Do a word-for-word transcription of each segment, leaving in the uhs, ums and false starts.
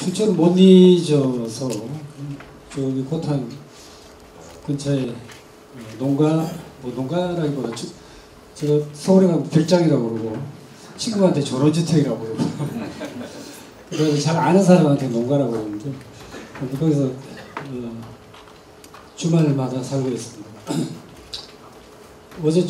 춘천을 못 잊어서 저기 고탄 근처에 농가, 뭐 농가라기보다 주, 제가 서울에 가면 별장이라고 그러고 친구한테 조론주택이라고 그러고 그래서 잘 아는 사람한테 농가라고 그러는데 거기서 어, 주말마다 살고 있습니다. 어제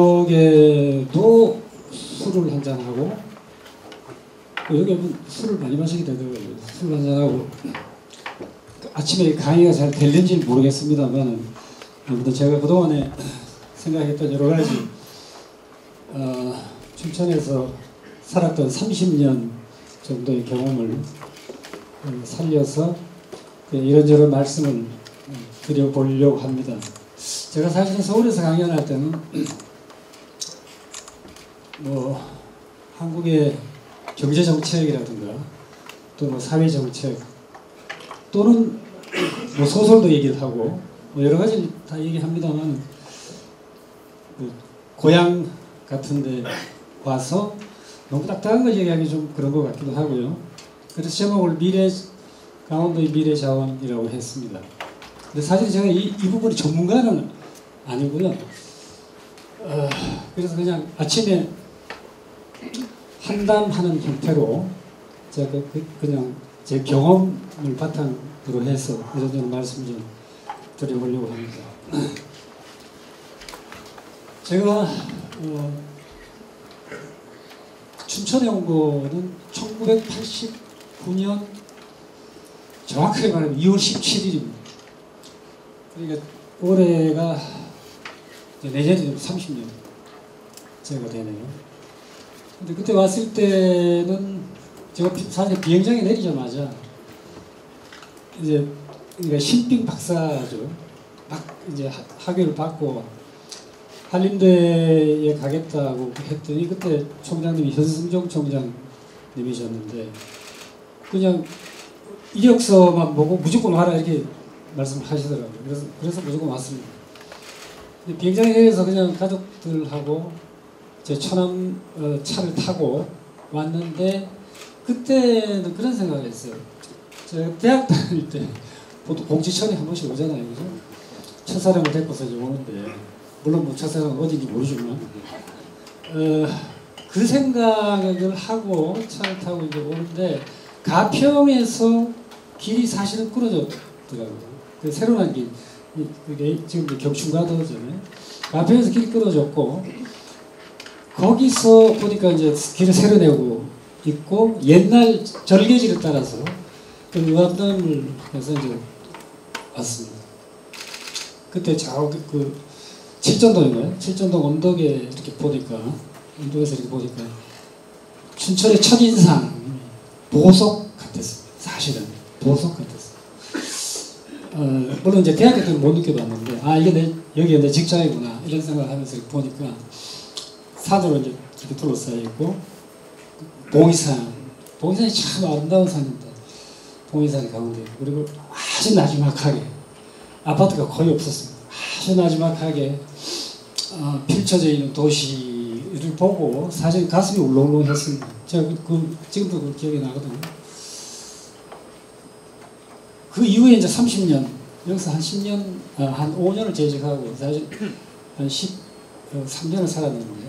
저녁에도 술을 한잔하고 여기 오면 술을 많이 마시게 되더라고요. 술 한잔하고 아침에 강의가 잘 될는지 모르겠습니다만 아무튼 제가 그동안에 생각했던 여러 가지 어, 춘천에서 살았던 삼십 년 정도의 경험을 어, 살려서 이런저런 말씀을 드려보려고 합니다. 제가 사실은 서울에서 강연할 때는 뭐 한국의 경제정책이라든가 또 뭐 사회정책 또는 뭐 소설도 얘기를 하고 뭐 여러 가지 다 얘기합니다만 뭐 고향 같은데 와서 너무 딱딱한 걸 얘기하기 좀 그런 것 같기도 하고요. 그래서 제목을 미래 강원도의 미래 자원이라고 했습니다. 근데 사실 제가 이, 이 부분이 전문가는 아니고요. 어, 그래서 그냥 아침에 한담하는 형태로 제가 그, 그냥 제 경험을 바탕으로 해서 이런저런 말씀 좀 드려보려고 합니다. 제가 어, 춘천에 온 거는 천구백팔십구 년 정확하게 말하면 이월 십칠일입니다. 그러니까 올해가 내년이 삼십 년째가 되네요. 근데 그때 왔을 때는 제가 사실 비행장에 내리자마자 이제 그러니까 신빙 박사죠. 막 이제 학위를 받고 한림대에 가겠다고 했더니 그때 총장님이 현승종 총장님이셨는데 그냥 이력서만 보고 무조건 와라 이렇게 말씀하시더라고요. 그래서 그래서 무조건 왔습니다. 비행장에 내려서 그냥 가족들하고 제 처남 어, 차를 타고 왔는데 그때는 그런 생각을 했어요. 제가 대학 다닐 때 보통 공지천에 한 번씩 오잖아요, 그죠? 첫사랑을 데리고서 이제 오는데 물론 뭐 첫사랑은 어딘지 모르지만 어, 그 생각을 하고 차를 타고 이제 오는데 가평에서 길이 사실은 끊어졌더라고요. 그 새로 난 길, 그게 지금 경춘가도잖아요. 가평에서 길이 끊어졌고 거기서 보니까 이제 길을 새로 내고 있고 옛날 절개지를 따라서 그 의암담을 해서 이제 왔습니다. 그때 저 그 칠전동인가요? 칠전동 언덕에 이렇게 보니까 언덕에서 이렇게 보니까 춘천의 첫인상 보석 같았습니다. 사실은 보석 같았어요. 어, 물론 이제 대학교 때는 못 느껴봤는데 아 이게 내 여기가 내 직장이구나 이런 생각을 하면서 이렇게 보니까 산으로 이제 이렇게 둘러싸여 있고 봉이산 봉이산이 참 아름다운 산입니다. 봉이산이 가운데 그리고 아주 나지막하게 아파트가 거의 없었습니다. 아주 나지막하게 어, 펼쳐져 있는 도시를 보고 사실 가슴이 울렁울렁했습니다. 제가 그, 그, 지금도 그 기억이 나거든요. 그 이후에 이제 삼십 년 여기서 한 십 년 아, 한 오 년을 재직하고 사실 한 십삼 년을 살았는데요.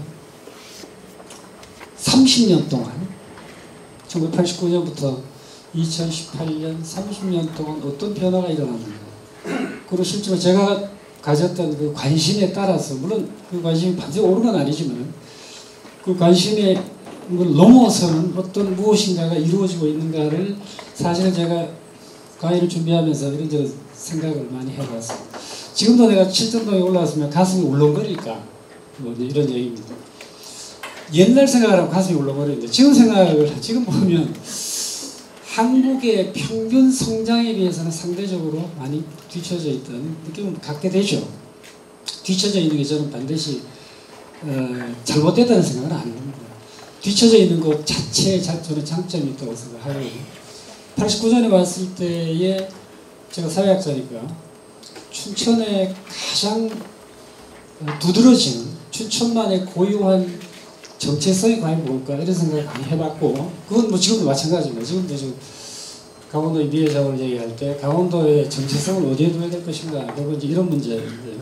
삼십 년 동안 천구백팔십구 년부터 이천십팔 년 삼십 년 동안 어떤 변화가 일어났는가. 그리고 실제로 제가 가졌던 그 관심에 따라서 물론 그 관심이 반드시 옳은 건 아니지만 그 관심의 걸 넘어서는 어떤 무엇인가가 이루어지고 있는가를 사실은 제가 강의를 준비하면서 이런저런 생각을 많이 해봤습니다. 지금도 내가 칠전동에 올라왔으면 가슴이 울렁거릴까 뭐 이런 얘기입니다. 옛날 생각을 하면 가슴이 울렁거리는데 지금 생각을 지금 보면 한국의 평균 성장에 비해서는 상대적으로 많이 뒤처져 있다는 느낌을 갖게 되죠. 뒤처져 있는 게 저는 반드시 어, 잘못됐다는 생각은 안 합니다. 뒤처져 있는 것 자체에 저는 장점이 있다고 생각하고요. 팔십구 년에 왔을 때에 제가 사회학자니까 춘천의 가장 두드러지는 춘천만의 고유한 정체성이 과연 뭘까 이런 생각을 많이 해봤고 그건 뭐 지금도 마찬가지입니다. 지금도 지금 강원도의 미래 자원을 얘기할 때 강원도의 정체성을 어디에 둬야 될 것인가, 결국 이제 이런 문제인데요.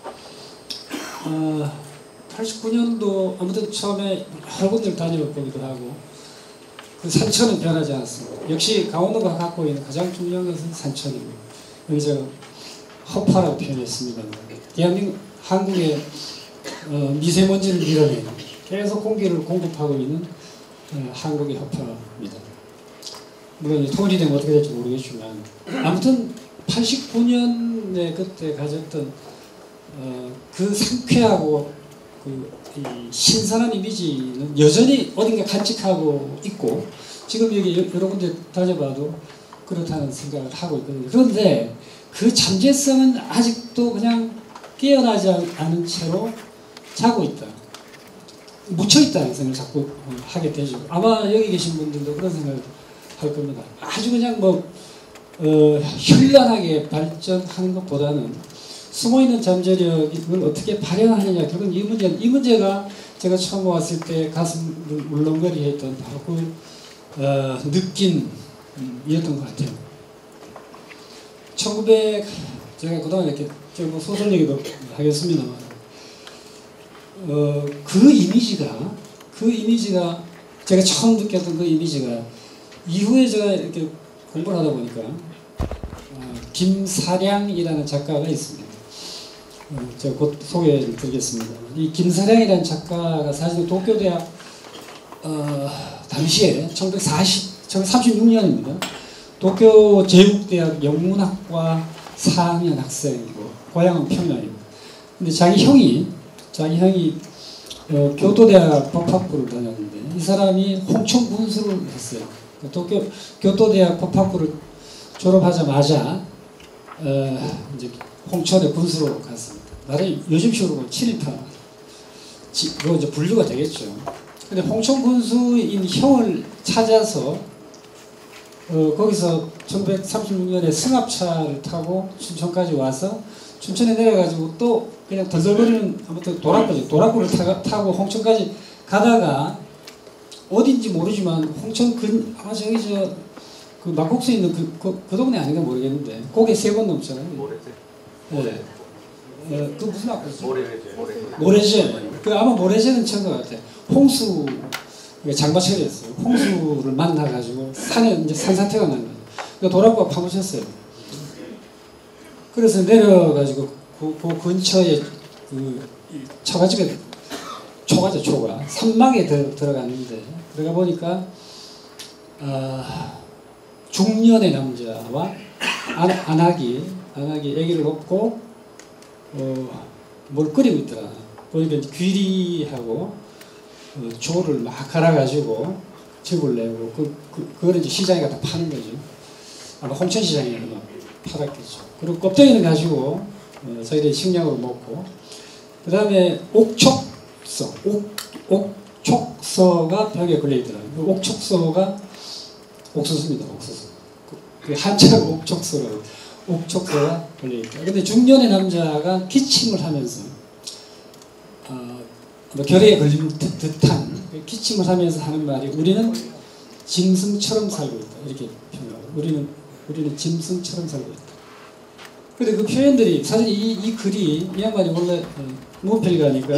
어, 팔십구 년도 아무튼 처음에 여러 군데를 다녀보기도 하고 그 산천은 변하지 않았습니다. 역시 강원도가 갖고 있는 가장 중요한 것은 산천입니다. 여기 제가 허파라고 표현했습니다. 대한민국, 한국의 어, 미세먼지를 밀어내는 계속 공기를 공급하고 있는 어, 한국의 허파입니다. 물론 통일이 되면 어떻게 될지 모르겠지만 아무튼 팔십구 년에 그때 가졌던 어, 그 상쾌하고 그 이 신선한 이미지는 여전히 어딘가 간직하고 있고 지금 여기 여러 군데 다녀봐도 그렇다는 생각을 하고 있거든요. 그런데 그 잠재성은 아직도 그냥 깨어나지 않은 채로 자고 있다. 묻혀있다는 생각을 자꾸 하게 되죠. 아마 여기 계신 분들도 그런 생각을 할 겁니다. 아주 그냥 뭐 어, 현란하게 발전하는 것보다는 숨어있는 잠재력을 어떻게 발현하느냐, 결국은 이 문제, 이 문제가 제가 처음 왔을 때 가슴을 울렁거리 했던 바로 그 어, 느낀 음, 이었던 것 같아요. 천구백 제가 그동안 이렇게 제가 뭐 소설 얘기도 하겠습니다만 어, 그 이미지가 그 이미지가 제가 처음 느꼈던 그 이미지가 이후에 제가 이렇게 공부를 하다 보니까 어, 김사량이라는 작가가 있습니다. 어, 제가 곧 소개를 드리겠습니다. 이 김사량이라는 작가가 사실 도쿄대학 어, 당시에 천구백사십, 천구백삼십육 년입니다. 도쿄 제국대학 영문학과 사 학년 학생이고 고향은 평양입니다. 근데 자기 형이 자기 형이 어, 교토대학 법학부를 다녔는데 이 사람이 홍천 군수를 했어요. 도쿄 교토대학 법학부를 졸업하자마자 어, 이제 홍천에 군수로 갔습니다. 나름 요즘식으로 칠일파 그거 이제 분류가 되겠죠. 근데 홍천 군수인 형을 찾아서 어, 거기서 천구백삼십육 년에 승합차를 타고 춘천까지 와서 춘천에 내려가지고 또 그냥 덜덜거리는 아무튼 도락구죠. 도락구를 타, 타고 홍천까지 가다가 어딘지 모르지만 홍천 근 아 저기 저 그 막국수 있는 그, 그, 그 동네 아닌가 모르겠는데 고개 세 번 넘잖아요. 모래제. 네. 어, 그 무슨 학교지? 모래제. 모래제. 그 아마 모래제는 처음 것 같아. 홍수 장마철이었어요. 홍수를 만나가지고 산에 이제 산사태가 난 거예요. 그 도락구가 파묻혔어요. 그래서 내려가지고 그, 그 근처에 그 처가집에 초가죠, 초가. 산막에 들, 들어갔는데 들어가 보니까 어, 중년의 남자와 안, 안아기, 안아기 아기를 업고 어, 뭘 끓이고 있더라. 보니까 귀리하고 어, 조를 막 갈아가지고 즙을 내고 그, 그, 그걸 이제 시장에 갖다 파는 거죠. 아마 홍천시장에 막 팔았겠죠. 그리고 껍데기는 가지고 어, 저희들이 식량으로 먹고 그 다음에 옥촉서, 옥, 옥촉서가 벽에 걸려있더라고요. 옥촉서가 옥수수입니다. 옥수수. 그 한자로 옥촉서라고. 옥촉서가 걸려있다. 근데 중년의 남자가 기침을 하면서 어, 뭐 결핵에 걸린 듯한 기침을 하면서 하는 말이 우리는 짐승처럼 살고 있다. 이렇게 표현하고 우리는 우리는 짐승처럼 살고 있다. 근데 그 표현들이 사실 이, 이 글이 이 양반이 원래 무필가니까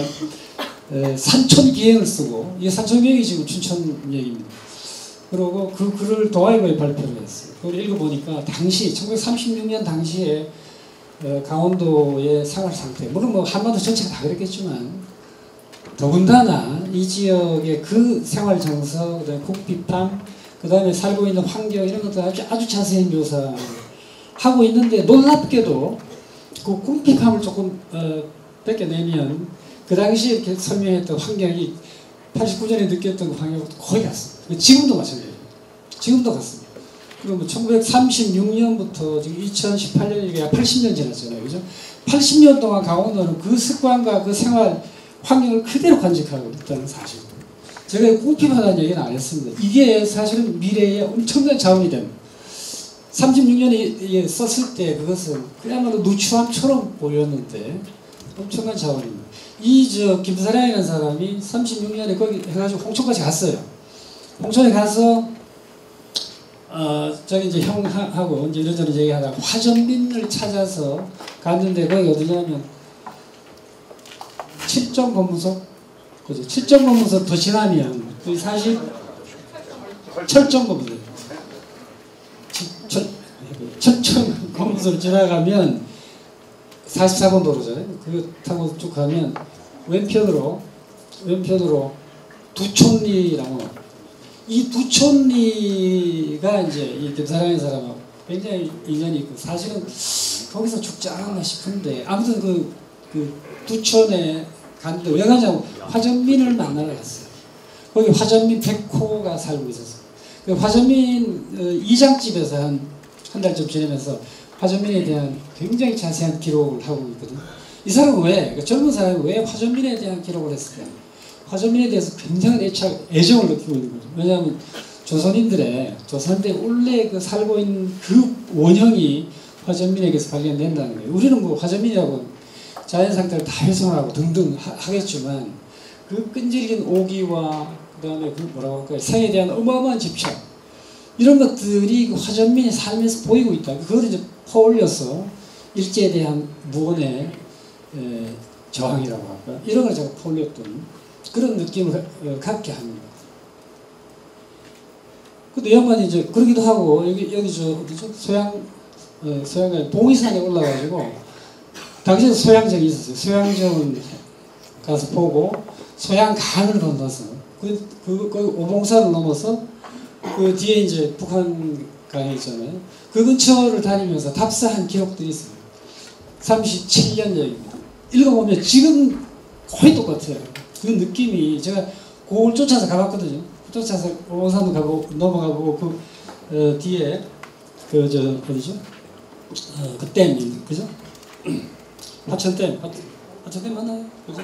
산천기행을 쓰고 이 산천기행이 지금 춘천 얘기입니다. 그리고 그 글을 도화이거에 발표를 했어요. 그걸 읽어보니까 당시 천구백삼십육 년 당시에 강원도의 생활 상태, 물론 뭐 한반도 전체가 다 그랬겠지만 더군다나 이 지역의 그 생활 정서, 그다음에 국비판, 그 다음에 살고 있는 환경 이런 것들 아주, 아주 자세히 묘사하고 있는데 놀랍게도 그 궁핍함을 조금 어, 뺏겨내면 그 당시 이렇게 설명했던 환경이 팔십구 년에 느꼈던 그 환경과 거의 같습니다. 지금도 마찬가지예요. 지금도 같습니다. 그럼 천구백삼십육 년부터 지금 이천십팔 년이니까 팔십 년 지났잖아요. 그죠? 팔십 년 동안 강원도는 그 습관과 그 생활 환경을 그대로 간직하고 있다는 사실. 제가 궁핍하다는 얘기는 안 했습니다. 이게 사실은 미래에 엄청난 자원이 됩니다. 삼십육 년에 썼을 때 그것은 그야말로 누추함처럼 보였는데 엄청난 자원입니다. 이 저 김사량이라는 사람이 삼십육 년에 거기 해가지고 홍천까지 갔어요. 홍천에 가서 어, 저기 이제 형하고 이제 이런저런 얘기하다가 화전민을 찾아서 갔는데 거기 어디냐면 칠정 검문소, 그죠? 칠정 검문소 더 지나면 사실 철정 검문소, 철정 검문소를 지나가면 사십사 번 도로잖아요. 그거 타고 쭉 가면 왼편으로 왼편으로 두촌리라고. 이 두촌리가 이제 이 김사랑의 사람하고 굉장히 인연이 있고 사실은 거기서 죽지 않았나 싶은데 아무튼 그, 그 두촌에 갔는데 왜 가냐고 화전민을 만나러 갔어요. 거기 화전민 백호가 살고 있었어요. 그 화전민 어, 이장집에서 한 한 달쯤 지내면서 화전민에 대한 굉장히 자세한 기록을 하고 있거든요. 이 사람은 왜, 그러니까 젊은 사람이 왜 화전민에 대한 기록을 했을까? 화전민에 대해서 굉장한 애착, 애정을 느끼고 있는 거죠. 왜냐하면 조선인들의, 조선인들의 원래 그 살고 있는 그 원형이 화전민에게서 발견된다는 거예요. 우리는 뭐 화전민이라고 자연 상태를 다 훼손하고 등등 하, 하겠지만 그 끈질긴 오기와 그 다음에 그 뭐라고 할까요? 생에 대한 어마어마한 집착. 이런 것들이 그 화전민의 삶에서 보이고 있다. 그걸 이제 퍼올려서 일제에 대한 무언의 에, 저항이라고 할까? 이런 걸 제가 퍼올렸던 그런 느낌을 어, 갖게 합니다. 근데 이 양반이 이제 그러기도 하고 여기 여기 저 어디죠? 소양 어, 소양에 봉이산에 올라가지고 당시에 소양정이 있었어요. 소양정을 가서 보고 소양강을 건너서 그, 그, 그 오봉산을 넘어서 그 뒤에 이제 북한 강이 있잖아요. 그 근처를 다니면서 답사한 기록들이 있어요. 삼십칠 년 전입니다. 읽어보면 지금 거의 똑같아요. 그 느낌이 제가 그걸 쫓아서 가봤거든요. 쫓아서 오봉산도 가고 넘어가고 그 어, 뒤에 그 저 어디죠? 어, 그 댐, 그죠? 하천댐, 하천댐 맞나요? 그죠?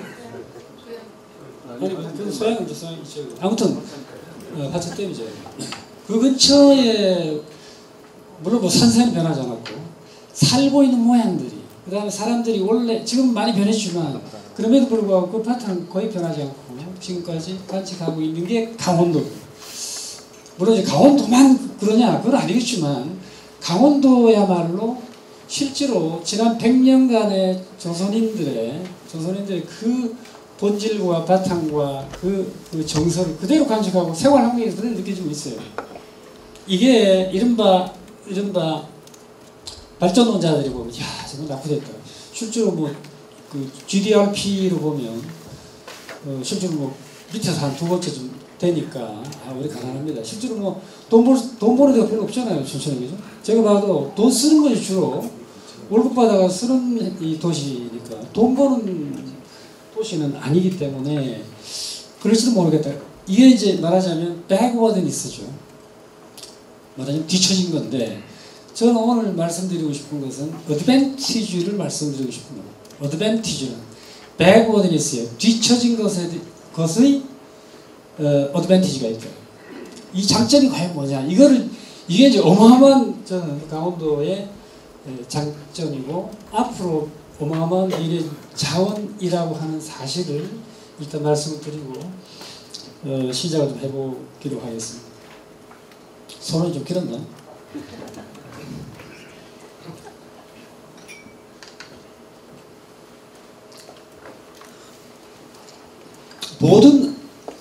아니 그 소양 이제 소양 이쪽 아무튼 어, 하천댐이죠. 그 근처에 물론 뭐 산세는 변하지 않았고 살고 있는 모양들이 그 다음에 사람들이 원래 지금 많이 변했지만 그럼에도 불구하고 그 바탕 거의 변하지 않고 지금까지 간직하고 있는 게 강원도. 물론 이제 강원도만 그러냐 그건 아니겠지만 강원도야말로 실제로 지난 백 년간의 조선인들의 조선인들의 그 본질과 바탕과 그, 그 정서를 그대로 간직하고 생활 환경에서 그대로 느껴지고 있어요. 이게 이른바 이른바 발전론자들이 보면 야 정말 나쁘겠다. 실제로 뭐 그 지디알피로 보면 어, 실제로 뭐 밑에서 한 두 번째쯤 되니까 아 우리 가난합니다. 실제로 뭐 돈 벌 돈 버는 데가 별로 없잖아요. 천천히 그죠? 제가 봐도 돈 쓰는 것이 주로 월급 받아가 쓰는 이 도시니까 돈 버는 도시는 아니기 때문에 그럴지도 모르겠다. 이게 이제 말하자면 백워드니스죠. 말하자면 뒤처진 건데 저는 오늘 말씀드리고 싶은 것은 어드밴티지를 말씀드리고 싶은 겁니다. 어드밴티지는 백워드니스예요. 뒤처진 것에, 것의 어, 어드밴티지가 있다. 이 장점이 과연 뭐냐? 이거를 이게 이제 어마어마한 저는 강원도의 장점이고 앞으로 어마어마한 미래 자원이라고 하는 사실을 일단 말씀을 드리고 어, 시작을 좀 해보기로 하겠습니다. 손은 좀 길었나? 모든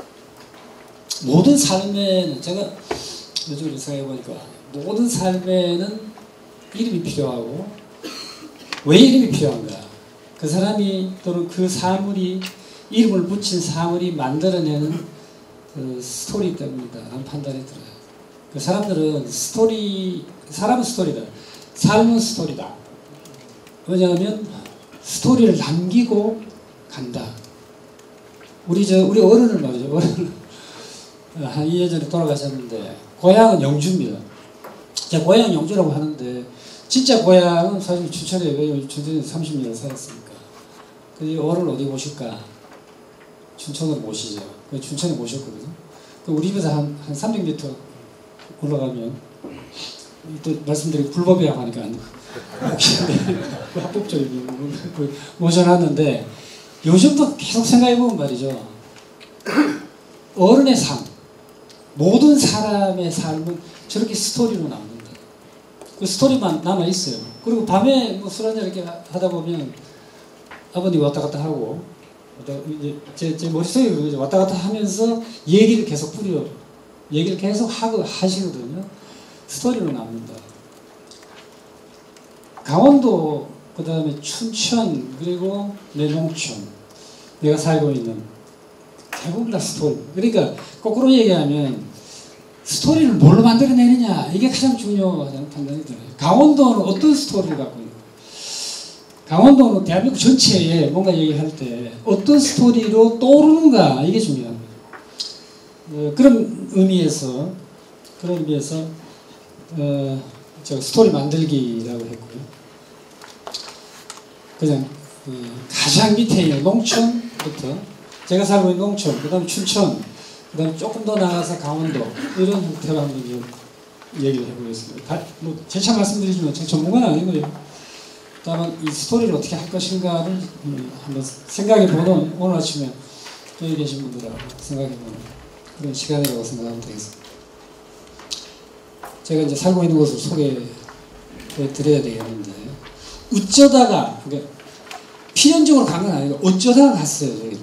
모든 삶에는 제가 요즘 생각해 보니까 모든 삶에는 이름이 필요하고 왜 이름이 필요한가? 그 사람이 또는 그 사물이 이름을 붙인 사물이 만들어내는 그 스토리 때문이다 라는 판단이 들어요. 그 사람들은 스토리, 사람은 스토리다. 삶은 스토리다. 왜냐하면 스토리를 남기고 간다. 우리 저 우리 어른을 말이죠. 어른 한 이 년 전에 돌아가셨는데 고향은 영주입니다. 제 고향은 영주라고 하는데 진짜 고향은 사실 춘천에 왜 춘천에 삼십 년을 살았으니까. 그 어른 어디 모실까? 춘천으로 모시죠. 춘천에 모셨거든요. 그 우리 집에서 한, 한 삼백 미터 올라가면 또 말씀드리고 불법이라고 하니까 혹시 합법적인 모셔놨는데 요즘도 계속 생각해보면 말이죠. 어른의 삶, 모든 사람의 삶은 저렇게 스토리로 남는다. 그 스토리만 남아 있어요. 그리고 밤에 뭐 술 한잔 이렇게 하다 보면 아버님 왔다 갔다 하고 이제 제, 제 머릿속에 왔다 갔다 하면서 얘기를 계속 뿌려 얘기를 계속 하고 하시거든요. 스토리로 남는다. 강원도, 그 다음에 춘천, 그리고 내 농촌, 내가 살고 있는 대부분 다 스토리. 그러니까 거꾸로 얘기하면 스토리를 뭘로 만들어내느냐, 이게 가장 중요하다는 판단이 들어요. 강원도는 어떤 스토리를 갖고 있는 거예요? 강원도는 대한민국 전체에 뭔가 얘기할 때 어떤 스토리로 떠오르는가, 이게 중요한 거예요. 어, 그런 의미에서 그런 의미에서 어, 저 스토리 만들기라고 했고요. 그냥 어, 가장 밑에 있는 농촌부터, 제가 살고 있는 농촌, 그 다음 춘천, 그 다음 조금 더 나가서 강원도, 이런 형태로 한번 얘기를 해보겠습니다. 뭐 재차 말씀드리지만 제가 전문가는 아니고요. 다만 이 스토리를 어떻게 할 것인가를 음, 한번 생각해보는, 오늘 아침에 여기 계신 분들하고 생각해보는 그런 시간이라고 생각하면 되겠습니다. 제가 이제 살고 있는 곳을 소개해 드려야 되겠는데, 어쩌다가, 그러니까 필연적으로 간 건 아니고 어쩌다가 갔어요. 저기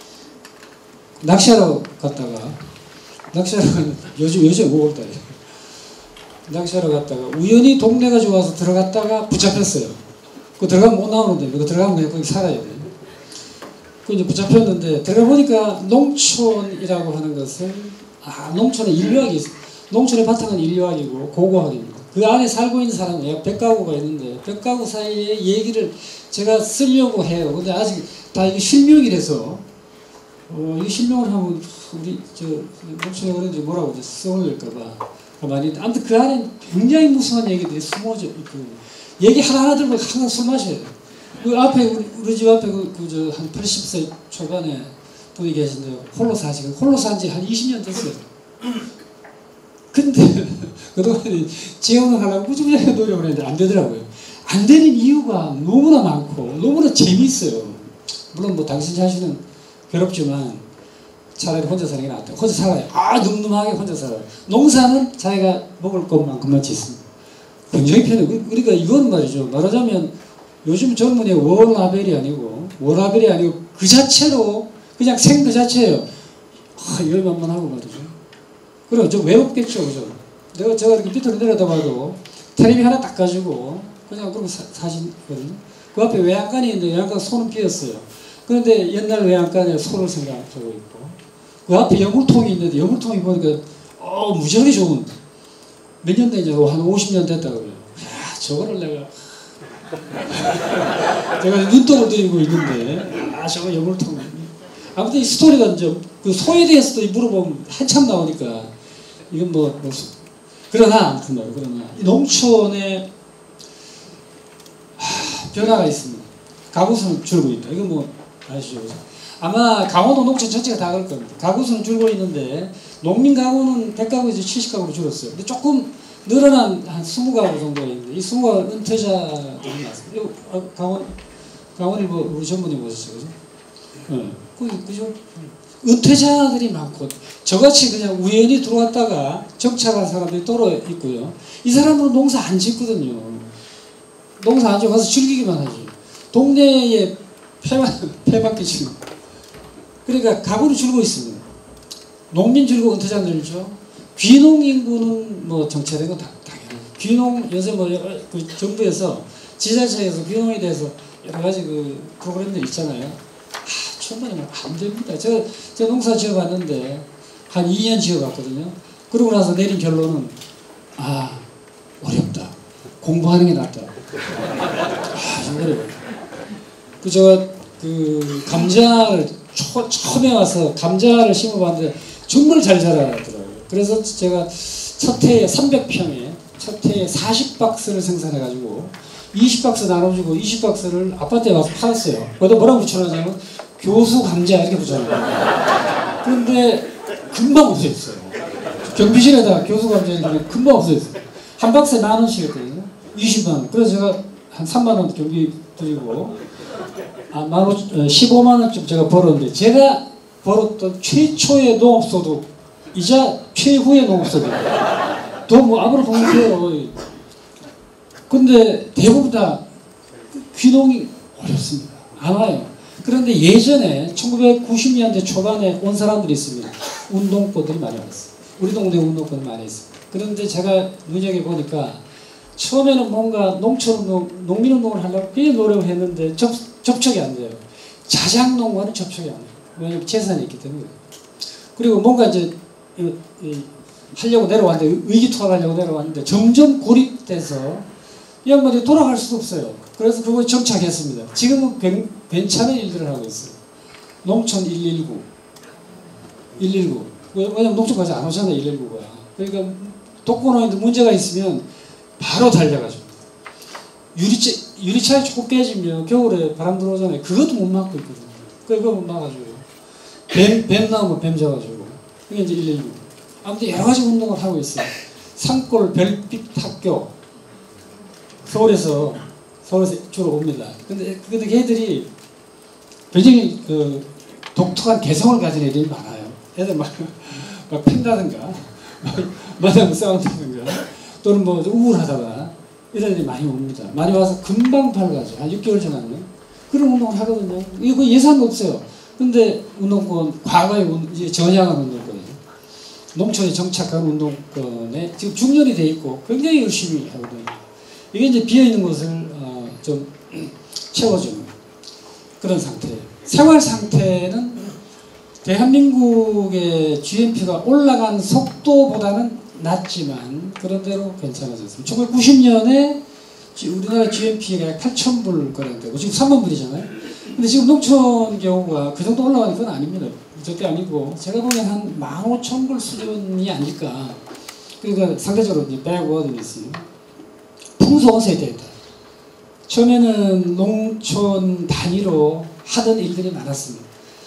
낚시하러 갔다가, 낚시하러 요즘 요즘 오월달에 낚시하러 갔다가 우연히 동네가 좋아서 들어갔다가 붙잡혔어요. 그 들어가면 못 나오는데, 그거 들어가면 그냥 거기 살아야 돼. 그 이제 붙잡혔는데, 들어가 보니까 농촌이라고 하는 것은, 아, 농촌에 인류학이 있어. 농촌의 바탕은 인류학이고 고고학입니다. 그 안에 살고 있는 사람은 약 백 가구가 있는데 백 가구 사이에 얘기를 제가 쓰려고 해요. 근데 아직 다 이게 실명이라서 어, 이 실명을 하면 우리 저 농촌에 그런지 뭐라고 이제 써올릴까봐 많이. 아무튼 그 안에 굉장히 무수한 얘기들이 숨어져 있고, 얘기 하나하나 들고 항상 술 마셔요. 그 앞에 우리, 우리 집 앞에 그 저 한 팔십 세 초반에 분이 계신데 홀로 사시고, 홀로 산 지 한 이십 년 됐어요. 근데 그동안에 재혼을 하려고 무지무지하게 노력을 했는데 안 되더라고요. 안 되는 이유가 너무나 많고 너무나 재미있어요. 물론 뭐 당신 자신은 괴롭지만 차라리 혼자 사는 게 낫다. 혼자 살아요. 아, 늠름하게 혼자 살아요. 농사는 자기가 먹을 것만큼만 짓습니다. 굉장히 편해요. 그러니까 이건 말이죠. 말하자면 요즘 젊은이 워라벨이 아니고, 워라벨이 아니고 그 자체로 그냥 생 그 자체예요. 아, 열만만하고 말이죠. 그럼 좀 외롭겠죠, 그죠? 내가, 제가 이렇게 밑으로 내려다봐도 텔레비 하나 딱 가지고 그냥 그러고 사시거든요. 그 앞에 외양간이 있는데 외양간 소는 피었어요. 그런데 옛날 외양간에 소를 생각하고 있고, 그 앞에 여물통이 있는데 여물통이 보니까 어, 무지하게 좋은, 몇 년 되냐, 한 오십 년 됐다고요. 야, 저거를 내가 제가 눈독을 들이고 있는데, 아, 저거 여물통. 아무튼 이 스토리가 이제 그 소에 대해서도 물어보면 한참 나오니까 이건 뭐, 뭐 그러나 아무튼 뭐 그러나 이 농촌에 하, 변화가 있습니다. 가구 수는 줄고 있다. 이건 뭐 아시죠? 아마 강원도 농촌 전체가 다 그럴 겁니다. 가구 수는 줄고 있는데 농민 가구는 백 가구에서 칠십 가구로 줄었어요. 근데 조금 늘어난 한 이십 가구 정도가 있는데, 이 이십 가구 은퇴자들이 많습니다. 강원 강원일보 우리 전문의 보셨죠, 그죠? 네. 그죠? 은퇴자들이 많고, 저같이 그냥 우연히 들어왔다가 정착한 사람들이 떨어 있고요. 이 사람들은 농사 안 짓거든요. 농사 안 짓고 가서 즐기기만 하지. 동네에 폐만, 폐만 끼치는. 그러니까 가구를 줄고 있습니다. 농민 줄고 은퇴자 늘죠. 귀농 인구는 뭐 정체된 건 당연히. 귀농, 요새 뭐 그 정부에서 지자체에서 귀농에 대해서 여러 가지 그 프로그램들 있잖아요. 천만에 안 됩니다. 제가, 제가 농사 지어봤는데 한 이 년 지어봤거든요. 그러고 나서 내린 결론은, 아, 어렵다. 공부하는 게 낫다. 아, 좀 어려워요. 그, 제가 그 감자를 초, 처음에 와서 감자를 심어봤는데 정말 잘 자라더라고요. 그래서 제가 첫 해에 삼백 평에 첫 해에 사십 박스를 생산해가지고 이십 박스 나눠주고 이십 박스를 아파트에 와서 팔았어요. 거기다 뭐라고 붙여놨냐면 교수 감자 이렇게 붙여놨어요. 그런데 금방 없어졌어요. 경비실에다가 교수 감자 이렇게 금방 없어졌어요. 한 박스에 만 원씩 했거든요. 이십만 원. 그래서 제가 한 삼만 원 경비 드리고, 아, 만 오, 십오만 원쯤 제가 벌었는데, 제가 벌었던 최초의 농업소득 이자 최후의 농업법이에요. 더 뭐 앞으로 보면 돼요. 근데 대부분 다 귀농이 어렵습니다. 안 와요. 그런데 예전에 천구백구십 년대 초반에 온 사람들이 있습니다. 운동권들이 많이 왔어요. 우리 동네 운동권이 많이 있습니다. 그런데 제가 눈여겨보니까 처음에는 뭔가 농촌운동, 농민운동을 하려고 꽤 노력을 했는데 접, 접촉이 안 돼요. 자작농과는 접촉이 안 돼요. 왜냐하면 재산이 있기 때문에. 그리고 뭔가 이제 이, 이, 하려고 내려왔는데, 의기투합하려고 내려왔는데 점점 고립돼서 이 양반이 돌아갈 수도 없어요. 그래서 그걸 정착했습니다. 지금은 괜, 괜찮은 일들을 하고 있어요. 농촌 일일구. 일일구. 왜냐면 농촌까지 안 오잖아요, 일일구가. 그러니까 독거노인들 문제가 있으면 바로 달려가죠. 유리차, 유리차에 조금 깨지면 겨울에 바람 들어오잖아요. 그것도 못 막고 있거든요. 그거 못 막아줘요. 뱀, 뱀 나오면 뱀 잡아주고. 그게 이제 일일구. 아무튼 여러 가지 운동을 하고 있어요. 산골 별빛 학교. 서울에서, 서울에서 주로 옵니다. 근데, 근데 걔들이 굉장히 그 독특한 개성을 가진 애들이 많아요. 애들 막, 막 팬다든가, 마당 싸운다든가, 또는 뭐 우울하다가, 이런 애들이 많이 옵니다. 많이 와서 금방 팔가죠. 한 육 개월 지나면. 그런 운동을 하거든요. 이거 예산도 없어요. 근데 운동권, 과거에 이제 전향한 운동권이에요. 농촌에 정착한 운동권에 지금 중년이 돼 있고 굉장히 열심히 하거든요. 이게 이제 비어있는 것을 어 좀 채워주는 그런 상태예요. 생활 상태는 대한민국의 지디피가 올라간 속도보다는 낮지만 그런대로 괜찮아졌습니다. 천구백구십 년에 우리나라 지디피가 약 팔천 불 거래되고 지금 삼만 불이잖아요. 근데 지금 농촌 경우가 그 정도 올라가는 건 아닙니다. 절대 아니고 제가 보기엔 한 만 오천 불 수준이 아닐까. 그러니까 상대적으로 이제 백워드는 있어요. 풍성한 세대다. 처음에는 농촌 단위로 하던 일들이 많았습니다.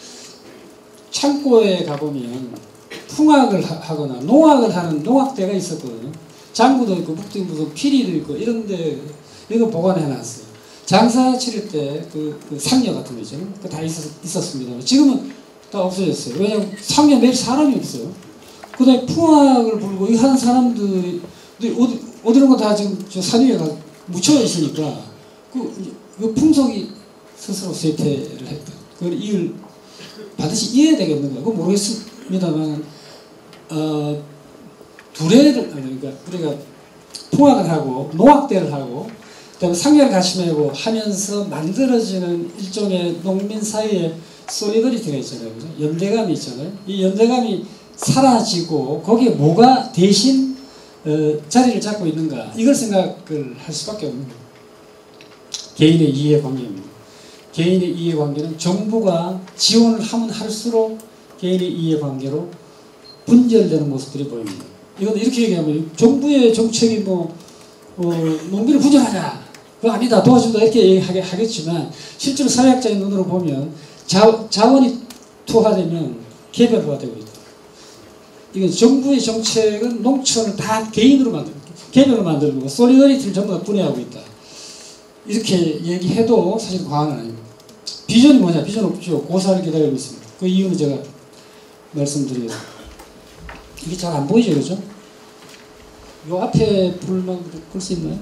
창고에 가보면 풍악을 하거나 농악을 하는 농악대가 있었거든요. 장구도 있고 묵도 있고 피리도 있고 이런데 이거 보관해놨어요. 장사 치를 때 그 그 상여 같은 거죠. 그 다 있었습니다. 지금은 다 없어졌어요. 왜냐하면 상여 낼 사람이 없어요. 그 다음에 풍악을 불고 이 하는 사람들이 어디, 어디론가 다 지금 저 산 위에 묻혀 있으니까 그, 그 풍속이 스스로 쇠퇴를 했다. 그걸 이을 반드시 이해해야 되겠는가? 그건 모르겠습니다만, 어, 두레를, 그러니까, 우리가 풍악을 하고, 농악대를 하고, 그 다음에 상여를 같이 메고 하면서 만들어지는 일종의 농민 사이에 소리더리티가 있잖아요. 그죠? 연대감이 있잖아요. 이 연대감이 사라지고, 거기에 뭐가 대신 어, 자리를 잡고 있는가? 이걸 생각을 할 수밖에 없는 거예요. 개인의 이해관계입니다. 개인의 이해관계는 정부가 지원을 하면 할수록 개인의 이해관계로 분절되는 모습들이 보입니다. 이건 이렇게 얘기하면 정부의 정책이 뭐 어, 농민을 분절하자, 그거 아니다, 도와준다 이렇게 얘기하겠지만 실제로 사회학자의 눈으로 보면 자, 자원이 투하되면 개별화가 되고 있다. 이건 정부의 정책은 농촌을 다 개인으로 만들고 개별로 만들고 솔리더리티를 전부 다 분해하고 있다. 이렇게 얘기해도 사실 과언은 아닙니다. 비전이 뭐냐? 비전 없죠. 고사를 기다리고 있습니다. 그 이유는 제가 말씀드리겠습니다. 이게 잘 안 보이죠, 그죠? 요 앞에 불만 끌 수 있나요?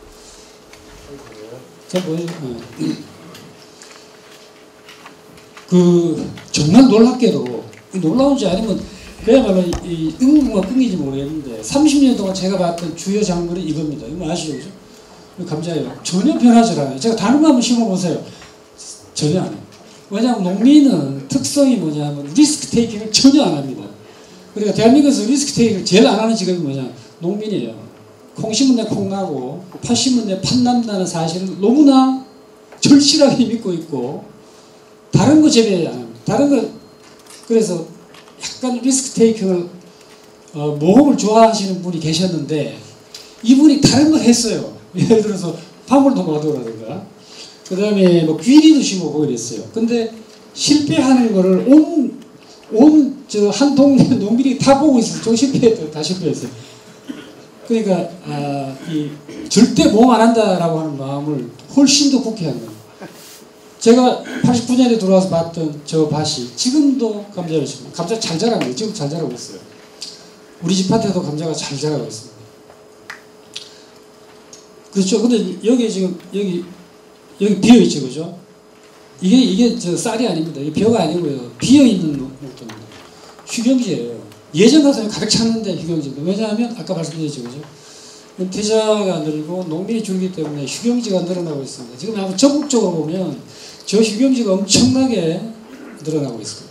잘 보여요? 네. 그 정말 놀랍게도 놀라운지 아니면 그야말로 이 응무가 끊기지 모르겠는데 삼십 년 동안 제가 봤던 주요 작물이 이겁니다. 이거 아시죠? 그죠? 감자예요. 전혀 변하지 않아요. 제가 다른 거 한번 심어보세요. 전혀 안 해요. 왜냐하면 농민은 특성이 뭐냐면 리스크 테이킹을 전혀 안 합니다. 그러니까 대한민국에서 리스크 테이킹을 제일 안 하는 직업이 뭐냐? 농민이에요. 콩 심은 데 콩 나고 팥 심은 데 팥 난다는 사실을 너무나 절실하게 믿고 있고 다른 거 제외 안 합니다. 다른 거 그래서 약간 리스크 테이킹을 어, 모험을 좋아하시는 분이 계셨는데 이분이 다른 걸 했어요. 예를 들어서 파물도마토라든가 그 다음에 뭐 귀리도 심어보고 이랬어요. 근데 실패하는 거를 온, 온 저 한 동네 농민이 다 보고 있어요. 저 실패했어요. 다 실패했어요. 그러니까 아, 이 절대 모험 안 한다라고 하는 마음을 훨씬 더 굳게 하는 거예요. 제가 팔십구 년에 들어와서 봤던 저 밭이 지금도 감자를 심어요. 감자 잘 자라는 거예요. 지금 잘 자라고 있어요. 우리 집한테도 감자가 잘 자라고 있습니다. 그렇죠. 근데 여기 지금 여기 여기 비어 있죠, 그죠? 이게 이게 저 쌀이 아닙니다. 이게 벼가 아니고요. 비어 있는 농토입니다. 휴경지예요. 예전 같으면 가득 찼는데 휴경지입니다. 왜냐하면 아까 말씀드렸죠, 그죠? 은퇴자가 늘고 농민이 줄기 때문에 휴경지가 늘어나고 있습니다. 지금 한번 전국적으로 보면 저 휴경지가 엄청나게 늘어나고 있어요.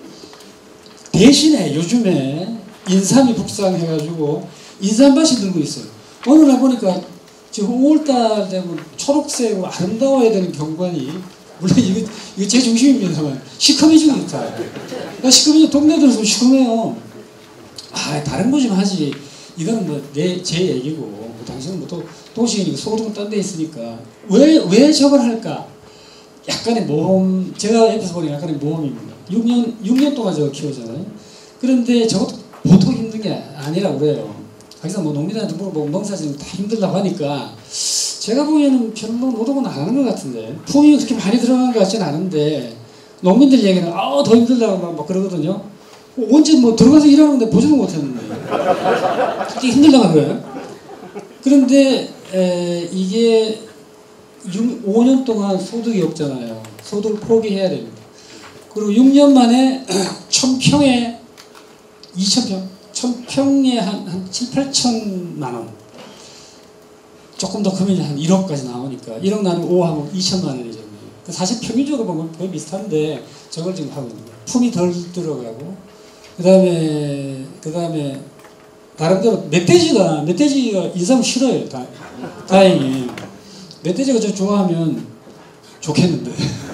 대신에 요즘에 인삼이 북상해가지고 인삼밭이 늘고 있어요. 어느 날 보니까 지금 오월달 되면 초록색으로 아름다워야 되는 경관이, 물론 이거, 이거 제 중심입니다만 시커매지고 있다. 시커매지 동네 들어서 시커매요. 아, 다른 거 좀 하지. 이거는 뭐 내 제 얘기고, 뭐 당신은 뭐 또 도시이니까 소득은 딴 데 있으니까 왜 왜 저걸 할까? 약간의 모험, 제가 옆에서 보니 약간의 모험입니다. 육 년 육 년 동안 저거 키우잖아요. 그런데 저것도 보통 힘든 게 아니라고 그래요. 그래서 뭐 농민한테 물어보고 농사지면 다 힘들다고 하니까 제가 보기에는 별로 노동은 안 하는 것 같은데, 품이 그렇게 많이 들어가는 것 같지는 않은데 농민들 얘기는 아, 더 힘들다고 막, 막 그러거든요. 언제 뭐 들어가서 일하는데 보지도 못했는데 그렇게 힘들다고 그래요. 그런데 에, 이게 육, 오 년 동안 소득이 없잖아요. 소득을 포기해야 됩니다. 그리고 육 년 만에 천 평에 이천 평, 천 평에 한, 한 칠, 팔천만 원. 조금 더 크면 한 일억까지 나오니까 일억 나누면 오 하면 이천만 원이잖아요. 사실 평균적으로 보면 거의 비슷한데 저걸 지금 하고 있는 거예요. 품이 덜 들어가고, 그 다음에 그 다음에 나름대로 멧돼지가 멧돼지가 인삼을 싫어해요. 다, 다행히 멧돼지가 저 좋아하면 좋겠는데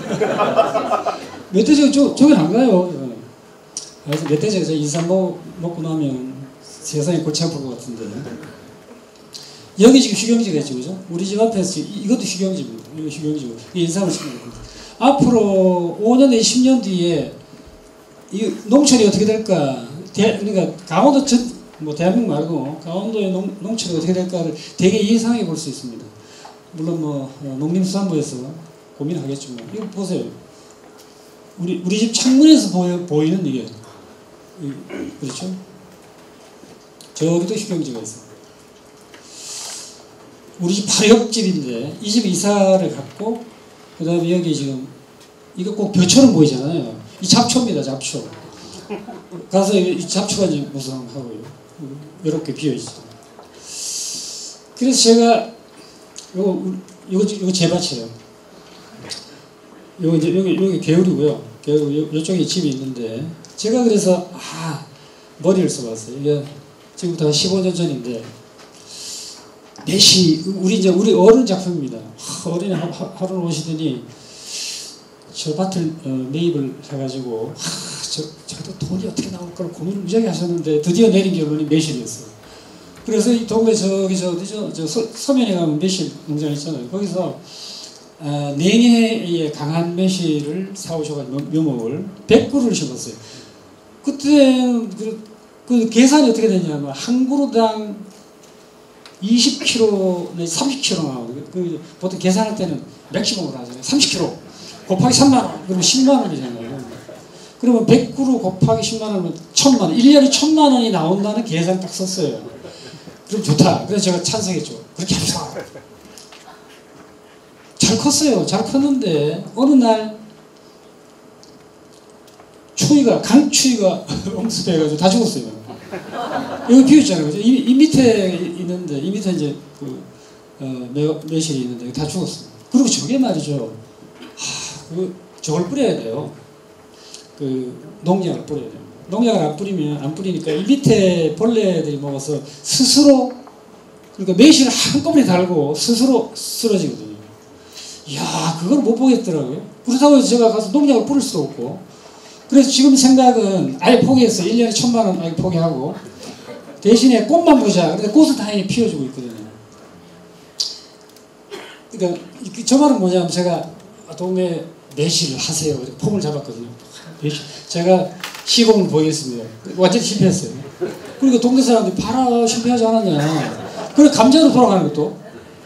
멧돼지가 저, 저긴 안 가요. 그래서 멧돼지가 저 인삼 먹, 먹고 나면 세상에 골치 아플 것 같은데, 여기 지금 휴경지가 있죠, 그죠? 우리 집 앞에서 이것도 휴경지입니다. 이거 휴경지고 인삼을 심는 겁니다. 앞으로 오 년 내지 십 년 뒤에 이 농촌이 어떻게 될까? 대, 그러니까 강원도 전, 뭐 대한민국 말고 강원도의 농, 농촌이 어떻게 될까를 되게 예상해 볼 수 있습니다. 물론 뭐 농림수산부에서 고민하겠지만, 이거 보세요. 우리 우리 집 창문에서 보여, 보이는 이게, 이, 그렇죠? 저기도 휴경지가 있어요. 우리 집 바로 옆집인데 이 집 이사를 갔고, 그 다음에 여기 지금 이거 꼭 벼처럼 보이잖아요. 이 잡초입니다, 잡초. 가서 이 잡초가 이제 무성하고요. 이렇게 비어있죠. 그래서 제가 요거 요거 요거 제 밭이에요. 요거 이제 여기 여기 개울이고요. 개울 요쪽에 집이 있는데, 제가 그래서 아 머리를 써봤어요. 이게 지금부터 십오 년 전인데, 내시 우리 이제 우리 어른 작품입니다. 어른이 하루 오시더니 저 밭을 어, 매입을 해가지고 하, 저 저도 돈이 어떻게 나올까 고민을 무지하게 하셨는데 드디어 내린 결론이 매실이었어요. 그래서 이 동네 저기 저 어디죠? 저 서, 서면에 가면 매실 농장 있잖아요. 거기서 어, 냉해에 강한 매실을 사오셔가지고 묘목을 백 그루를 심었어요. 그때 그, 그 계산이 어떻게 되냐면 한 그루당 이십 킬로그램 내지 삼십 킬로그램 나오거든요. 그 보통 계산할 때는 맥시멈으로 하잖아요. 삼십 킬로그램 곱하기 삼만 원, 그러면 십만 원이잖아요. 그러면 백 그루 곱하기 십만 원이면 천만 원, 일 년에 천만 원이 나온다는 계산 딱 썼어요. 그럼 좋다. 그래서 제가 찬성했죠. 그렇게 합시다. 잘 컸어요. 잘 컸는데 어느 날 추위가, 강추위가 엄습해가지고 다 죽었어요. 여기 비었잖아요. 그죠? 이, 이 밑에 있는데, 이 밑에 이제 그, 어, 매, 매실이 있는데 다 죽었어요. 그리고 저게 말이죠. 하, 그, 저걸 뿌려야 돼요. 그, 농약을 뿌려야 돼요. 농약을 안 뿌리면, 안 뿌리니까 이 밑에 벌레들이 먹어서 스스로, 그러니까 매실을 한꺼번에 달고 스스로 쓰러지거든요. 이야, 그걸 못 보겠더라고요. 그렇다고 해서 제가 가서 농약을 뿌릴 수도 없고. 그래서 지금 생각은 아예 포기했어요. 일 년에 천만 원 아예 포기하고 대신에 꽃만 보자. 근데 꽃은 다행히 피워주고 있거든요. 그러니까 저 말은 뭐냐면, 제가 동네 매실을 하세요. 폼을 잡았거든요. 매실. 제가 시공을 보이겠습니다. 완전히 실패했어요. 그러니까 동네 사람들이 봐라, 실패하지 않았냐. 그래 감자로 돌아가는 것도.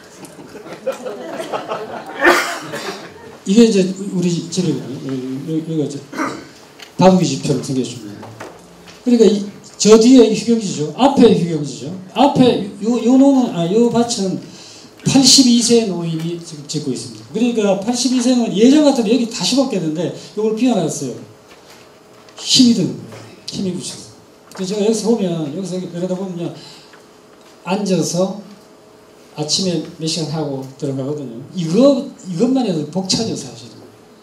이게 이제 우리 집이거든요. 여기가 이제 다둥이 집처럼 생겼습니다. 그러니까 이, 저 뒤에 휴경지죠. 앞에 휴경지죠. 앞에 요, 요 노는, 아, 요 밭은 팔십이 세 노인이 지금 짓고 있습니다. 그러니까 팔십이 세 노인, 예전 같으면 여기 다 심었겠는데, 요걸 비워놨어요. 힘이 드는 거예요. 힘이 붙여서. 그래서 제가 여기서 보면, 여기서 내려다 보면, 앉아서 아침에 몇 시간 하고 들어가거든요. 이거, 이것만 해도 벅차죠, 사실은.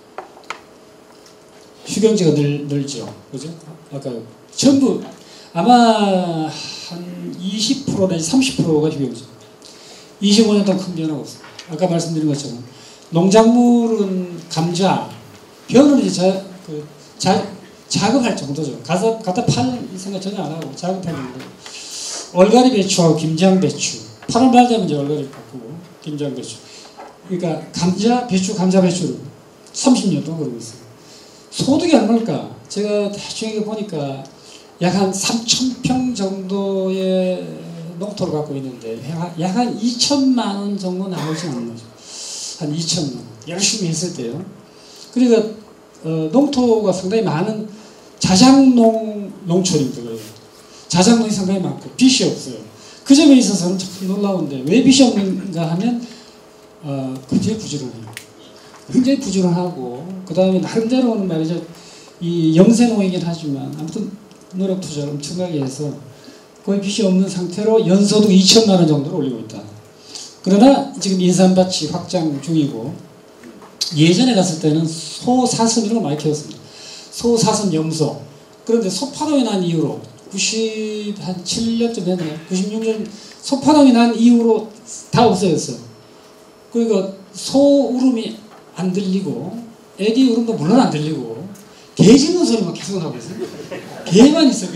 휴경지가 늘, 늘죠. 그죠? 아까 전부, 아마 한 이십 퍼센트 내지 삼십 퍼센트가 휴경지. 이십오 년 동안 큰 변화가 없어요. 아까 말씀드린 것처럼 농작물은 감자, 벼는 이제 자, 그, 자, 자급할 정도죠. 가서, 갖다 팔 생각 전혀 안 하고 자급할 정도. 얼갈이 배추하고 김장 배추. 팔월 말 되면 이제 얼갈이 바꾸고 김장 배추. 그러니까 감자, 배추, 감자, 배추를 삼십 년 동안 그러고 있어요. 소득이 얼마일까? 제가 대충 이거 보니까 약 한 삼천 평 정도의 농토를 갖고 있는데 약 한 이천만 원 정도 나오지 않는 거죠. 한 이천만 원. 열심히 했을 때요. 그러니까 어, 농토가 상당히 많은 자작농 농촌입니다. 자작농이 상당히 많고 빚이 없어요. 그 점에 있어서는 참 놀라운데 왜 빚이 없는가 하면 어, 굉장히 부지런해요. 굉장히 부지런하고 그 다음에 나름대로는 말이죠. 이 영세농이긴 하지만 아무튼 노력 투자를 엄청나게 해서 거의 빚이 없는 상태로 연소득 이천만 원 정도를 올리고 있다. 그러나 지금 인삼밭이 확장 중이고 예전에 갔을 때는 소사슴 이런 거 많이 키웠습니다. 소사슴 염소. 그런데 소파동이 난 이후로 구십칠 년쯤 됐나요? 구십육 년 소파동이 난 이후로 다 없어졌어요. 그러니까 소 울음이 안 들리고 애기 울음도 물론 안 들리고 개 짖는 소리만 계속 나고 있어요. 개만 있어요.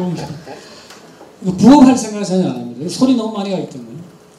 부업할 생각을 전혀 안 합니다. 소리 너무 많이 가기 때문에.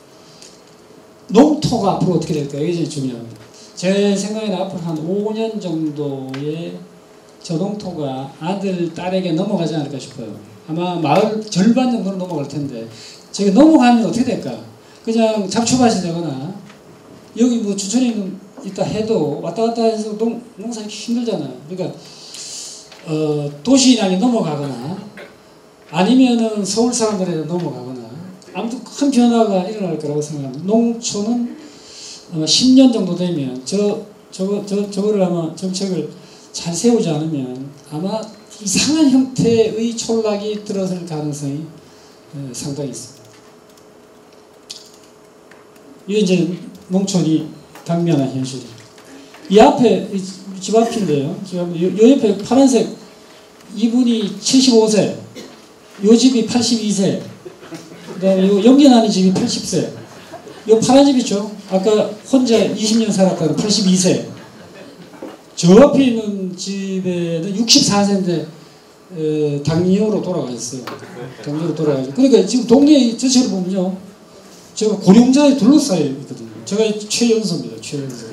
농토가 앞으로 어떻게 될까? 이게 제일 중요합니다. 제 생각에는 앞으로 한 오 년 정도의 저 농토가 아들, 딸에게 넘어가지 않을까 싶어요. 아마 마을 절반 정도는 넘어갈 텐데 저게 넘어가면 어떻게 될까? 그냥 잡초밭이 되거나 여기 뭐 주천에 있다 해도 왔다 갔다 해서 농, 농사하기 힘들잖아요. 그러니까 어, 도시인하게 넘어가거나 아니면은 서울 사람들에게 넘어가거나 아무튼 큰 변화가 일어날 거라고 생각합니다. 농촌은 아마 십 년 정도 되면 저, 저거, 저, 저거를 아마 정책을 잘 세우지 않으면 아마 이상한 형태의 촌락이 들어설 가능성이 에, 상당히 있습니다. 이게 이제 농촌이 당면한 현실입니다. 이 앞에 집 앞인데요. 지금 요, 요 옆에 파란색 이분이 칠십오 세, 요 집이 팔십이 세, 그 다음에 요 연결하는 집이 팔십 세, 요 파란 집 있죠? 아까 혼자 이십 년 살았다는 팔십이 세. 저 앞에 있는 집에는 육십사 세인데 에, 당뇨로 돌아가셨어요. 당뇨로 돌아가셨어요. 그러니까 지금 동네 전체를 보면요. 제가 고령자에 둘러싸여 있거든요. 제가 최연소입니다. 최연소.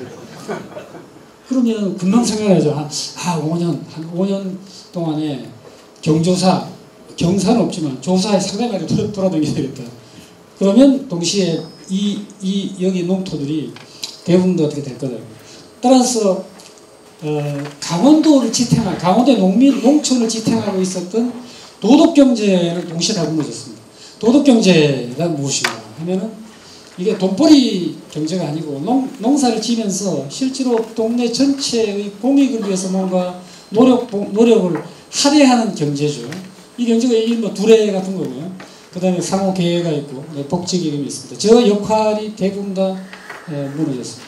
그러면 금방 생각나죠. 한, 아, 오 년, 한 오 년 동안에 경조사, 경사는 없지만 조사에 상당히 많이 돌아, 돌아다니게 되겠다. 그러면 동시에 이, 이, 여기 농토들이 대부분도 어떻게 될 거다. 따라서, 어, 강원도를 지탱하고, 강원도의 농민, 농촌을 지탱하고 있었던 도덕경제는 동시에 다 무너졌습니다. 도덕경제가 무엇인가 하면은 이게 돈벌이 경제가 아니고 농, 농사를 지면서 실제로 동네 전체의 공익을 위해서 뭔가 노력, 노력을 할애하는 경제죠. 이 경제가 이 뭐 두레 같은 거고요. 그 다음에 상호계회가 있고 복지기금이 있습니다. 저 역할이 대부분 다 에, 무너졌습니다.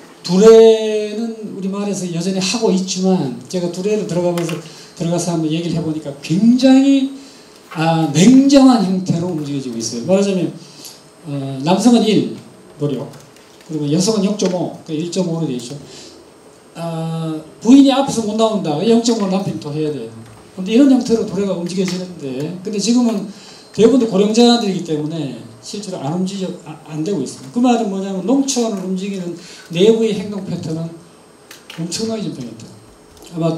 두레는 우리말에서 여전히 하고 있지만 제가 두레로 들어가면서 들어가서 한번 얘기를 해보니까 굉장히 아, 냉정한 형태로 움직여지고 있어요. 말하자면 어, 남성은 일 노력, 그리고 여성은 영 점 오, 일 점 오로 되어 있죠. 아, 부인이 앞에서 못 나온다. 영 점 오 남편이 더 해야 돼요. 근데 이런 형태로 도래가 움직여지는데, 근데 지금은 대부분 고령자들이기 때문에 실제로 안 움직여, 안 되고 있습니다. 그 말은 뭐냐면 농촌을 움직이는 내부의 행동 패턴은 엄청나게 좀 변했다. 아마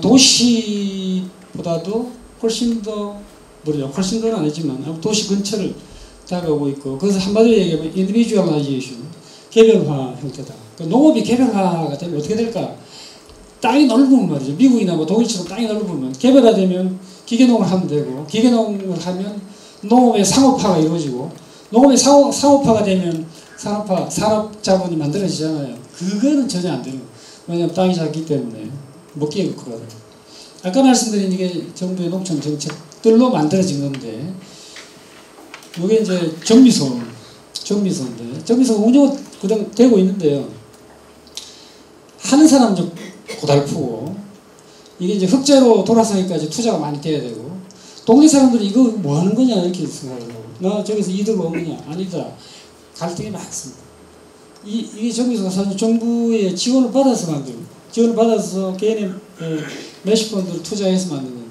도시보다도 훨씬 더, 모르죠. 훨씬 더는 아니지만 도시 근처를 다가오고 있고, 그래서 한마디로 얘기하면 인디비주얼라이제이션, 개별화 형태다. 그러니까 농업이 개별화가 되면 어떻게 될까? 땅이 넓으면 말이죠. 미국이나 뭐 독일처럼 땅이 넓으면 개별화되면 기계농을 하면 되고, 기계농을 하면 농업의 상업화가 이루어지고, 농업의 상업, 상업화가 되면 산업화, 산업자본이 만들어지잖아요. 그거는 전혀 안 되는 거예요. 왜냐하면 땅이 작기 때문에 먹기에 그거거든요. 아까 말씀드린 이게 정부의 농촌 정책들로 만들어진 건데, 이게 이제 정미소, 정미소인데, 정미소 운영 그냥 되고 있는데요. 하는 사람은 좀 고달프고, 이게 이제 흑자로 돌아서기까지 투자가 많이 돼야 되고, 동네 사람들이 이거 뭐 하는 거냐 이렇게 생각을 하고, 나 저기서 이득 얻느냐? 아니다. 갈등이 많습니다. 이, 이게 정부에서 사실 정부의 지원을 받아서 만든, 지원을 받아서 개인의 매시 펀드를 투자해서 만든 건데,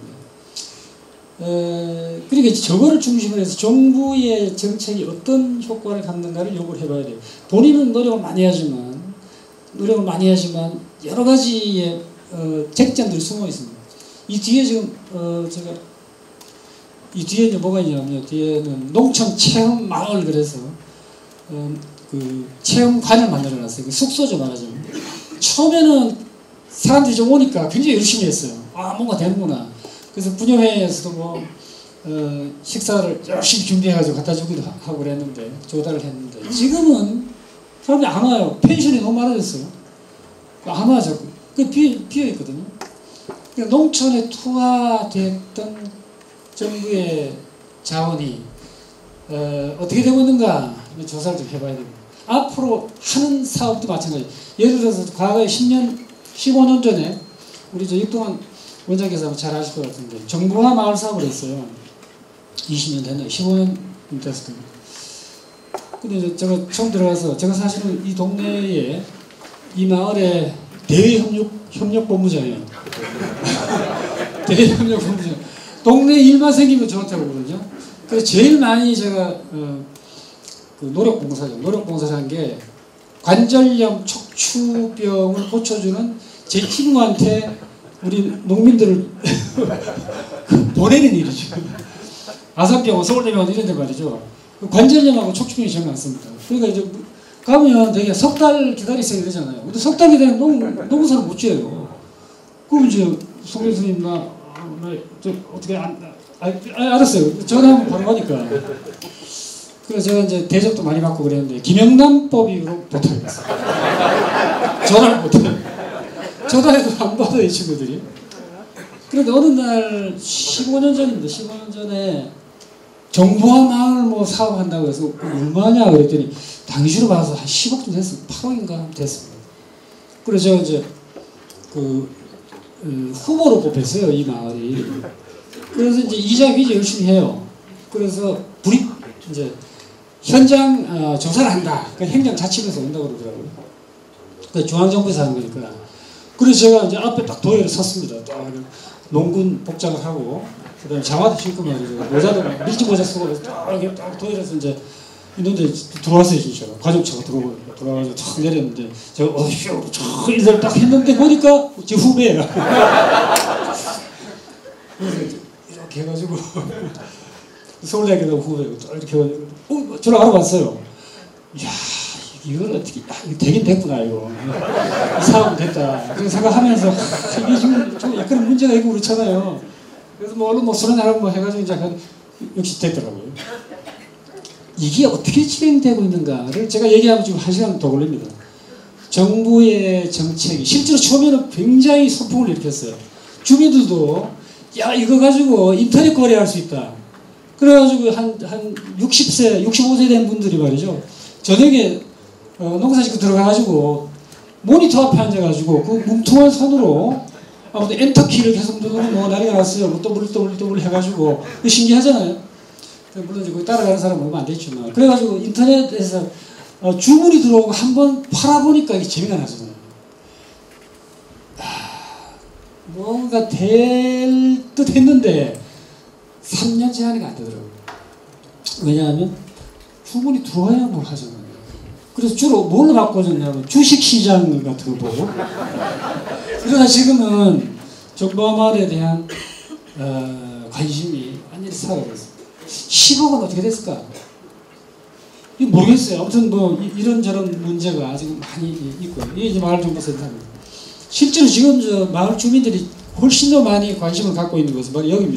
에, 그러니까 저거를 중심으로 해서 정부의 정책이 어떤 효과를 갖는가를 요구를 해봐야 돼요. 본인은 노력을 많이 하지만, 노력을 많이 하지만 여러 가지의 어, 쟁점들이 숨어 있습니다. 이 뒤에 지금 어, 제가 이 뒤에 이제 뭐가 있냐면요. 뒤에는 농촌 체험 마을 그래서 어, 그 체험관을 만들어놨어요. 그 숙소죠 말하자면. 처음에는 사람들이 좀 오니까 굉장히 열심히 했어요. 아 뭔가 되는구나. 그래서 분녀회에서도 뭐 어, 식사를 열심히 준비해가지고 갖다 주기도 하고 그랬는데 조달을 했는데 지금은 사람들이 안 와요. 펜션이 너무 많아졌어요. 안 와 자꾸. 그 비어, 비어 있거든요. 그러니까 농촌에 투하됐던 정부의 자원이 어, 어떻게 되고 있는가 조사를 좀 해봐야 됩니다. 앞으로 하는 사업도 마찬가지. 예를 들어서 과거에 십 년, 십오 년 전에 우리 저 육동환 원장께서 잘 아실 것 같은데 정부화 마을 사업을 했어요. 이십 년 됐나요? 십오 년 됐을 겁니다. 근데 제가 처음 들어가서 제가 사실은 이 동네에 이 마을에 대외협력 협력본부장이에요. 대외협력본부장. 동네 일만 생기면 좋다고 그러거든요. 그래서 제일 많이 제가 어, 그 노력봉사죠. 노력봉사라는 게 관절염 척추병을 고쳐주는 제 친구한테 우리 농민들을 보내는 일이죠. 아산병원, 서울대병원 이런 데 말이죠. 관절염하고 척추병이 제일 많습니다. 그러니까 이제 가면 되게 석 달 기다리세요 이러잖아요. 근데 석 달 기다리면 농, 농사를 못 지어요. 그럼 이제 송 교수님 나, 나 저, 어떻게 안, 아, 아, 알았어요. 전화하면 바로 가니까. 그래서 제가 이제 대접도 많이 받고 그랬는데 김영란법으로 못하겠어요. 전화를 못해요. 전화해도 안 받아요 이 친구들이. 그런데 어느 날 십오 년 전입니다. 십오 년 전에 정부와 마을 뭐 사업한다고 해서 얼마냐 그랬더니 당시로 봐서 한 십억 좀 됐어요. 팔억인가 됐습니다. 그래서 제가 이제 그 음, 후보로 뽑혔어요 이 마을이. 그래서 이제 이자 위조 열심히 해요. 그래서 불입 이제 현장 어, 조사를 한다. 그 행정자치부에서 온다고 그러더라고요. 그 중앙정부에서 하는 거니까. 그래서 제가 이제 앞에 딱 도열을 섰습니다. 딱 농군 복장을 하고, 그 다음에 장화도 신고 말이죠. 모자도 밀짚 모자 쓰고, 딱 이렇게 딱 도열해서 이제 있는데 들어왔어요, 진짜. 과정차가 들어오고, 들어와가지고 탁 내렸는데, 제가 어휴, 저 인사를 딱 했는데 보니까 제 후배예요. 그래서 이렇게 해가지고, 서울대학교 후배고, 이렇게 해가지고, 어, 저를 알아봤어요. 이야, 이걸 어떻게, 아, 이거 되긴 됐구나, 이거. 이 사업은 됐다. 그렇게 생각하면서, 이게 지금 좀 약간 문제가 있고 그렇잖아요. 그래서 뭐, 얼른 뭐, 술 한잔 하고 뭐 해가지고, 이제 역시 됐더라고요. 이게 어떻게 진행되고 있는가를 제가 얘기하면 지금 한 시간 더 걸립니다. 정부의 정책이, 실제로 처음에는 굉장히 선풍을 일으켰어요. 주민들도, 야, 이거 가지고 인터넷 거래할 수 있다. 그래가지고 한, 한 육십 세, 육십오 세 된 분들이 말이죠. 저녁에 어, 농사짓고 들어가가지고 모니터 앞에 앉아가지고 그 뭉퉁한 손으로 아무튼 엔터키를 계속 누르고 뭐 난리가 났어요. 뭐 더블 더블 더블 해가지고 신기하잖아요. 물론 이제 거기 따라가는 사람은 얼마 안 됐지만 그래가지고 인터넷에서 어, 주문이 들어오고 한번 팔아보니까 이게 재미가 나잖아요. 뭔가 될 듯 했는데 삼 년 제한이 안 되더라고요. 왜냐하면 주문이 들어와야 뭘 하잖아요. 그래서 주로 뭘로 바꿔줬냐면 주식시장 같은 거 보고. 그러나 지금은 정보화마을에 대한 어, 관심이 완전히 사라졌어요. 십억은 어떻게 됐을까? 이거 모르겠어요. 아무튼 뭐 이런저런 문제가 지금 많이 있고요. 이게 이제 마을정보센터입니다. 실제로 지금 저 마을 주민들이 훨씬 더 많이 관심을 갖고 있는 것은 바로 여기입니다.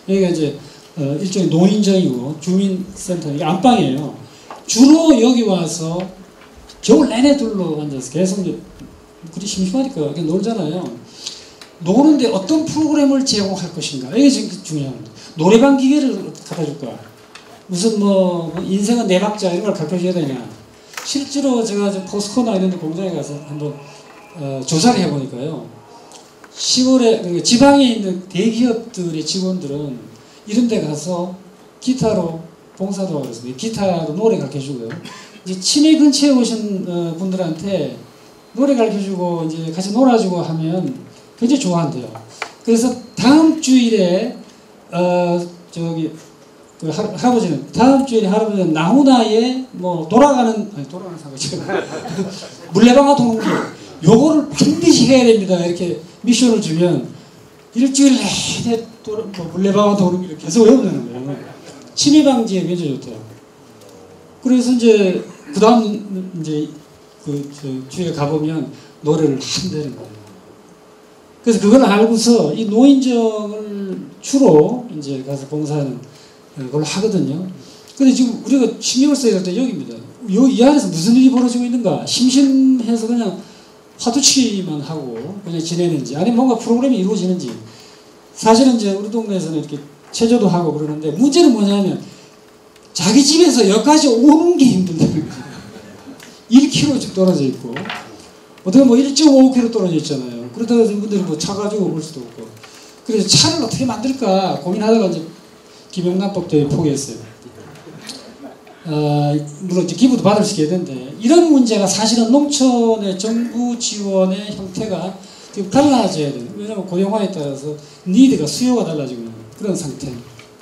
여기가 이제 어, 일종의 노인정이고 주민센터, 이게 안방이에요. 주로 여기 와서 겨울 내내 둘러 앉아서 계속 이제 그리 심심하니까 그냥 놀잖아요. 노는데 어떤 프로그램을 제공할 것인가, 이게 지금 중요합니다. 노래방 기계를 갖다 줄까? 무슨 뭐 인생은 네 박자 이런 걸 갖다 줘야 되냐? 실제로 제가 좀 포스코나 이런 데 공장에 가서 한번 어, 조사를 해보니까요. 시골에 지방에 있는 대기업들의 직원들은 이런 데 가서 기타로 봉사도 하고 있습니다. 기타로 노래 가르쳐주고요. 이제 치매 근처에 오신 어, 분들한테 노래 가르쳐주고 이제 같이 놀아주고 하면 굉장히 좋아한대요. 그래서 다음 주일에 어 저기 그 할, 할아버지는 다음 주일에 할아버지는 나훈아의 뭐 돌아가는 아니 돌아가는 사고죠. 물레방아 도는 길 요거를 반드시 해야 됩니다. 이렇게 미션을 주면 일주일 내내 도, 뭐 물레방아 도는 길을 계속 외운다는 거예요. 치매 방지에 굉장히 좋대요. 그래서 이제 그 다음 이제 그 저 주에 가보면 노래를 한다는 거예요. 그래서 그걸 알고서 이 노인정을 주로 이제 가서 봉사하는 걸로 하거든요. 근데 지금 우리가 신경을 써야 될 때 여기입니다. 요, 이 안에서 무슨 일이 벌어지고 있는가? 심심해서 그냥 화두치기만 하고 그냥 지내는지, 아니면 뭔가 프로그램이 이루어지는지. 사실은 이제 우리 동네에서는 이렇게 체조도 하고 그러는데, 문제는 뭐냐면 자기 집에서 여기까지 오는 게 힘들다는 거예요. 일 킬로미터 떨어져 있고, 어떻게 뭐 일 점 오 킬로미터 떨어져 있잖아요. 그러다가 이분들이 뭐 차 가지고 올 수도 없고. 그래서 차를 어떻게 만들까 고민하다가 이제 김영란법 때문에 포기했어요. 어, 물론 이제 기부도 받을 수 있게 되는데, 이런 문제가 사실은 농촌의 정부 지원의 형태가 지금 달라져야 돼요. 왜냐하면 고령화에 따라서 니드가, 수요가 달라지고 있는 그런 상태.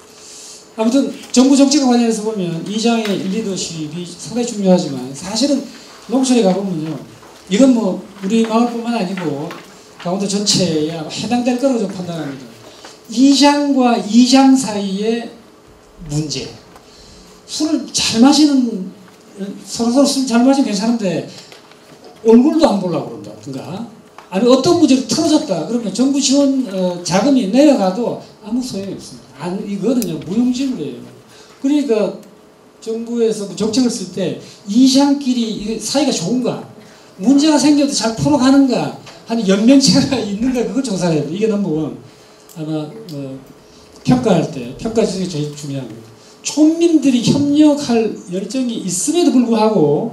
아무튼 정부 정책과 관련해서 보면 이 장의 리더십이 상당히 중요하지만, 사실은 농촌에 가보면요, 이건 뭐 우리 마을뿐만 아니고 강원도 전체에 해당될 거라고 좀 판단합니다. 이 장과 이 장 사이의 문제. 술을 잘 마시는, 서로서로 술 잘 마시면 괜찮은데 얼굴도 안 보려고 그런다든가, 아니 어떤 문제로 틀어졌다 그러면 정부 지원 어, 자금이 내려가도 아무 소용이 없습니다. 안, 이거는요 무용지물이에요. 그러니까 정부에서 정책을 쓸 때 이 장끼리 사이가 좋은가, 문제가 생겨도 잘 풀어가는가 하는 연명체가 있는가, 그걸 조사해야 돼요. 이게 넘버원. 아마 뭐 평가할 때 평가 중에 제일 중요한 거예요. 촌민들이 협력할 열정이 있음에도 불구하고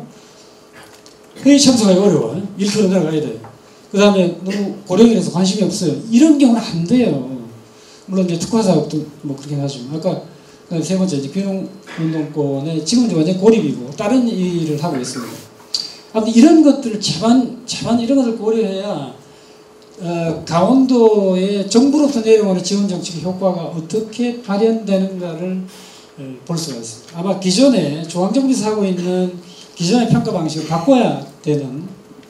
회의 참석하기 어려워요. 일 킬로미터 내려가야 돼요. 그 다음에 너무 고령이라서 관심이 없어요. 이런 경우는 안 돼요. 물론 이제 특화 사업도 뭐 그렇게 하죠. 아까 세 번째 이제 귀농운동권에 지금 완전 고립이고 다른 일을 하고 있습니다. 아무튼 이런 것들을 제반 제반 이런 것을 고려해야 어, 강원도의 정부로부터 내려오는 지원 정책의 효과가 어떻게 발현되는가를 어, 볼 수가 있습니다. 아마 기존에 중앙정부에서 하고 있는 기존의 평가 방식을 바꿔야 되는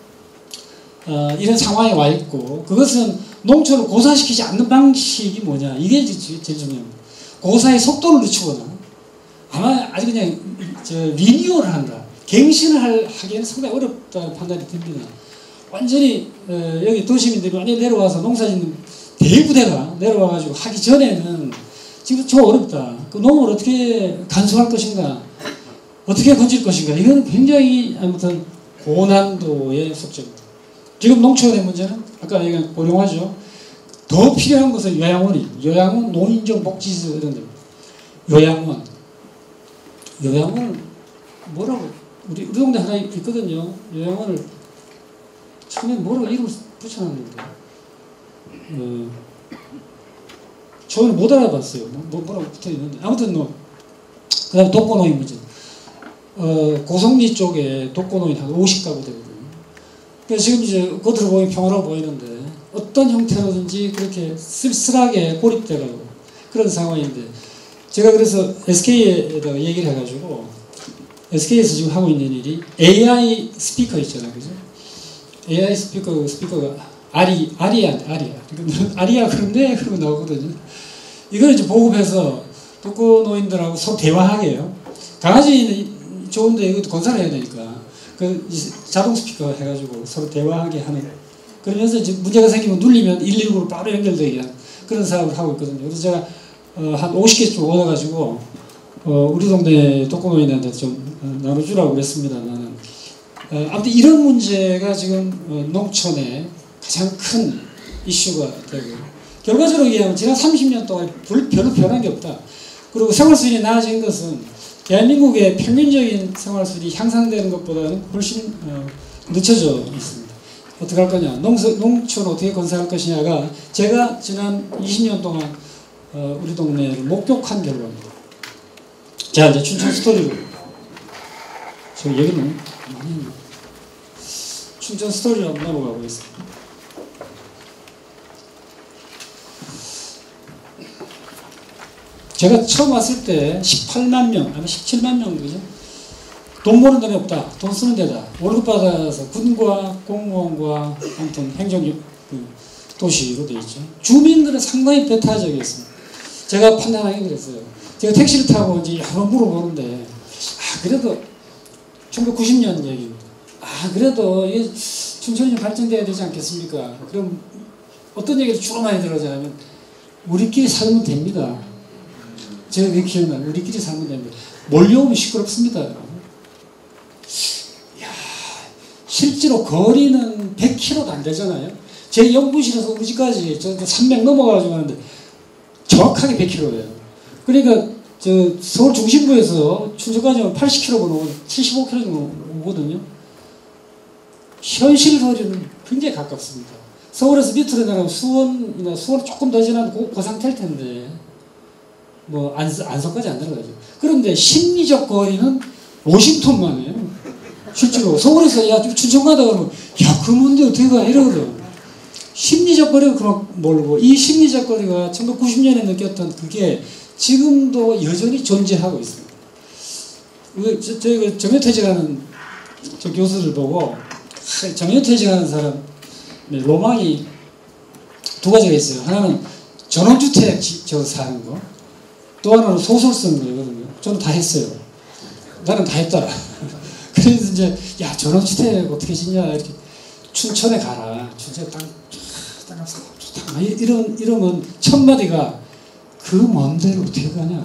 어, 이런 상황에 와 있고, 그것은 농촌을 고사시키지 않는 방식이 뭐냐, 이게 제일 중요합니다. 고사의 속도를 늦추거나, 아마 아직 그냥 저 리뉴얼을 한다, 갱신을 할, 하기에는 상당히 어렵다는 판단이 듭니다. 완전히 어, 여기 도시민들이 완전히 내려와서 농사짓는 대부대가 내려와가지고 하기 전에는 지금 좀 어렵다. 그 농업을 어떻게 간수할 것인가, 어떻게 건질 것인가, 이건 굉장히 아무튼 고난도의 숙제입니다. 지금 농촌의 문제는 아까 얘기한 고령화죠. 더 필요한 것은 요양원이, 요양원, 노인정 복지시설 이런 데입니다. 요양원, 요양원은 뭐라고, 우리 우리 동네 하나 있거든요. 요양원을 처음에 뭐라고 이름을 붙여놨는데, 어, 저는 못 알아봤어요. 뭐, 뭐라고 붙어 있는데, 아무튼 뭐, 그다음 독거노인 문제. 어, 고성리 쪽에 독거노인 한 오십 가구 되거든요. 그래서 지금 이제 겉으로 보이면 평화로워 보이는데 어떤 형태로든지 그렇게 쓸쓸하게 고립돼가고 그런 상황인데, 제가 그래서 에스케이에다가 얘기를 해가지고, 에스케이에서 지금 하고 있는 일이 에이아이 스피커 있잖아요, 그죠? 에이아이 스피커, 스피커가 아리, 아리야, 아리야. 아리야, 그런데? 그러고 나오거든요. 이걸 이제 보급해서 독거노인들하고 서로 대화하게 해요. 강아지는 좋은데 이것도 건설을 해야 되니까 그 자동 스피커 해가지고 서로 대화하게 하는, 그러면서 이제 문제가 생기면 눌리면 일일구로 바로 연결되게 하는 그런 사업을 하고 있거든요. 그래서 제가 어, 한 오십 개쯤 얻어가지고 어, 우리 동네 독거노인한테 좀 어, 나눠주라고 그랬습니다. 나는. 어, 아무튼 이런 문제가 지금 어, 농촌의 가장 큰 이슈가 되고, 결과적으로 얘기하면 지난 삼십 년 동안 별로 변한 게 없다. 그리고 생활수준이 나아진 것은 대한민국의 평균적인 생활수준이 향상되는 것보다는 훨씬 어, 늦춰져 있습니다. 어떻게 할 거냐, 농서, 농촌 어떻게 건설할 것이냐가 제가 지난 이십 년 동안 어, 우리 동네를 목격한 결과입니다. 자, 이제 춘천 스토리로. 저 얘기는 많이 했네. 춘천 스토리로 한번 넘어가 보겠습니다. 제가 처음 왔을 때 십팔만 명, 아니 십칠만 명, 그죠? 돈 버는 돈이 없다. 돈 쓰는 데다. 월급 받아서 군과 공무원과 아무튼 행정 그 도시로 되어 있죠. 주민들은 상당히 배타적이었습니다. 제가 판단하기 그랬어요. 제가 택시를 타고 이제 여러 번 물어보는데, 아, 그래도 천구백구십 년 얘기입니다. 아, 그래도 이게 춘천이 좀 발전돼야 되지 않겠습니까? 그럼 어떤 얘기를 주로 많이 들어오냐면, 우리끼리 살면 됩니다. 제가 왜 기억나요? 우리끼리 살면 됩니다. 몰려오면 시끄럽습니다. 이야, 실제로 거리는 백 킬로미터도 안 되잖아요. 제 연구실에서 우리 집까지 저 삼백 넘어가가지고 하는데 정확하게 백 킬로미터예요. 그러니까 저 서울 중심부에서 춘천까지 오면 팔십 킬로미터 오고 칠십오 킬로미터 오거든요. 현실 거리는 굉장히 가깝습니다. 서울에서 밑으로 내려가면 수원이나 수원 조금 더 지나면 그, 그 상태일 텐데, 뭐 안, 안성까지 안 들어가죠. 그런데 심리적 거리는 워싱턴만 해요. 실제로 서울에서 야 춘천 가다 그러면 야 그 뭔데 어떻게 가 이러거든. 심리적 거리가 그만 멀고, 이 심리적 거리가 천구백구십 년에 느꼈던 그게 지금도 여전히 존재하고 있습니다. 저, 저희 정년퇴직하는 저 교수들 보고, 정년퇴직하는 사람 로망이 두 가지가 있어요. 하나는 전원주택 저 사는 거, 또 하나는 소설 쓰는 거거든요. 저는 다 했어요. 나는 다 했다. 그래서 이제 야 전원주택 어떻게 짓냐, 이렇게 춘천에 가라. 춘천에 땅 땅 좋다. 이런 이러면 첫 마디가 그 먼 데를 어떻게 가냐.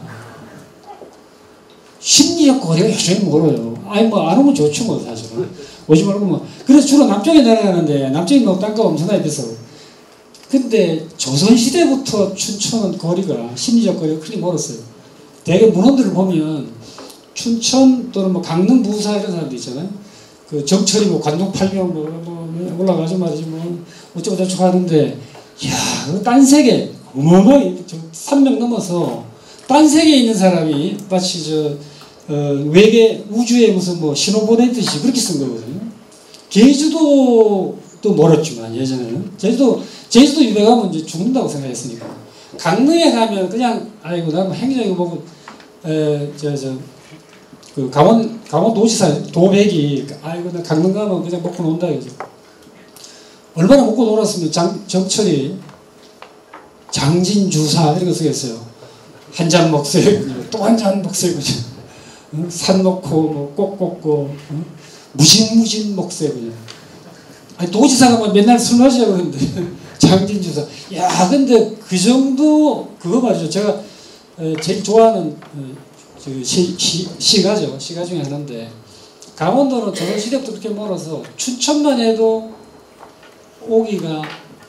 심리적 거리가 여전히 멀어요. 아니 뭐 안 오면 좋죠 뭐 사실은. 오지 말고 뭐. 그래서 주로 남쪽에 내려가는데 남쪽이 뭐 땅값 엄청나게 비싸. 근데 조선시대부터 춘천은 거리가, 심리적 거리가 크게 멀었어요. 대개 문헌들을 보면 춘천 또는 뭐 강릉 부사 이런 사람들 있잖아요. 그 정철이 뭐 관동 팔경 뭐, 뭐 올라가죠 말이지 뭐 어쩌고 저쩌고 하는데, 이야, 그 딴 세계 어마어마하게 삼백 넘어서 딴 세계에 있는 사람이 마치 저 어, 외계 우주에 무슨 뭐 신호 보내듯이 그렇게 쓴 거거든요. 제주도 또 멀었지만 예전에는 제주도 제주도 유배 가면 이제 죽는다고 생각했으니까. 강릉에 가면 그냥 아이고 나는 행정이 보고 에저저 그 강원 강원도지사 도백이 아이고 나 강릉 가면 그냥 먹고 논다 이제. 얼마나 먹고 놀았으면 장, 정철이 장진주사 이런 거 쓰겠어요. 한 잔 먹세요. 또 한 잔 먹세요. 응? 산 놓고 뭐 꽃 꽂고 응? 무진무진 먹세요. 그냥. 아니 도지사가 뭐 맨날 술 마시자고 그러는데 장진주사. 야 근데 그 정도 그거 말이죠. 제가 제일 좋아하는 시, 시, 시가죠. 시가 중에 하나인데, 강원도는 조선시대부터 그렇게 멀어서 춘천만 해도 오기가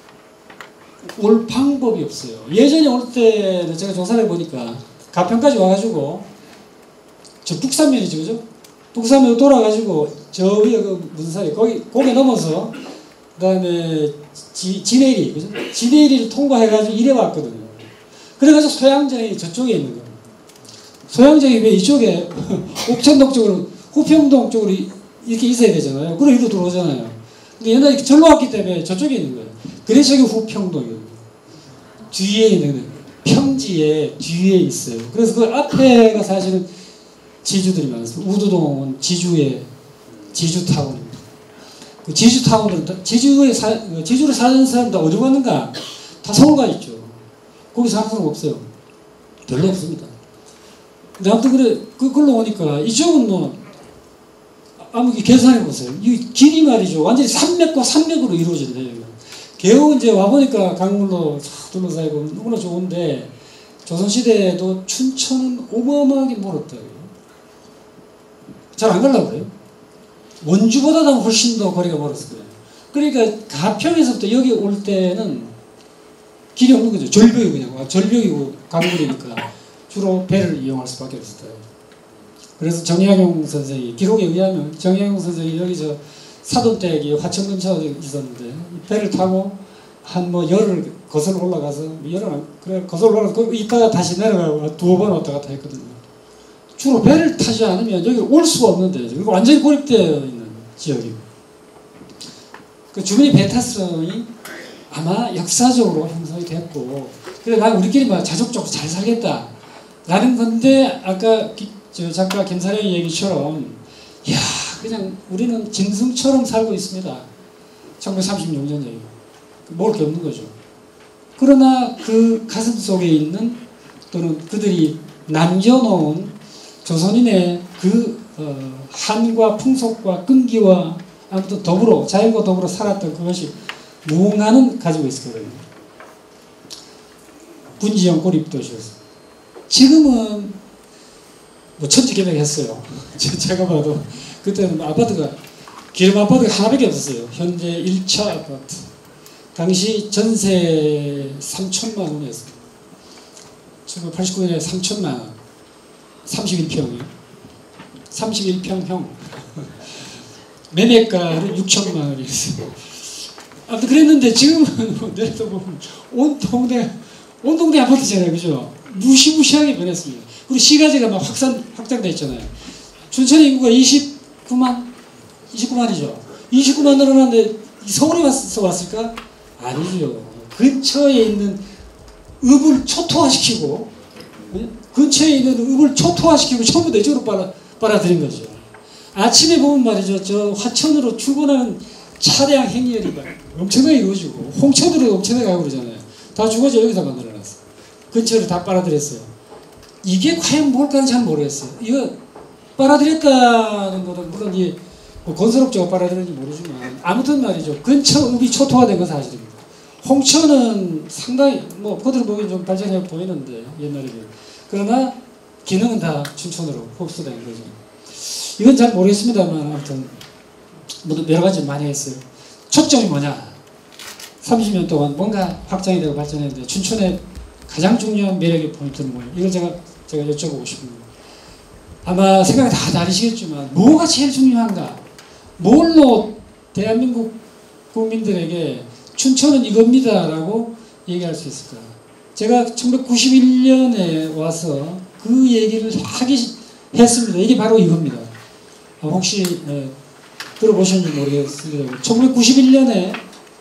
올 방법이 없어요. 예전에 올 때는 제가 조사를 해보니까 가평까지 와가지고 저 북산면이죠, 그죠? 북산면 돌아가지고 저 위에 그 무슨 산이 거기 고개 넘어서 그 다음에 지내리, 그죠? 지내리를 통과해가지고 이래 왔거든요. 그래가지고 소양장이 저쪽에 있는 거예요. 소양장이 왜 이쪽에 옥천동 쪽으로 후평동 쪽으로 이렇게 있어야 되잖아요. 그리고 이리로 들어오잖아요. 근데 옛날에 절로 왔기 때문에 저쪽에 있는 거예요. 그래서 여기 후평동이거든요. 뒤에 있는 거예요. 평지에 뒤에 있어요. 그래서 그 앞에가 사실은 지주들이 많았어요. 우두동은 지주의 지주타운입니다. 그 지주타운들은 지주에 사, 지주를 사는 사람들 어디 갔는가? 다 서울 가 있죠. 거기서 한 사람 없어요. 별로 없습니다. 근데 아무튼 그래, 그, 걸로 오니까 이쪽은 뭐, 아무 계산해 보세요. 이 길이 말이죠. 완전히 산맥과 산맥으로 이루어진대요. 겨우 이제 와보니까 강물로 쫙 둘러싸이고 너무나 좋은데, 조선시대에도 춘천은 어마어마하게 멀었다. 잘 안 가려고 그래요. 원주보다도 훨씬 더 거리가 멀었을 거예요. 그러니까 가평에서부터 여기 올 때는 길이 없는 거죠. 절벽이 그냥 절벽이고 강물이니까 주로 배를 이용할 수밖에 없었어요. 그래서 정약용 선생이 기록에 의하면 정약용 선생이 여기 저 사돈댁이 화천 근처에 있었는데 배를 타고 한 뭐 열흘 거슬러 올라가서 열흘 그래 거슬러 올라가서 이따가 다시 내려가고 두어 번 왔다 갔다 했거든요. 주로 배를 타지 않으면 여기 올 수가 없는데 그리고 완전히 고립되어 있는 지역이고 그 주민의 배타성이 아마 역사적으로 형성이 됐고 그래 난 우리끼리 막 자족적으로 잘 살겠다 라는 건데 아까 기, 저 작가 김사령의 얘기처럼 이야 그냥 우리는 짐승처럼 살고 있습니다. 천구백삼십육 년 얘기고 먹을 게 없는 거죠. 그러나 그 가슴 속에 있는 또는 그들이 남겨놓은 조선인의 그 어, 한과 풍속과 끈기와 아무튼 더불어 자연과 더불어 살았던 그것이 무언가는 가지고 있을 거예요. 군지형 고립도시였어요. 지금은 뭐 천지개벽했어요. 제가 봐도 그때는 아파트가 기름 아파트가 하나밖에 없었어요. 현재 일 차 아파트. 당시 전세 삼천만 원이었어요. 천구백팔십구 년에 삼천만 원. 삼십일 평이요. 삼십일 평형. 매매가는 육천만 원이었어요. 아무튼 그랬는데 지금은 내려다 보면 온 동네, 온 동네 아파트잖아요. 그죠? 무시무시하게 변했습니다. 그리고 시가지가 막 확산, 확장돼 있잖아요. 춘천의 인구가 이십구만, 이십구만이죠. 이십구만 늘어났는데 서울에 와서 왔을까? 아니죠. 근처에 있는 읍을 초토화시키고, 근처에 있는 읍을 초토화시키고 전부 내쪽으로 빨아, 빨아들인 거죠. 아침에 보면 말이죠. 저 화천으로 출근하는 차량 행렬이 막 엄청나게 이루어지고, 홍천으로 엄청나게 가고 그러잖아요. 다 죽어져 여기다 만들어놨어. 근처를 다 빨아들였어요. 이게 과연 뭘까는 잘 모르겠어요. 이거 빨아들였다는 것은 물론 이 뭐 건설업자가 빨아들였는지 모르지만 아무튼 말이죠. 근처 읍이 초토화된 건 사실입니다. 홍천은 상당히 뭐 그들 보기엔 좀 발전해 보이는데 옛날에 그러나 기능은 다 춘천으로 흡수된 거죠. 이건 잘 모르겠습니다만 아무튼 뭐 여러 가지 많이 했어요. 초점이 뭐냐? 삼십 년 동안 뭔가 확장이 되고 발전했는데 춘천의 가장 중요한 매력의 포인트는 뭐예요? 이걸 제가 제가 여쭤보고 싶습니다. 아마 생각이 다 다르시겠지만 뭐가 제일 중요한가? 뭘로 대한민국 국민들에게 춘천은 이겁니다라고 얘기할 수 있을까? 제가 천구백구십일 년에 와서 그 얘기를 하기 했습니다. 이게 바로 이겁니다. 혹시 네, 들어보셨는지 모르겠습니다. 천구백구십일 년에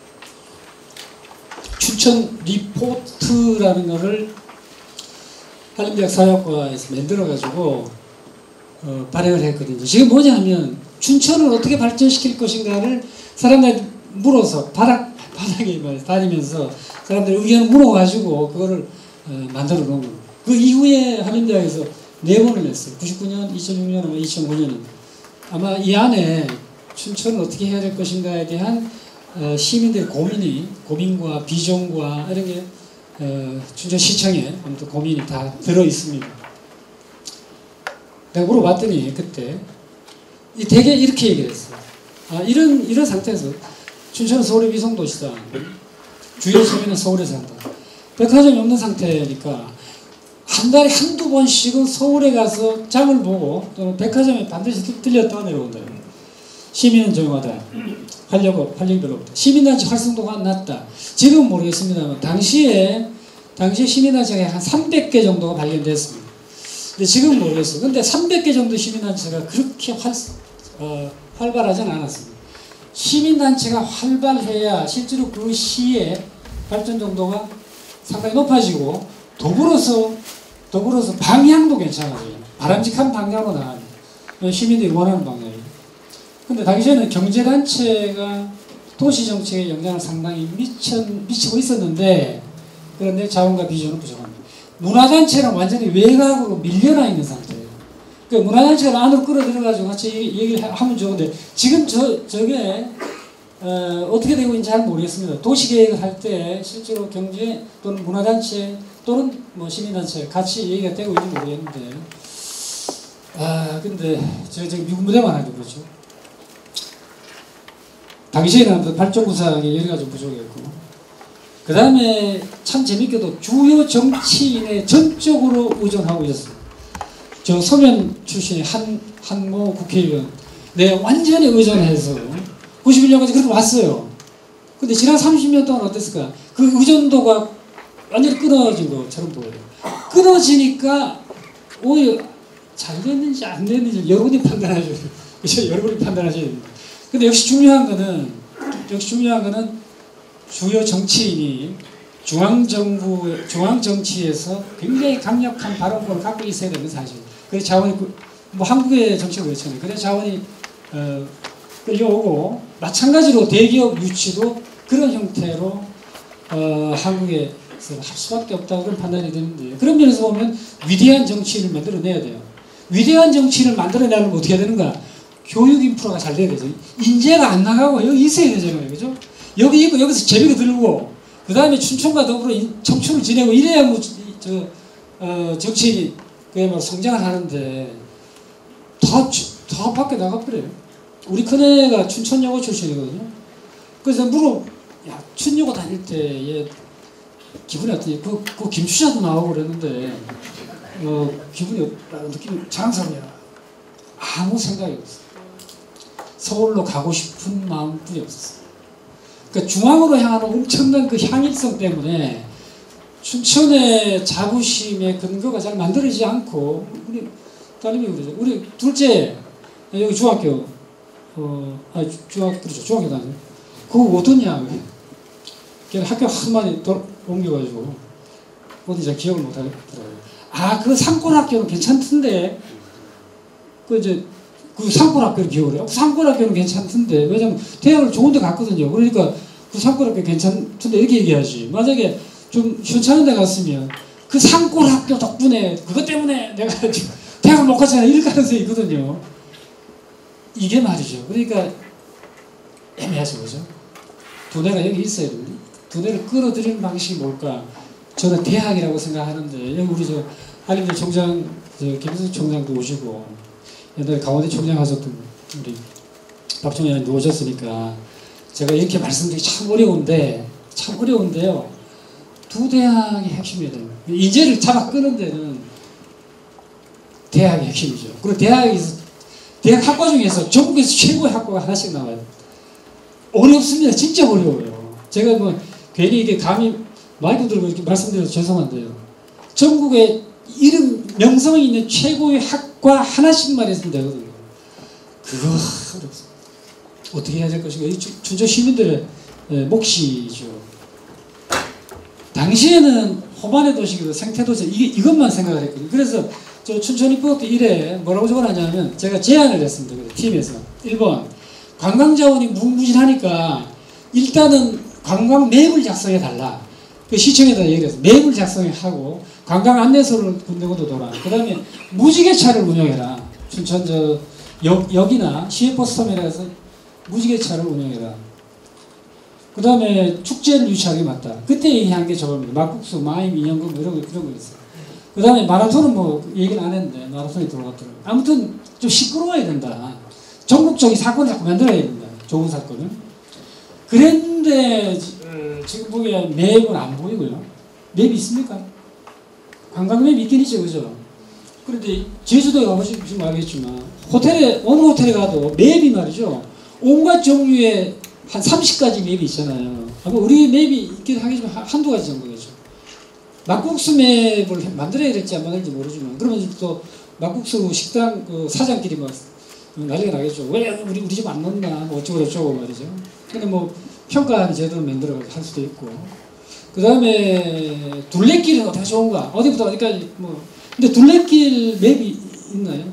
춘천 리포트라는 것을 한림대학 사회학과에서 만들어가지고 어, 발행을 했거든요. 지금 뭐냐 하면 춘천을 어떻게 발전시킬 것인가를 사람들이 물어서 바닥, 바닥에 다니면서 사람들이 의견을 물어가지고 그거를 어, 만들어 놓은 거예요. 그 이후에 한림대학에서 네 번을 냈어요. 구십구 년, 이천육 년, 아마 이천오 년은. 아마 이 안에 춘천을 어떻게 해야 될 것인가에 대한 어, 시민들의 고민이, 고민과 비전과 이런 게 어, 춘천시청에 아무튼 고민이 다 들어 있습니다. 내가 물어봤더니 그때 되게 이렇게 얘기를 했어요. 아, 이런, 이런 상태에서 춘천은 서울의 위성도시다. 주요 서민은 서울에 산다. 백화점이 없는 상태니까 한 달에 한두 번씩은 서울에 가서 장을 보고 또는 백화점에 반드시 들렸다가 내려온다. 시민은 조용하다. 활력, 활력이 별로 없다. 시민단체 활성도가 낮다. 지금은 모르겠습니다만 당시에 당시에 시민단체가 한 삼백 개 정도가 발견됐습니다. 근데 지금은 모르겠어요. 근데 삼백 개 정도 시민단체가 그렇게 활, 어, 활발하진 않았습니다. 시민단체가 활발해야 실제로 그 시의 발전 정도가 상당히 높아지고 더불어서 더불어서 방향도 괜찮아져요. 바람직한 방향으로 나갑니다. 시민들이 원하는 방향이에요. 근데 당시에는 경제단체가 도시정책에 영향을 상당히 미쳐, 미치고 있었는데 그런데 자원과 비전은 부족합니다. 문화단체는 완전히 외곽으로 밀려나 있는 상태예요. 그러니까 문화단체가 안으로 끌어들여가지고 같이 얘기를 하면 좋은데 지금 저, 저게 어, 어떻게 되고 있는지 잘 모르겠습니다. 도시계획을 할 때 실제로 경제 또는 문화단체 또는 뭐 시민단체 같이 얘기가 되고 있는지 모르겠는데, 아 근데 저, 저 미군 부대만 하죠. 그렇죠. 당시에는 발전구상이 여러 가지 부족했고, 그 다음에 참 재밌게도 주요 정치인에 전적으로 의존하고 있었어요. 저 소련 출신의 한, 한모 국회의원, 내 완전히 의존해서 구십일 년까지 그렇게 왔어요. 근데 지난 삼십 년 동안 어땠을까? 그 의존도가 완전히 끊어진 것처럼 보여요. 끊어지니까 오히려 잘 됐는지 안 됐는지 여러분이 판단하셔야 돼요. 여러분이 판단하셔야 됩니다. 근데 역시 중요한 거는, 역시 중요한 거는 주요 정치인이 중앙정부, 중앙정치에서 굉장히 강력한 발언권을 갖고 있어야 되는 사실. 그래서 자원이, 뭐 한국의 정치가 그렇잖아요. 그래서 자원이, 어, 끌려오고, 마찬가지로 대기업 유치도 그런 형태로, 어, 한국에서 할 수밖에 없다고 그런 판단이 되는데, 그런 면에서 보면 위대한 정치인을 만들어내야 돼요. 위대한 정치인을 만들어내려면 어떻게 해야 되는가? 교육 인프라가 잘 돼야 되죠. 인재가 안 나가고 여기 있어야 되잖아요. 그죠? 여기 있고 여기서 재미가 들고, 그 다음에 춘천과 더불어 청춘을 지내고 이래야 뭐, 저, 어, 정치인이 그야말로 성장을 하는데, 다, 다 밖에 나가버려요. 우리 큰애가 춘천여고 출신이거든요. 그래서 물어, 야, 춘여고 다닐 때 얘 기분이 어떠니? 그, 그 김추자도 나오고 그랬는데, 어, 기분이 없다, 느낌이 장사이야. 아무 생각이 없어. 서울로 가고 싶은 마음뿐이 없었어. 그러니까 중앙으로 향하는 엄청난 그 향일성 때문에 춘천의 자부심의 근거가 잘 만들어지지 않고, 우리 딸님이 그러죠. 우리 둘째, 여기 중학교, 어, 아, 중학교, 그렇죠. 중학교 다녀요. 그거 어떠냐. 걔는 학교 한 마디 옮겨가지고, 어디 잘 기억을 못 하겠더라고요. 아, 그 상권학교는 괜찮던데. 그 이제, 그 상권학교를 기억을 해요. 상권학교는 괜찮던데. 왜냐면 대학을 좋은 데 갔거든요. 그러니까 그 상권학교 괜찮던데 이렇게 얘기하지. 만약에 좀 시원찮은 데 갔으면 그 상권학교 덕분에 그것 때문에 내가 대학을 못 갔잖아. 이럴 가능성이 있거든요. 이게 말이죠. 그러니까 애매하죠. 그죠? 두뇌가 여기 있어야 됩니다. 두뇌를 끌어들이는 방식이 뭘까? 저는 대학이라고 생각하는데, 여기 우리 저 한림대 총장, 저 김수석 총장도 오시고, 옛날에 강원대 총장 하셨던 우리 박 총장님도 오셨으니까, 제가 이렇게 말씀드리기 참 어려운데, 참 어려운데요. 두 대학이 핵심이에요. 인재를 잡아 끄는 데는 대학이 핵심이죠. 그리고 대학에서, 대학 학과 중에서 전국에서 최고의 학과가 하나씩 나와요. 어렵습니다. 진짜 어려워요. 제가 뭐, 괜히 이게 감히 마이크 들고 이렇게 말씀드려서 죄송한데요. 전국에 이름, 명성이 있는 최고의 학과 하나씩만 했으면 되거든요. 그거 어렵습니다. 어떻게 해야 될 것인가? 이 춘천 시민들의 몫이죠. 당시에는 호반의 도시고 생태도시, 이게 이것만 생각을 했거든요. 그래서 저 춘천 리포트 일에 뭐라고 적어놨냐면, 제가 제안을 했습니다. 팀에서. 일 번, 관광자원이 무궁무진하니까 일단은 관광 맵을 작성해 달라. 그 시청에다 얘기를 해서 맵을 작성하고 관광 안내소를 군데군데 돌아. 그 다음에 무지개차를 운영해라. 춘천 저 역, 역이나 시외버스터미널 해서 무지개차를 운영해라. 그 다음에 축제를 유치하게 맞다. 그때 얘기한 게 저겁니다. 막국수, 마임, 인형금 이런 거, 그런 거 있어요. 그 다음에 마라톤은 뭐 얘기는 안 했는데 마라톤이 들어갔더라고요. 아무튼 좀 시끄러워야 된다. 전국적인 사건을 자꾸 만들어야 된다. 좋은 사건을. 그랬는데 지금 보기엔 맵은 안 보이고요. 맵이 있습니까? 관광 맵이 있긴 있죠. 그죠? 그런데 제주도에 가보시면 알겠지만 호텔에, 어느 호텔에 가도 맵이 말이죠. 온갖 종류의 한 삼십 가지 맵이 있잖아요. 아마 우리 맵이 있긴 하겠지만 한두 가지 정도겠죠. 막국수 맵을 만들어야 될지 안 만들지 모르지만, 그러면 또 막국수 식당 그 사장끼리 막 난리가 나겠죠. 왜 우리 우리 집 안 넣나? 뭐 어쩌고 저쩌고 말이죠. 근데 뭐 평가하는 제도를 만들어 할 수도 있고. 그 다음에 둘레길은 어떻게 좋은가? 어디부터 어디까지 뭐. 근데 둘레길 맵이 있나요?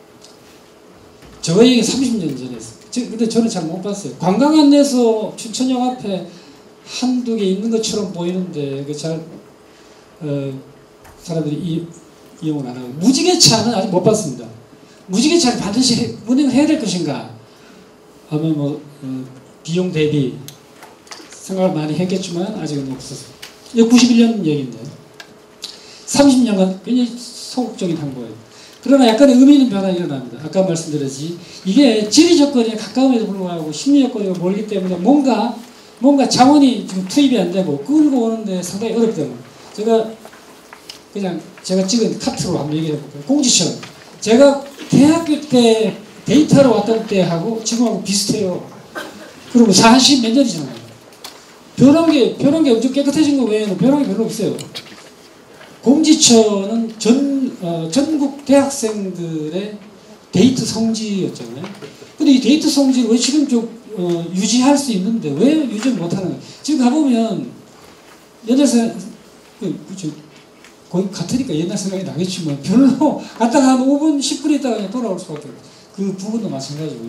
저 얘기 삼십 년 전에 했어요. 근데 저는 잘 못 봤어요. 관광 안내소 춘천역 앞에 한두 개 있는 것처럼 보이는데, 그 잘, 어, 사람들이 이, 이용을 안 하고. 무지개차는 아직 못 봤습니다. 무지개차를 반드시 운행을 해야 될 것인가? 아마 뭐, 어, 비용 대비 생각을 많이 했겠지만, 아직은 없었어요. 이거 구십일 년 얘기인데. 삼십 년간 굉장히 소극적인 행보예요. 그러나 약간의 의미 있는 변화가 일어납니다. 아까 말씀드렸지 이게 지리 조건에 가까움에도 불구하고 심리 조건이 멀기 때문에 뭔가 뭔가 자원이 지금 투입이 안 되고 끌고 오는데 상당히 어렵다고. 제가 그냥 제가 찍은 카트로 한번 얘기해 볼게요. 공지천. 제가 대학교 때 데이터로 왔던 때하고 지금하고 비슷해요. 그리고 사십 몇 년이잖아요. 변한 게, 변한 게 엄청 깨끗해진 거 외에는 변한 게 별로 없어요. 공지처는 전, 어, 전국 대학생들의 데이트 성지였잖아요. 근데 이 데이트 성지를 왜 지금 좀, 어, 유지할 수 있는데 왜 유지를 못하는 거예요? 지금 가보면 옛날 생각, 그, 그쵸. 거의 같으니까 옛날 생각이 나겠지만 별로 갔다가 한 오 분, 십 분 있다가 그냥 돌아올 수밖에 없어요. 그 부분도 마찬가지고요.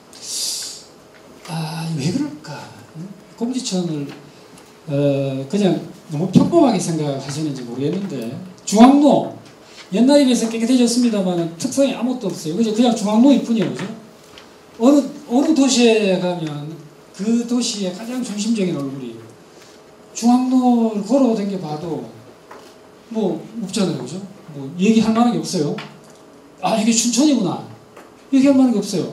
아, 왜 그럴까? 공지천을 어, 그냥 너무 평범하게 생각하시는지 모르겠는데 중앙로 옛날에 비해서 깨끗해졌습니다만 특성이 아무것도 없어요. 그죠? 그냥 중앙로일 뿐이에요. 그죠? 어느, 어느 도시에 가면 그 도시의 가장 중심적인 얼굴이 중앙로를 걸어다녀 봐도 뭐 없잖아요. 그죠? 뭐 얘기할 만한 게 없어요. 아, 이게 춘천이구나. 얘기할 만한 게 없어요.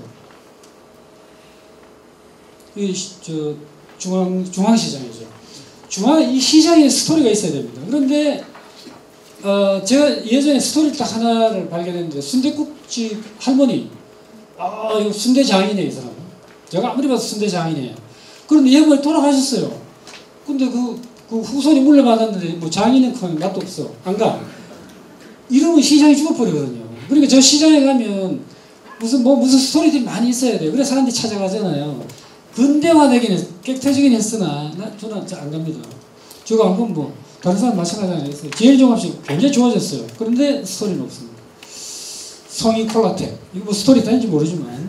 이, 저, 중앙, 중앙시장이죠. 중앙, 이 시장에 스토리가 있어야 됩니다. 그런데, 어, 제가 예전에 스토리 딱 하나를 발견했는데, 순댓국집 할머니. 아, 이거 순대장이네, 이 사람. 제가 아무리 봐도 순대장이네. 그런데 이 할머니 돌아가셨어요. 근데 그, 그 후손이 물려받았는데, 뭐 장인은 커녕 맛도 없어. 안 가. 이러면 시장이 죽어버리거든요. 그러니까 저 시장에 가면, 무슨, 뭐, 무슨 스토리들이 많이 있어야 돼요. 그래서 사람들이 찾아가잖아요. 근대화되긴 했, 깨끗해지긴 했으나, 나, 저는 안 갑니다. 제가 안 가면 뭐, 다른 사람 마찬가지가 있어요. 제일 종합식 굉장히 좋아졌어요. 그런데 스토리는 없습니다. 성인 콜라텍. 이거 뭐 스토리 다인지 모르지만.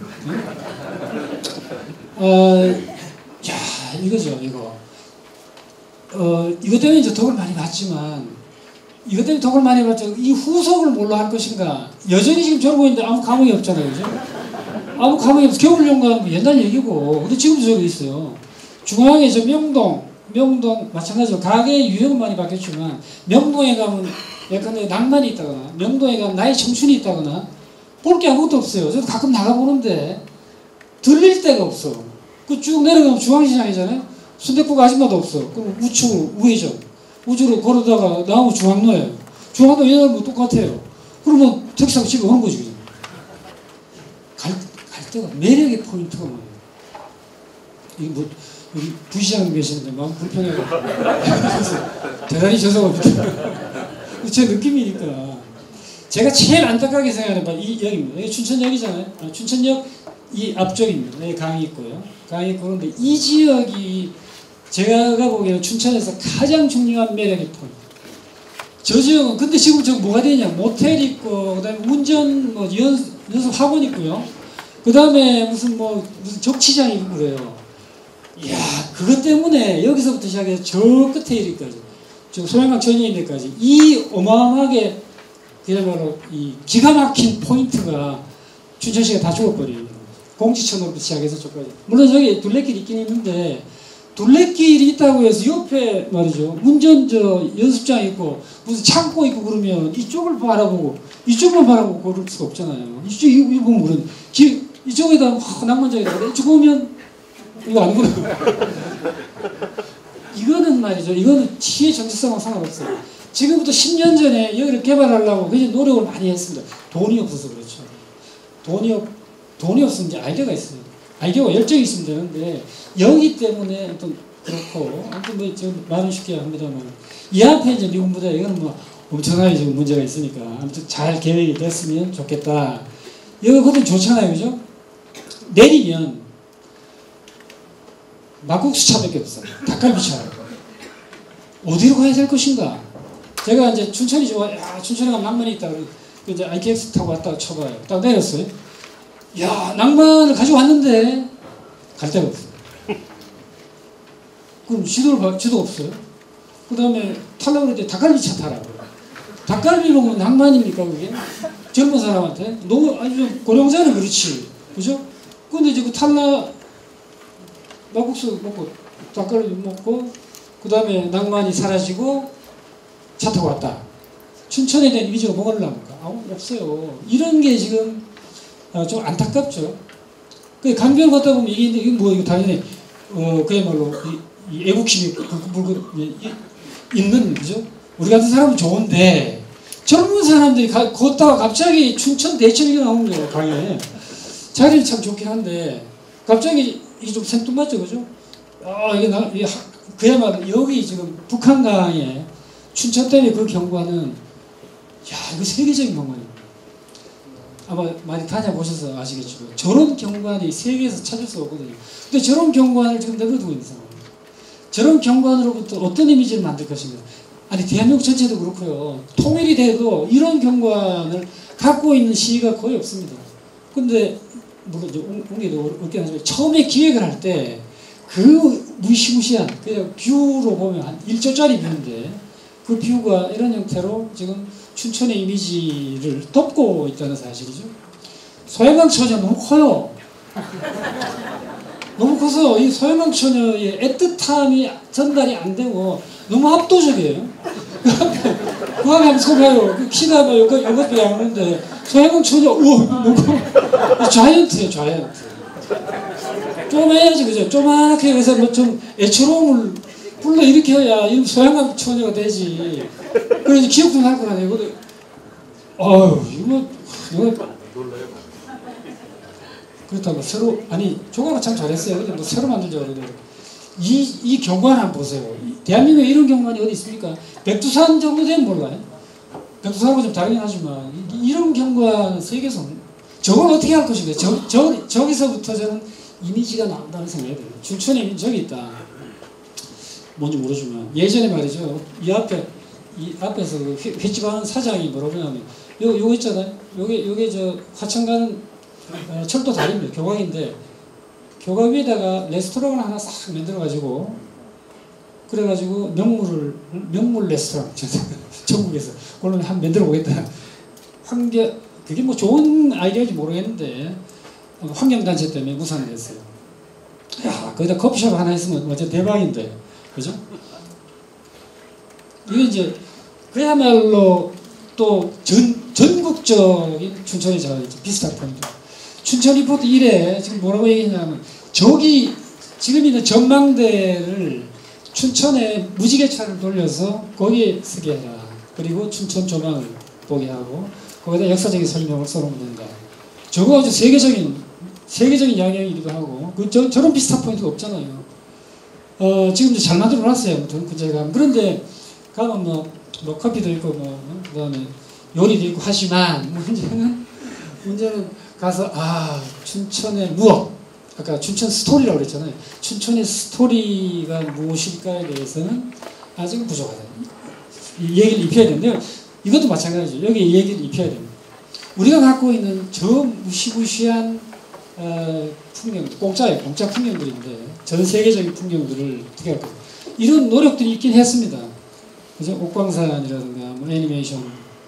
어, 야, 이거죠, 이거. 어, 이것 때문에 이제 덕을 많이 봤지만, 이것 때문에 덕을 많이 봤죠. 이 후속을 뭘로 할 것인가. 여전히 지금 저러고 있는데 아무 감흥이 없잖아요. 그죠? 아무 감흥이 없어. 겨울연가 옛날 얘기고. 근데 지금도 저기 있어요. 중앙에 저 명동, 명동, 마찬가지로 가게 유형은 많이 바뀌었지만, 명동에 가면 약간의 낭만이 있다거나, 명동에 가면 나의 청춘이 있다거나, 볼 게 아무것도 없어요. 저도 가끔 나가보는데, 들릴 데가 없어. 그 쭉 내려가면 중앙시장이잖아요? 순댓국 아줌마도 없어. 그럼 우측으로, 우회전. 우측으로 걸어다가 나오면 중앙로예요. 중앙로 옛날 뭐 똑같아요. 그러면 택시 타고 집에 오는 거지. 갈, 갈 데가, 매력의 포인트가 뭐예요? 이게 뭐, 여기 부시장 계시는데 마음 불편해요. 대단히 죄송합니다. 제 느낌이니까. 제가 제일 안타깝게 생각하는 바이 역입니다. 여기 춘천역이잖아요. 아, 춘천역 이 앞쪽입니다. 여기 강이 있고요. 강이 있고, 그런데 이 지역이 제가 보기에는 춘천에서 가장 중요한 매력의 포인트. 저 지역은, 근데 지금 저 뭐가 되냐. 모텔 있고, 그 다음에 운전, 뭐, 연, 연습 학원 있고요. 그 다음에 무슨 뭐, 무슨 적치장 있고 그래요. 이야, 그것 때문에 여기서부터 시작해서 저 끝에 이르기까지, 저 소양강 전인에까지 이 어마어마하게 그야말로 이 기가 막힌 포인트가 춘천시가 다 죽어버려요. 공지천으로부터 시작해서 저까지. 물론 저기 둘레길이 있긴 있는데, 둘레길이 있다고 해서 옆에 말이죠. 운전 저 연습장 있고 무슨 창고 있고 그러면 이쪽을 바라보고 이쪽만 바라보고 그럴 수가 없잖아요. 이쪽 이 보면 그런 길 이쪽에다 어, 낭만적이다. 이쪽 보면 이거 아니구나. 이거는 말이죠. 이거는 시의 정체성하고 상관없어요. 지금부터 십 년 전에 여기를 개발하려고 굉장히 노력을 많이 했습니다. 돈이 없어서 그렇죠. 돈이 없 돈이 없으면 이제 아이디어가 있어요. 아이디어가 열정이 있으면 되는데 여기 때문에 어떤 그렇고 아무튼 뭐 지금 말은 쉽게 합니다만 이 앞에 이제 미국 무대 이거는 뭐 엄청나게 지금 문제가 있으니까 아무튼 잘 계획이 됐으면 좋겠다. 여기 그것도 좋잖아요, 그죠? 내리면 막국수차밖에 없어요. 닭갈비차. 어디로 가야 될 것인가? 제가 이제 춘천이 좋아. 야, 춘천에 가면 낭만이 있다. 그 이제 아이케이엑스 타고 왔다가 쳐봐요. 딱 내렸어요. 야, 낭만을 가지고 왔는데 갈 데가 없어요. 그럼 지도를 봐, 지도 없어요. 그 다음에 타려고 그랬더니 닭갈비차 타라고. 닭갈비 먹으면 낭만입니까, 그게? 젊은 사람한테? 너무, 아주 고령자는 그렇지. 그죠? 근데 이제 그 탈라, 막국수 먹고, 닭갈비 먹고, 그 다음에 낭만이 사라지고, 차 타고 왔다. 춘천에 대한 이미지가 뭐가 올라갑니까? 아, 없어요. 이런 게 지금 아, 좀 안타깝죠. 그 강변 걷다 보면 이게, 이게 뭐, 이거 당연히, 어, 그야말로, 이, 이 애국심이 불끈불끈 있는, 그죠? 우리 같은 사람은 좋은데, 젊은 사람들이 가, 걷다가 갑자기 춘천 대천이 나오는 거예요, 강에. 자리는 참 좋긴 한데, 갑자기 이게 좀 생뚱맞죠, 그죠? 아, 이게 나, 이게 하, 그야말로 여기 지금 북한강에 춘천 때문에 그 경관은, 야, 이거 세계적인 경관입니다. 아마 많이 다녀보셔서 아시겠지만 저런 경관이 세계에서 찾을 수 없거든요. 근데 저런 경관을 지금 내버려두고 있는 상황입니다. 저런 경관으로부터 어떤 이미지를 만들 것인가. 아니 대한민국 전체도 그렇고요. 통일이 돼도 이런 경관을 갖고 있는 시가 거의 없습니다. 근데 물론 이제 옹기도 없긴 하지만 처음에 기획을 할 때 그 무시무시한 그냥 뷰로 보면 한 일 조짜리 뷰인데 그 뷰가 이런 형태로 지금 춘천의 이미지를 덮고 있다는 사실이죠. 소양강 처녀 너무 커요. 너무 커서 이 소양강 처녀의 애틋함이 전달이 안 되고 너무 압도적이에요. 그 앞에 한번 서봐요. 그 키가 막 요것, 요것도 안 오는데 소양강 처녀, 우와, 너무 자이언트예요, 자이언트. 쪼매야지, 그죠? 쪼맣게 해서 뭐 좀 애처로움을 불러 일으켜야 이 소양강 처녀가 되지. 그래서 기억도 날 거 아니에요. 근데, 어휴, 이거, 이거. 그렇다고 새로, 아니, 조각은 참 잘했어요. 근데 뭐 새로 만들자고 그러더라고요. 이, 이 경관 한번 보세요. 대한민국에 이런 경관이 어디 있습니까? 백두산 정도 되면 몰라요. 백두산하고 좀 다르긴 하지만, 이런 경관 세계에서, 저걸 어떻게 할 것인가. 저, 저, 저기서부터 저는 이미지가 나온다는 생각이 들어요. 춘천에 이미 저기 있다. 뭔지 모르지만, 예전에 말이죠. 이 앞에, 이 앞에서 그 회, 횟집하는 사장이 뭐라고 하냐면, 요, 요거 있잖아요. 요게, 요게 저, 화천 가는 어, 철도 다리입니다. 교각인데, 교각 위에다가 레스토랑을 하나 싹 만들어가지고, 그래가지고 명물을, 명물 레스토랑, 전국에서, 그걸로 한 만들어 보겠다. 환경, 그게 뭐 좋은 아이디어인지 모르겠는데, 어, 환경단체 때문에 무산을 했어요. 야, 거기다 커피숍 하나 있으면 완전 대박인데, 그죠? 이게 이제, 그야말로 또 전, 전국적인 춘천의 자원이죠. 비슷한 포인트. 춘천 리포트 일에 지금 뭐라고 얘기했냐면, 저기, 지금 있는 전망대를 춘천에 무지개차를 돌려서 거기에 쓰게 해라. 그리고 춘천 조망을 보게 하고, 거기다 역사적인 설명을 써놓으면 된다. 저거 아주 세계적인, 세계적인 양형이기도 하고, 그, 저, 저런 비슷한 포인트가 없잖아요. 어, 지금 이제 잘 만들어 놨어요. 아무튼, 그 제가. 그런데, 가면 뭐, 뭐, 커피도 있고, 뭐, 그 다음에 요리도 있고 하지만, 문제는, 문제는 가서, 아, 춘천의 무엇. 아까 춘천 스토리라고 그랬잖아요. 춘천의 스토리가 무엇일까에 대해서는 아직 부족하다. 이 얘기를 입혀야 되는데요. 이것도 마찬가지죠. 여기 얘기를 입혀야 됩니다. 우리가 갖고 있는 저 무시무시한 어, 풍경, 공짜예요. 공짜 풍경들인데 전 세계적인 풍경들을 어떻게 할까요? 이런 노력들이 있긴 했습니다. 그죠? 옥광산이라든가 뭐 애니메이션,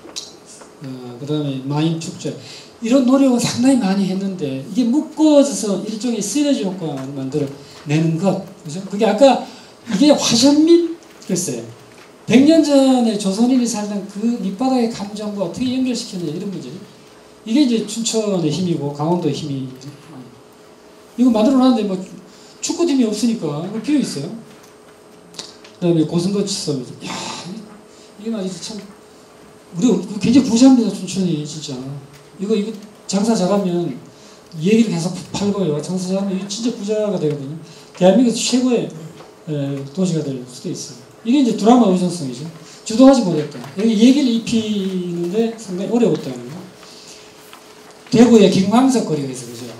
어, 그 다음에 마임 축제 이런 노력은 상당히 많이 했는데 이게 묶어져서 일종의 시너지 효과를 만들어내는 것, 그죠? 그게 아까 이게 화전 및 글쎄요. 백 년 전에 조선인이 살던 그 밑바닥의 감정과 어떻게 연결시켰느냐 이런 문제. 이게 이제 춘천의 힘이고 강원도의 힘이 이거 만들어놨는데 뭐 축구팀이 없으니까 이거 필요 있어요. 그 다음에 고슴도치섬. 야, 이게 말이지 참 우리 굉장히 부자입니다. 춘천이 진짜. 이거 이거 장사 잘하면 이 얘기를 계속 팔고요. 장사 잘하면 이거 진짜 부자가 되거든요. 대한민국에서 최고의 에, 도시가 될 수도 있어요. 이게 이제 드라마 의존성이죠. 주도하지 못했다. 여기 얘기를 입히는데 상당히 어려웠다는 거. 대구에 김광석 거리가 있어요. 그죠?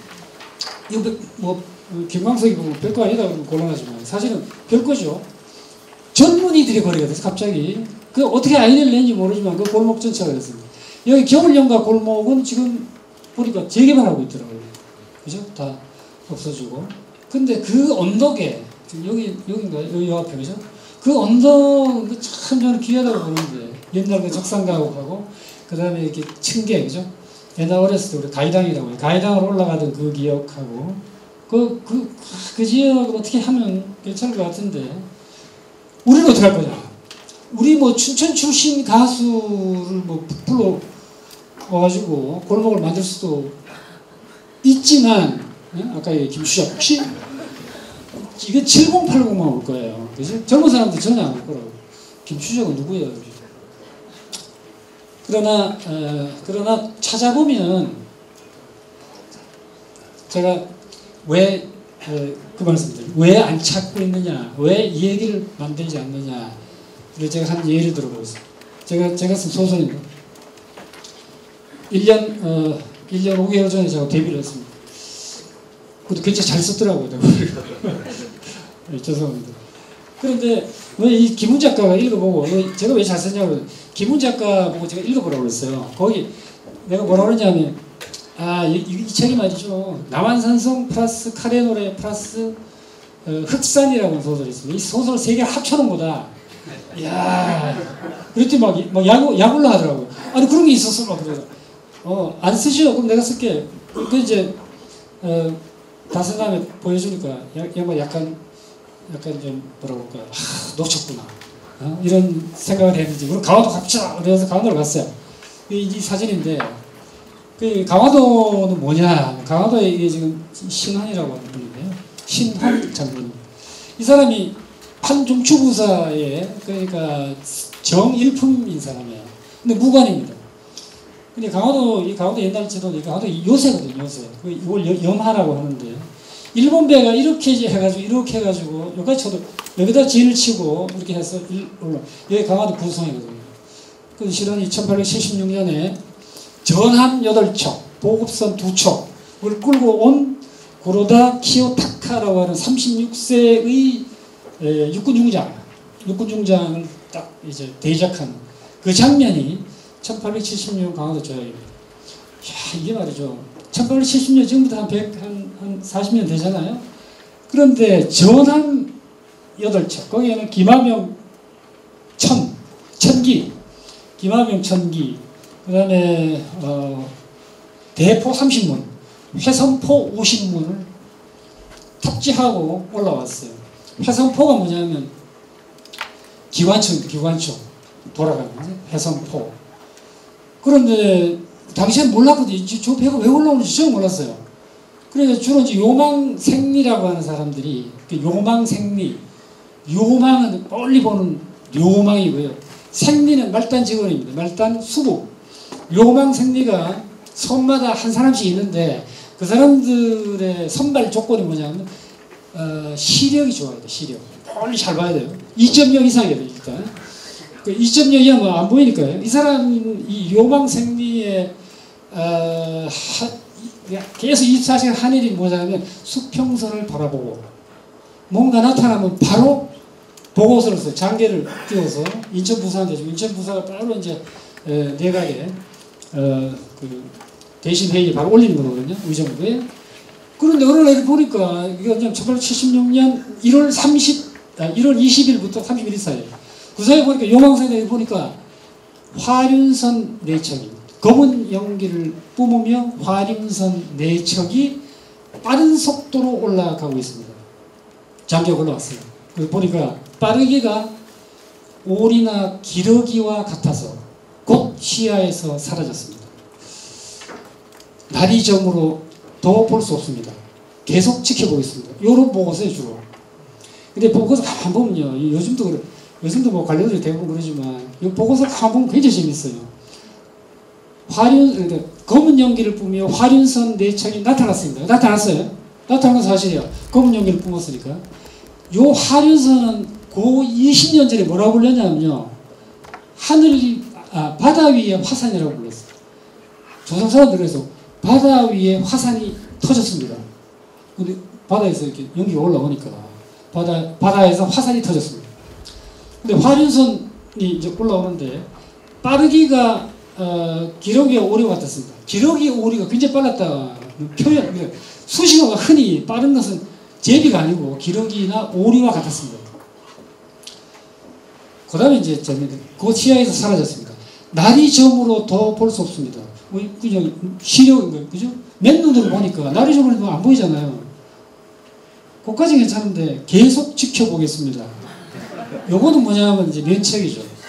이거 뭐, 김광석이 보면 별거 아니다 그러면 곤란하지만 사실은 별거죠. 젊은이들의 거리가 돼서 갑자기 그 어떻게 아이디어를 낸지 모르지만 그 골목 전체가 됐습니다. 여기 겨울연가 골목은 지금 보니까 재개발하고 있더라고요. 그죠? 다 없어지고. 근데 그 언덕에, 지금 여기, 여긴가요? 여기 요 앞에, 그죠? 그 언덕, 참 저는 귀하다고 보는데, 옛날 그 적산가옥하고, 그 다음에 이렇게 층계, 그죠? 옛날 어렸을 때 우리 가이당이라고 해요. 가이당으로 올라가던 그 기억하고, 그, 그, 그 지역을 어떻게 하면 괜찮을 것 같은데, 우리는 어떻게 할 거냐? 우리 뭐 춘천 출신 가수를 뭐 불러 와가지고 골목을 만들 수도 있지만, 예? 아까 김수작 혹시 이게 칠공팔공만 올 거예요. 그죠? 젊은 사람들 전혀 안 올 거라고. 김수작은 누구예요? 그러나 어, 그러나 찾아보면 제가 왜 그 말씀드려요. 왜 안 찾고 있느냐? 왜 이 얘기를 만들지 않느냐? 를 제가 한 예를 들어보겠습니다. 제가 제가 쓴 소설입니다. 일 년 어, 일 년 오 개월 전에 제가 데뷔를 했습니다. 그것도 굉장히 잘 썼더라고요. 네, 죄송합니다. 그런데 왜 이 김훈 작가가 읽어보고 왜 제가 왜 잘 썼냐고 김훈 작가 보고 제가 읽어보라고 그랬어요. 거기 내가 뭐라고 그러냐면 아, 이, 이 책이 말이죠. 남한산성 플러스 카레 노래 플러스 어, 흑산이라고 하는 소설이 있습니다. 이 소설 세 개 합쳐놓은 거다. 이야, 그랬더니 막, 막 약, 약올라 하더라고요. 아니, 그런 게 있었어. 막 그래서. 어, 안 쓰시오. 그럼 내가 쓸게. 그, 그 이제, 어, 다 쓴 다음에 보여주니까, 양반 약간, 약간 좀, 뭐라고 할까, 아, 놓쳤구나. 어? 이런 생각을 했는지. 그럼 강화도 갑시다. 그래서 강화도를 갔어요. 이, 이 사진인데, 그 강화도는 뭐냐. 강화도에 이게 지금 신환이라고 하는 분인데요. 신환 장군. 이 사람이 판중추부사의 그러니까 정일품인 사람이에요. 근데 무관입니다. 근데 강화도 이 강화도 옛날 지도는 강화도 요새거든요. 요새. 그 이걸 염하라고 하는데 일본 배가 이렇게 해가지고 이렇게 해가지고 여기까지 쳐도 여기다 진을 치고 이렇게 해서 올라. 여기 강화도 구성이거든요. 그 실은 천팔백칠십육 년에 전함 여덟 척, 보급선 두 척을 끌고 온 고로다 키요타카라고 하는 삼십육 세의 에, 육군 중장, 육군 중장을 딱 이제 대적한 그 장면이 천팔백칠십 년 강화도 조약입니다. 야, 이게 말이죠. 천팔백칠십 년 지금부터 한 백, 한, 한 사십 년 되잖아요. 그런데 전함 여덟 척, 거기에는 김하명 천, 천기, 김하명 천기, 그 다음에, 어, 대포 삼십 문, 회선포 오십 문을 탑재하고 올라왔어요. 회선포가 뭐냐면 기관총, 기관총 돌아가는 회선포. 그런데 당시엔 몰랐거든요. 저 배가 왜 올라오는지 전혀 몰랐어요. 그래서 주로 이제 요망생리라고 하는 사람들이 그 요망생리, 요망은 멀리 보는 요망이고요. 생리는 말단 직원입니다. 말단 수복. 요망생리가 섬마다 한 사람씩 있는데 그 사람들의 선발 조건이 뭐냐면 어, 시력이 좋아야 돼. 시력. 멀리 잘 봐야 돼요. 이 점 영 이상이에요. 일단. 그 이 점 영 이하면 안 보이니까요. 이 사람은 이 요망생리의 어, 하, 계속 이십사 시간 한 일이 뭐냐면 수평선을 바라보고 뭔가 나타나면 바로 보고서를 써요. 장계를 띄워서 인천 부사한테 주고 인천 부사가 바로 이제 에, 내각에 어, 그 대신 회의에 바로 올리는 거거든요. 의정부에. 그런데 어느 날 보니까 이거 천팔백칠십육 년 일월 삼십, 아, 일월 이십일부터 삼십일 일 사이에 그 사이에 보니까 요망생에 보니까 화륜선 내척입니다. 검은 연기를 뿜으며 화륜선 내척이 빠른 속도로 올라가고 있습니다. 장기가 올라왔어요. 그래서 보니까 빠르기가 오리나 기러기와 같아서 곧 시야에서 사라졌습니다. 날이 저물어 더 볼 수 없습니다. 계속 지켜보겠습니다. 요런 보고서에 주로. 근데 보고서 가만 보면요. 요즘도 그래. 요즘도 뭐 관료들이 대부분 그러지만 이 보고서 가만 보면 굉장히 재밌어요. 화륜, 그러니까 검은 연기를 뿜으며 화륜선 내척이 나타났습니다. 나타났어요. 나타난 건 사실이야. 검은 연기를 뿜었으니까. 요 화륜선은 그 이십 년 전에 뭐라고 불렸냐면요. 하늘, 아, 바다 위의 화산이라고 불렀어요. 조선 사람들이 그래서 바다 위에 화산이 터졌습니다. 근데 바다에서 이렇게 연기가 올라오니까 바다, 바다에서 화산이 터졌습니다. 근데 화륜선이 이제 올라오는데 빠르기가 어, 기러기와 오리와 같았습니다. 기러기 오리가 굉장히 빨랐다 표현, 그러니까 수식어가 흔히 빠른 것은 제비가 아니고 기러기나 오리와 같았습니다. 그 다음에 이제 그 시야에서 사라졌습니다. 날이 저물어 더 볼 수 없습니다. 그냥 시력, 그죠? 맨눈으로 보니까 날이 저물면 안 보이잖아요. 그까지 괜찮은데 계속 지켜보겠습니다. 요거는 뭐냐면 이제 면책이죠.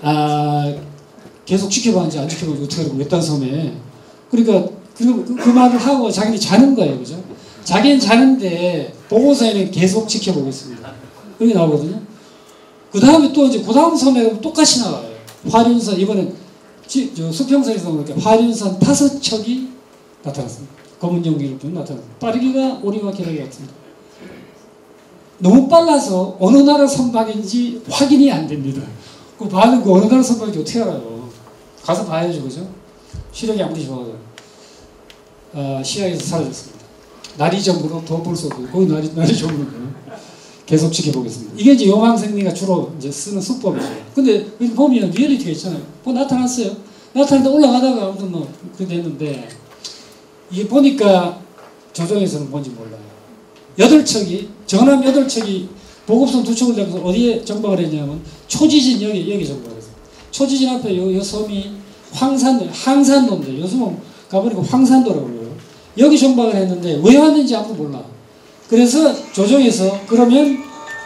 아, 계속 지켜봤는지 안 지켜봤는지 어떻게 알고 외딴 섬에. 그러니까 그, 그, 그 말을 하고 자기는 자는 거예요. 그죠? 자기는 자는데 보고서에는 계속 지켜보겠습니다. 여기 나오거든요. 그 다음에 또 이제 그 다음 섬에 똑같이 나와요. 화륜선, 이번엔 지, 저 수평선에서 보니까 화륜선 다섯 척이 나타났습니다. 검은 연기를 좀 나타났습니다. 빠르기가 오리와 기러기 같습니다. 너무 빨라서 어느 나라 선박인지 확인이 안 됩니다. 그 반은 그 어느 나라 선박인지 어떻게 알아요? 가서 봐야죠, 그죠? 시력이 아무리 좋아도. 어, 시야에서 사라졌습니다. 날이 점으로 더 볼 수 없고, 거기 날이, 날이 점으로 계속 지켜보겠습니다. 이게 이제 요망생리가 주로 이제 쓰는 수법이죠. 근데 여기 보면 리얼리티가 있잖아요. 뭐 나타났어요. 나타났는데 올라가다가 아무튼 뭐 그렇게 됐는데, 이게 보니까 조정에서는 뭔지 몰라요. 여덟 척이, 전함 여덟 척이 보급선 두 척을 내고 어디에 정박을 했냐면 초지진 여기, 여기 정박을 했어요. 초지진 앞에 요, 요 섬이 황산도, 항산도인데 요즘은 가보니까 황산도라고 그래요. 여기 정박을 했는데 왜 왔는지 아무도 몰라. 그래서 조정에서 그러면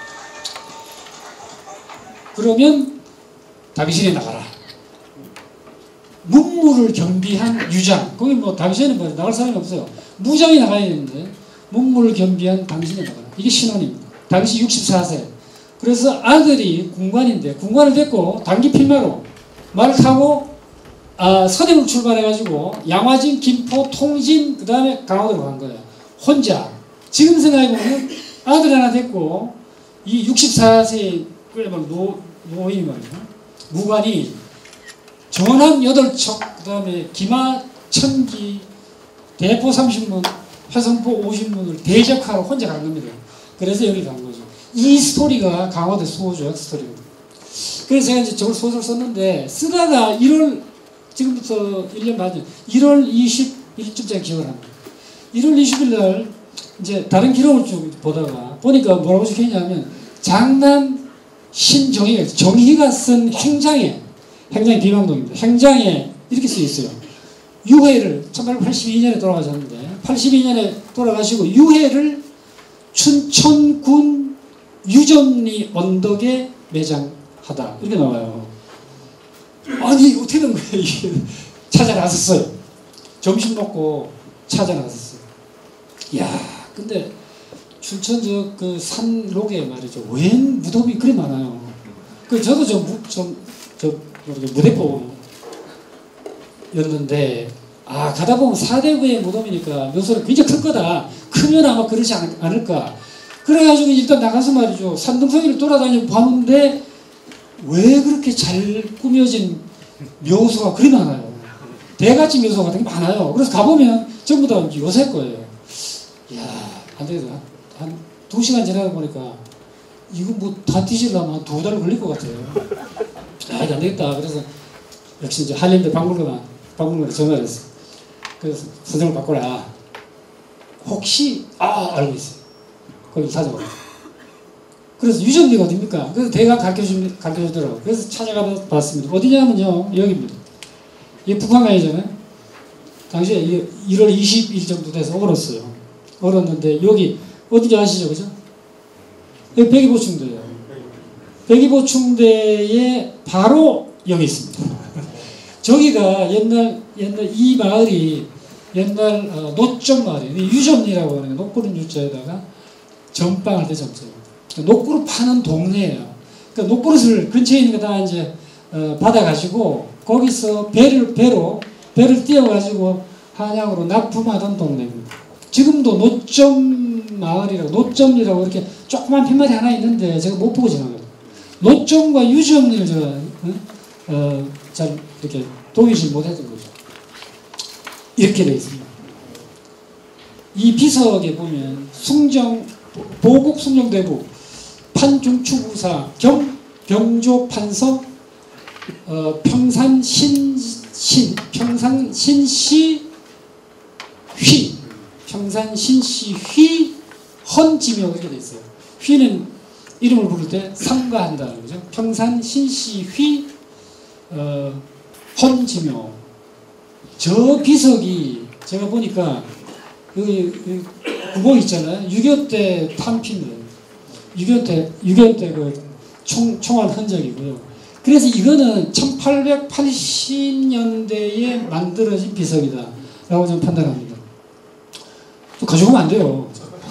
그러면 당신이 나가라. 문무를 경비한 유장. 거기 뭐 당신은 뭐 나갈 사람이 없어요. 무장이 나가야 되는데 문무를 경비한 당신이 나가라. 이게 신혼입니다. 당시 육십사 세. 그래서 아들이 군관인데 군관을 데리고 단기 필마로 말을 타고 아, 서대문 출발해가지고 양화진, 김포, 통진, 그 다음에 강화도로 간 거예요. 혼자. 지금 생각해보면 아들 하나 됐고 이 육십사 세의 노, 노인이 말이죠. 무관이 전함 여덟 척, 그 다음에 기마 천기, 대포 삼십 문, 화성포 오십 문을 대적하러 혼자 간 겁니다. 그래서 여기 간 거죠. 이 스토리가 강화도 수호조약 스토리입니다. 그래서 제가 이제 저걸 소설 썼는데 쓰다가 일월 지금부터 일 년 반 전, 일월 이십일쯤째 기억을 합니다. 일월 이십일 날, 이제 다른 기록을 좀 보다가, 보니까 뭐라고 적혀있냐면, 장남 신정희가, 정희가 쓴 행장에, 행장이 비방동입니다. 행장에 이렇게 쓰여 있어요. 유해를, 천팔백팔십이 년에 돌아가셨는데, 팔십이 년에 돌아가시고, 유해를 춘천군 유전리 언덕에 매장하다. 이렇게 나와요. 아니 어떻게 된 거예요 이게. 찾아 나섰어요. 점심 먹고 찾아 나섰어요. 야 근데 춘천 저 그 산록에 말이죠 웬 무덤이 그리 많아요. 그 저도 좀좀저 무대포였는데 아 가다 보면 사대부의 무덤이니까 묘소는 굉장히 클 거다. 크면 아마 그러지 않, 않을까. 그래가지고 일단 나가서 말이죠 산등성이를 돌아다니고 봤는데 왜 그렇게 잘 꾸며진 묘소가 그리 많아요. 대같이 묘소 같은 게 많아요. 그래서 가보면 전부 다 요새 거예요. 이야, 안 되겠다. 한 두 시간 지나다 보니까 이거 뭐 다 뒤지려면 한 두 달 걸릴 것 같아요. 아, 안 되겠다. 그래서 역시 이제 한림대 박물관, 박물관에 전화를 했어요. 그래서 선생을 바꿔라. 혹시, 아, 알고 있어요. 거기 찾아봤어요. 그래서 유전리가 어딥니까? 그래서 대가 가르쳐주, 가르쳐주더라고요. 그래서 찾아가 봤습니다. 어디냐면요, 여기입니다. 이게 북한강이잖아요. 당시에 일월 이십일 정도 돼서 얼었어요. 얼었는데, 여기, 어딘지 아시죠? 그죠? 여기 백이보충대예요. 백이보충대에 바로 여기 있습니다. 저기가 옛날, 옛날 이 마을이 옛날 어, 노점 마을이에요. 유점리라고 하는 게 녹구른 유자에다가 전빵할 때 점자예요. 녹구를 파는 동네예요. 그러니까 녹구릇을 근처에 있는 거 다 이제 어, 받아가지고 거기서 배를 배로 배를 띄워가지고 한양으로 납품하던 동네입니다. 지금도 노점 마을이라고 노점리라고 이렇게 조그만 팻말이 하나 있는데 제가 못 보고 지나가요. 노점과 유점리를 제가 어? 어, 잘 이렇게 동일시 못했던 거죠. 이렇게 되어 있습니다. 이 비석에 보면 숭정 보국 숭정대부 판중추구사 겸 병조 판석 어, 평산 신신 평산 신시 휘 평산 신시 휘 헌지묘 이렇게 돼 있어요. 휘는 이름을 부를 때 삼가한다는 거죠. 평산 신시 휘 어, 헌지묘. 저 비석이 제가 보니까 여기, 여기 구멍 있잖아요. 육이오 때 탄피인데 육이오 때 육이오 때 그 총 총알 흔적이고요. 그래서 이거는 천팔백팔십 년대에 만들어진 비석이다 라고 저는 판단합니다. 또 가져오면 안 돼요.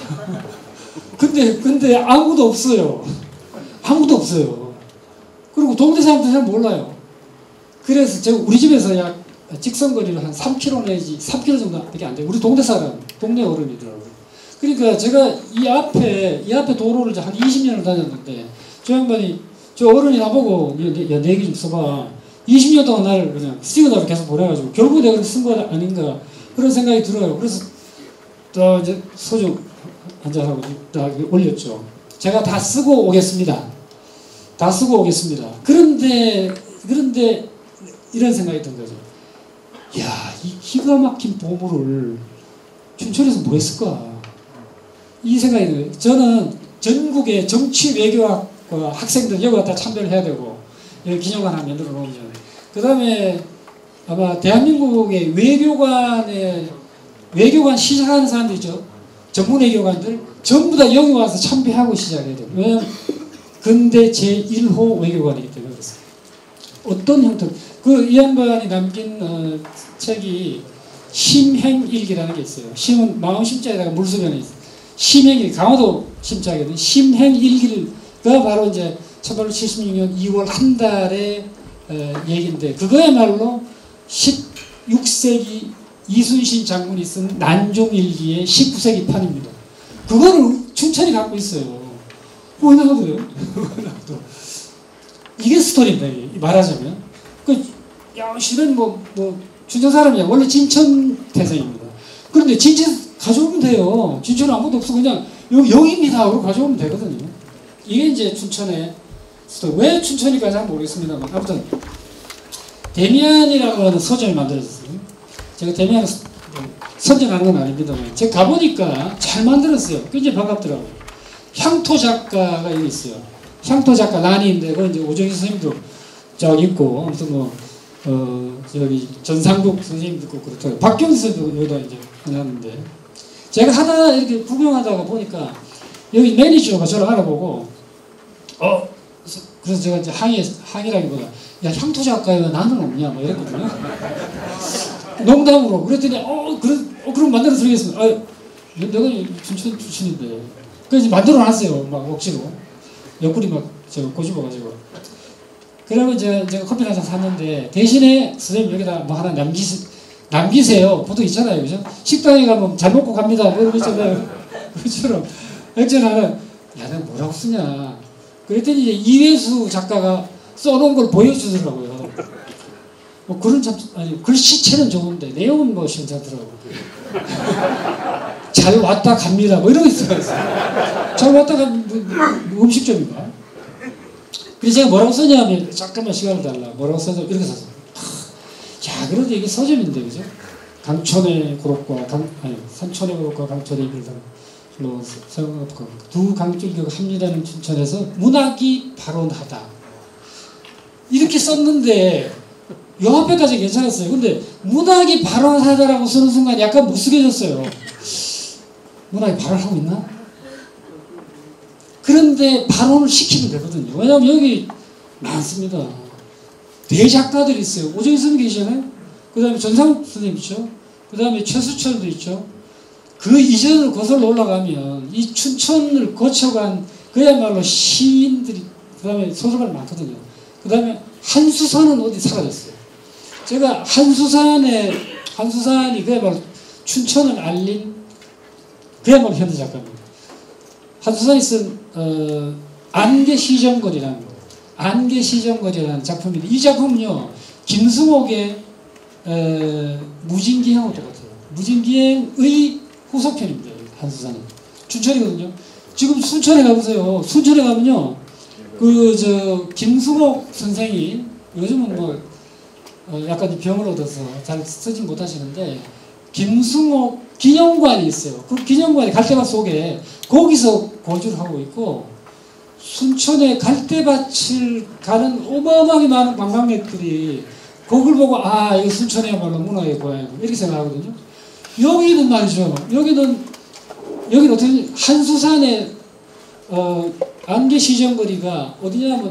근데 근데 아무도 없어요. 아무도 없어요. 그리고 동네 사람들 잘 몰라요. 그래서 제가 우리 집에서 약 직선거리로 한 삼 킬로미터 내지 삼 킬로미터 정도밖에 안 돼요. 우리 동네 사람, 동네 어른이더라고요. 그러니까 제가 이 앞에 이 앞에 도로를 한 이십 년을 다녔는데 저 양반이 저 어른이 나보고 야, 내 얘기 좀 써봐. 이십 년 동안 나를 그냥 시그널을 계속 보내가지고 결국 내가 쓴 거 아닌가 그런 생각이 들어요. 그래서 또 이제 소주 한잔하고 딱 올렸죠. 제가 다 쓰고 오겠습니다. 다 쓰고 오겠습니다. 그런데 그런데 이런 생각이 든 거죠. 야, 이 기가 막힌 보물을 춘천에서 뭐 했을까? 이 생각이 들어요. 저는 전국의 정치 외교학 학생들 여기 다 참배를 해야 되고 여기 기념관 하나 만들어 놓으면 그 다음에 아마 대한민국의 외교관에 외교관 시작하는 사람들 있죠. 전문 외교관들 전부 다 여기 와서 참배하고 시작해야 돼요. 왜냐하면 근대 제일 호 외교관이기 때문에 그렇습니다. 어떤 형태 그 이 양반이 남긴 어, 책이 심행일기라는 게 있어요. 심은 마음 심자에다가 물수변에 있어요. 심행일기 강화도 심자거든요. 심행일기가 바로 이제 천팔백칠십육 년 이월 한 달의 어, 얘기인데 그거야말로 십육 세기 이순신 장군이 쓴 난종일기의 십구 세기 판입니다. 그거를 춘천이 갖고 있어요. 뭐 나도요. 이게 스토리입니다. 말하자면 그 야, 실은 뭐, 뭐 춘천 사람이야. 원래 진천 태생입니다. 그런데 진천 가져오면 돼요. 진천은 아무도 없어. 그냥 여기, 여기입니다 하고 가져오면 되거든요. 이게 이제 춘천의 스토리. 왜 춘천일까 잘 모르겠습니다만 아무튼 데미안이라고 하는 서점이 만들어졌어요. 제가 데미안을 선전하는 건 아닙니다만 제가 가보니까 잘 만들었어요. 굉장히 반갑더라고요. 향토 작가가 여기 있어요. 향토 작가 난이인데 그 이제 오정희 선생님도 저 있고 아무튼 뭐 어 저기 전상국 선생님도 있고 그렇더라고요. 박경수 선생님도 여기다 이제 해놨는데 제가 하다 이렇게 구경하다가 보니까 여기 매니저가 저를 알아보고 어 그래서 제가 이제 항의 항의라기보다 야 향토 작가가 나는 없냐 뭐 이랬거든요. 농담으로 그랬더니 어 그래 어 그럼 만들어 드리겠습니다. 아 내가 춘천 출신인데 그래서 만들어 놨어요. 막 억지로 옆구리 막 제가 꼬집어가지고 그러면 제가, 제가 커피 한 잔 샀는데 대신에 선생님 여기다 뭐 하나 남기시, 남기세요. 보통 있잖아요. 그죠? 식당에 가면 잘 먹고 갑니다. 뭐 이런 거 있잖아요. 그처럼 액션 하나 야 내가 뭐라고 쓰냐 그랬더니 이제 이회수 작가가 써놓은 걸 보여주더라고요. 뭐 그런 참 아니 글씨체는 좋은데 내용은 뭐 괜찮더라고요. 잘 왔다 갑니다. 뭐 이런 거 있어요. 잘 왔다 간 뭐, 뭐 음식점인가? 그래서 제가 뭐라고 썼냐면 잠깐만 시간을 달라. 뭐라고 써서 이렇게 썼어요. 야, 그런데 이게 서점인데 그죠? 강촌의 고록과 강 아니 산촌의 고록과 강촌의 이별로 생각하고 두 강줄기가 합류되는 춘천에서 문학이 발원하다. 이렇게 썼는데 요 앞에까지 괜찮았어요. 근데 문학이 발원하다라고 쓰는 순간 약간 무쓱해졌어요. 문학이 발원하고 있나? 그런데 발언을 시키면 되거든요. 왜냐하면 여기 많습니다. 대작가들이 있어요. 오정희 선생님 계시잖아요. 그 다음에 전상욱 선생님 있죠. 그 다음에 최수철도 있죠. 그 이전을 거슬러 올라가면 이 춘천을 거쳐간 그야말로 시인들이 그 다음에 소설가들 많거든요. 그 다음에 한수산은 어디 사라졌어요. 제가 한수산에 한수산이 그야말로 춘천을 알린 그야말로 현대 작가입니다. 한수산이 쓴 어, 안개시정거리라는 거. 안개시정거리라는 작품인데 이 작품은요 김승옥의 어, 무진기행하고 똑같아요. 무진기행의 후속편입니다. 한수산은 춘천이거든요. 지금 순천에 가보세요. 순천에 가면요 그 저 김승옥 선생이 요즘은 뭐 어, 약간 병을 얻어서 잘 쓰진 못하시는데 김승옥 기념관이 있어요. 그 기념관이 갈대밭 속에 거기서 거주를 하고 있고 순천에 갈대밭을 가는 어마어마하게 많은 관광객들이 그걸 보고 아 이거 순천이야말로 문화의 고향 이렇게 생각하거든요. 여기는 말이죠. 여기는 여기는 어떻게 한수산의 어, 안개시정거리가 어디냐면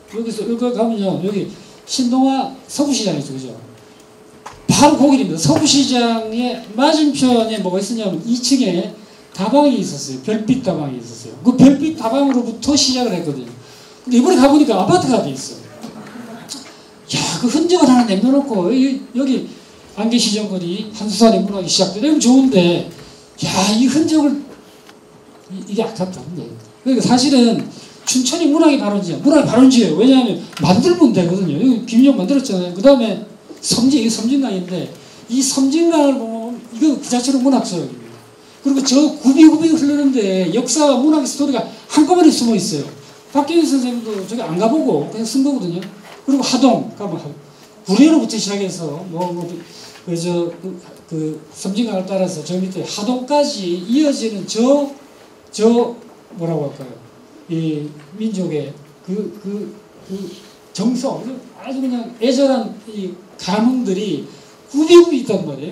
여기서 여기 가면요, 여기 신동아 서부시장 있죠, 그죠? 바로 거기입니다. 서부시장의 맞은편에 뭐가 있었냐면 이 층에 다방이 있었어요. 별빛 다방이 있었어요. 그 별빛 다방으로부터 시작을 했거든요. 근데 이번에 가보니까 아파트가 돼 있어. 야, 그 흔적을 하나 남겨놓고 여기, 여기 안개시정거리 한수산의 문학이 시작돼. 너무 좋은데, 야, 이 흔적을 이, 이게 아깝다. 그러니까 사실은 춘천이 문학의 발원지야. 문학의 발원지예요. 왜냐하면 만들면 되거든요. 여기 김영 만들었잖아요. 그 다음에 섬진, 이게 섬진강인데 이 섬진강을 보면 이거 그 자체로 문학서역입니다. 그리고 저 굽이굽이 흐르는데 역사와 문학의 스토리가 한꺼번에 숨어 있어요. 박경희 선생님도 저기 안 가보고 그냥 쓴 거거든요. 그리고 하동 가면 구례로부터 시작해서 뭐 뭐 그저 그, 그 섬진강을 따라서 저 밑에 하동까지 이어지는 저 저 뭐라고 할까요? 이 민족의 그 그 그 정성, 아주 그냥 애절한 이 감흥들이 굽이굽이 있단 말이에요.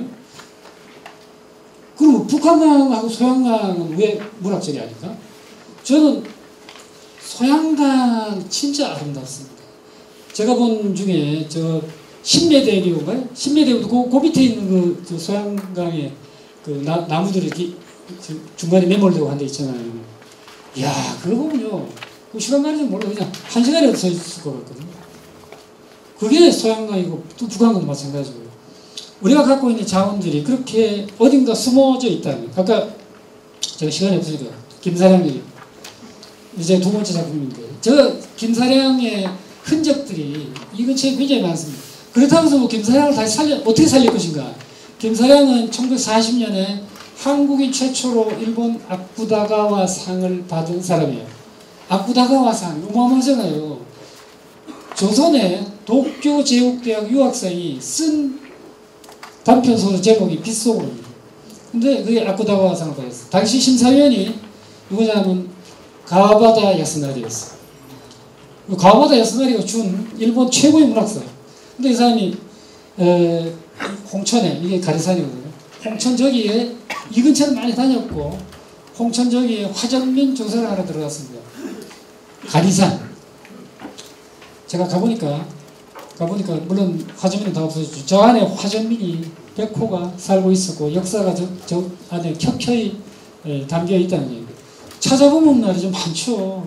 그럼 북한강하고 소양강은 왜 문학적이 아닐까? 저는 소양강 진짜 아름답습니다. 제가 본 중에 저 신매대교인가요? 신매대교도 그, 그 밑에 있는 그, 그 소양강에 그 나, 나무들이 이렇게 중간에 매몰되고 한 데 있잖아요. 이야, 그거 보면요. 그 시간 가는지 몰라. 그냥 한 시간이라도 서 있을 것 같거든요. 그게 소양강이고 또 북한강도 마찬가지고요. 우리가 갖고 있는 자원들이 그렇게 어딘가 숨어져 있다는. 아까 제가 시간이 없으니까 김사량 얘기. 이제 두 번째 작품인데 저 김사량의 흔적들이 이 근처에 굉장히 많습니다. 그렇다고 해서 뭐 김사량을 다시 살려 어떻게 살릴 것인가? 김사량은 천구백사십 년에 한국인 최초로 일본 아쿠다가와 상을 받은 사람이에요. 아쿠다가와 상 어마어마하잖아요. 조선의 도쿄 제국대학 유학생이 쓴 단편소설 제목이 빗속으로입니다. 근데 그게 아쿠다가와 상을 받았어요. 당시 심사위원이 누구냐면 가와바다 야스나리였어요. 가와바다 야스나리가 준 일본 최고의 문학사. 근데 이 사람이 에, 홍천에, 이게 가리산이거든요. 홍천 저기에 이 근처를 많이 다녔고 홍천 저기에 화전민 조사를 하러 들어갔습니다. 가리산. 제가 가보니까 가보니까 물론 화전민은 다 없어졌죠. 저 안에 화전민이 백호가 살고 있었고 역사가 저, 저 안에 켜켜이 에, 담겨 있다는 얘기예요. 찾아보면 말이죠, 많죠.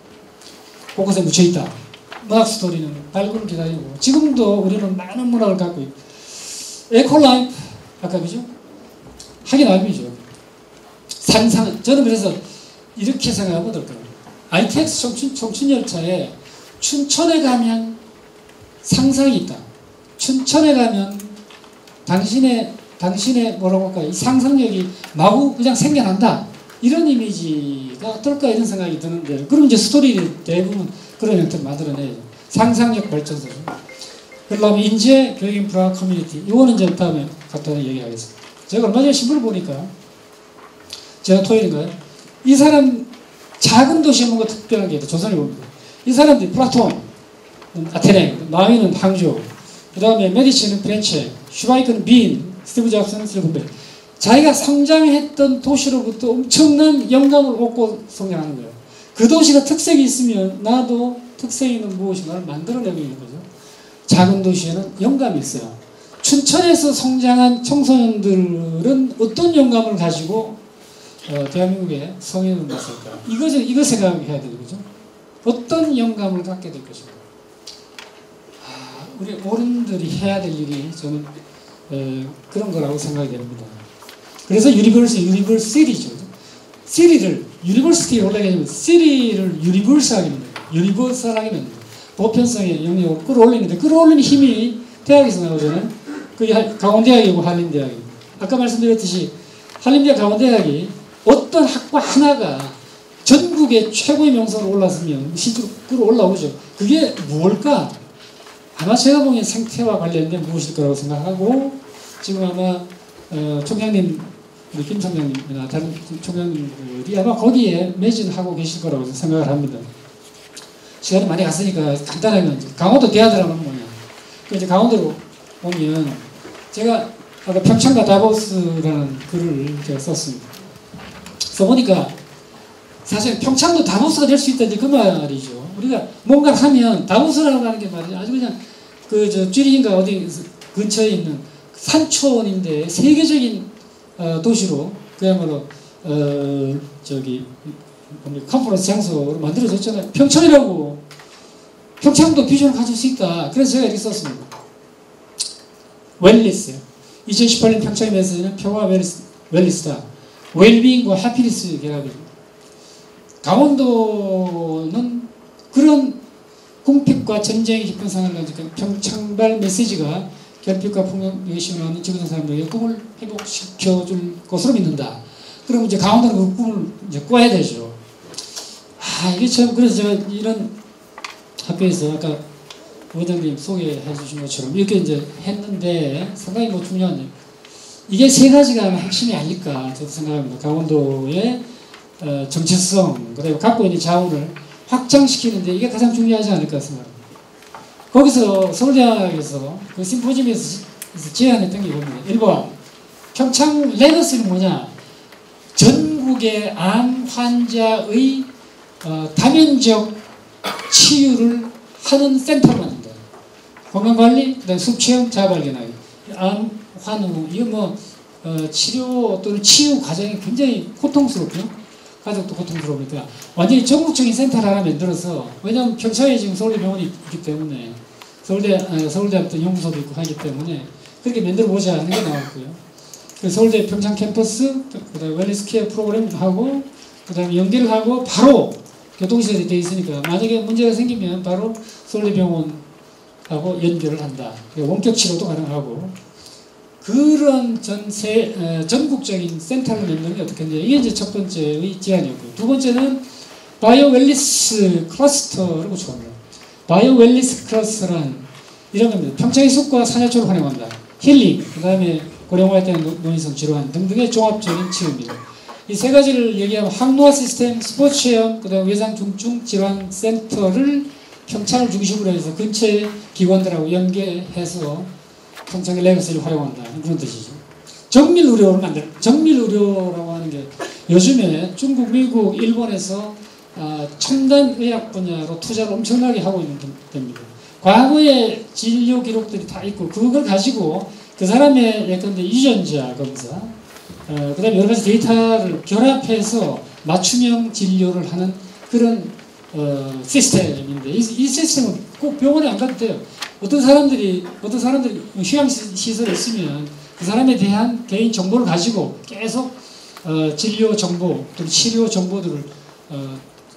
곳곳에 묻혀있다. 문학 스토리는 발굴을 기다리고 지금도 우리는 많은 문학을 갖고 있고 에코라이프 아까 그죠? 하긴 알죠. 상상. 저는 그래서 이렇게 생각하면 어떨까요? 아이티엑스 청춘, 청춘열차에 춘천에 가면 상상이 있다. 춘천에 가면 당신의 당신의 뭐라고 할까요? 이 상상력이 마구 그냥 생겨난다. 이런 이미지가 어떨까 이런 생각이 드는데 그럼 이제 스토리 대부분 그런 형태를 만들어내죠. 상상력 발전소죠. 그다음에 인재 교육 인프라 커뮤니티 이거는 이제 다음에 갖다 얘기하겠습니다. 제가 얼마 전에 신문을 보니까 제가 토요일인가요? 이 사람 작은 도시에 뭔가 특별한 게 있다. 조선에 봅니다. 이 사람들이 플라톤, 아테네, 마윈은 항저, 그 다음에 메디치는 프렌체, 슈바이크는 빈, 스티브 잡스는 실리콘밸리. 자기가 성장했던 도시로부터 엄청난 영감을 얻고 성장하는 거예요. 그 도시가 특색이 있으면 나도 특색 있는 무엇인가를 만들어내고 있는 거죠. 작은 도시에는 영감이 있어요. 춘천에서 성장한 청소년들은 어떤 영감을 가지고 어, 대한민국의 성인을 났을까? 이거, 이거 생각해야 되는 거죠. 어떤 영감을 갖게 될 것인가? 아, 우리 어른들이 해야 될 일이 저는 에, 그런 거라고 생각이 됩니다. 그래서 유니버스, 유니버시티죠. 시리를, 유니버시티에 올라가게 되면 시리를 유니버스하게 됩니다. 유니버설하게 됩니다. 보편성의 영역을 끌어올리는데 끌어올리는 힘이 대학에서 나오잖아요. 그게 강원대학이고 한림대학이고. 아까 말씀드렸듯이 한림대학 강원대학이 어떤 학과 하나가 전국의 최고의 명성으로 올랐으면 실제로 끌어올라오죠. 그게 무엇일까? 아마 제가 보기엔 생태와 관련된 무엇일 거라고 생각하고 지금 아마 어, 총장님, 우리 김 총장님이나 다른 총장님들이 아마 거기에 매진하고 계실 거라고 생각을 합니다. 시간이 많이 갔으니까 간단하게 강원도 대하더라는 뭐냐. 그 이제 강원도로 오면 제가 아까 평창과 다보스라는 글을 제가 썼습니다. 써보니까 사실 평창도 다보스가 될 수 있다 이제 그 말이죠. 우리가 뭔가 하면 다보스라고 하는 게 말이죠. 아주 그냥 그 저 쥐리히인가 어디 근처에 있는 산촌인데 세계적인 어, 도시로 그야말로 어 저기 컨퍼런스 장소로 만들어졌잖아요. 평창이라고. 평창도 비전을 가질 수 있다. 그래서 제가 이렇게 썼습니다. 웰리스. 이천십팔 년 평창의 메시지는 평화 웰리스, 웰리스다. 웰빙과 해피니스 결합입니다. 강원도는 그런 궁핍과 전쟁의 깊은 상황을 가지고 평창발 메시지가 결핍과 폭력에 시원하는 지구상 사람들에게 꿈을 회복시켜줄 것으로 믿는다. 그럼 이제 강원도는 그 꿈을 이제 꿔야 되죠. 아, 이게 참, 그래서 제가 이런 학교에서 아까 원장님 소개해 주신 것처럼 이렇게 이제 했는데 상당히 뭐 중요한, 이게 세 가지가 핵심이 아닐까 저도 생각합니다. 강원도의 어, 정체성, 그다음에 갖고 있는 자원을 확장시키는데 이게 가장 중요하지 않을까 생각합니다. 거기서 서울대학에서 그 심포지엄에서 제안했던 게 뭡니까? 일 번, 평창 레거시는 뭐냐? 전국의 암 환자의 어, 다면적 치유를 하는 센터를 만든다. 건강관리, 그다음에 숲체험, 자발견하기. 암, 환우, 이거 뭐 어, 치료 또는 치유 과정이 굉장히 고통스럽고요. 가족도 고통스러우니까 완전히 전국적인 센터를 하나 만들어서, 왜냐하면 평창에 지금 서울대병원이 있기 때문에 서울대, 아, 서울대학교 연구소도 있고 하기 때문에 그렇게 만들어보자 하는 게 나왔고요. 그래서 서울대 평창 캠퍼스, 그 다음에 웰니스 케어 프로그램 하고, 그 다음에 연계를 하고 바로 교통시설이 되어 있으니까 만약에 문제가 생기면 바로 서울대병원하고 연결을 한다. 원격 치료도 가능하고, 그런 전세, 어, 전국적인 센터를 만드는 게 어떻겠냐. 이게 이제 첫 번째의 제안이었고요. 두 번째는 바이오 웰리스 클러스터를 구축합니다. 바이오 웰리스 클러스터란 이런 겁니다. 평창의 숲과 산야초를 활용한다. 힐링, 그 다음에 고령화에 대한 논의성 질환 등등의 종합적인 치료입니다. 이 세 가지를 얘기하면 항노화 시스템, 스포츠 체험, 그 다음에 외상 중증 질환 센터를 평창을 중심으로 해서 근처의 기관들하고 연계해서 평창의 레거시를 활용한다는 그런 뜻이죠. 정밀 의료를 만들, 정밀 의료라고 하는 게 요즘에 중국, 미국, 일본에서 아, 첨단 의학 분야로 투자를 엄청나게 하고 있는 데입니다. 과거의 진료 기록들이 다 있고 그걸 가지고 그 사람의 예컨대 유전자 검사, 어, 그 다음에 여러 가지 데이터를 결합해서 맞춤형 진료를 하는 그런 어, 시스템인데 이, 이 시스템은 꼭 병원에 안 가도 돼요. 어떤 사람들이 어떤 사람들이 휴양시설에 있으면 그 사람에 대한 개인 정보를 가지고 계속 어, 진료 정보 또는 치료 정보들을 어,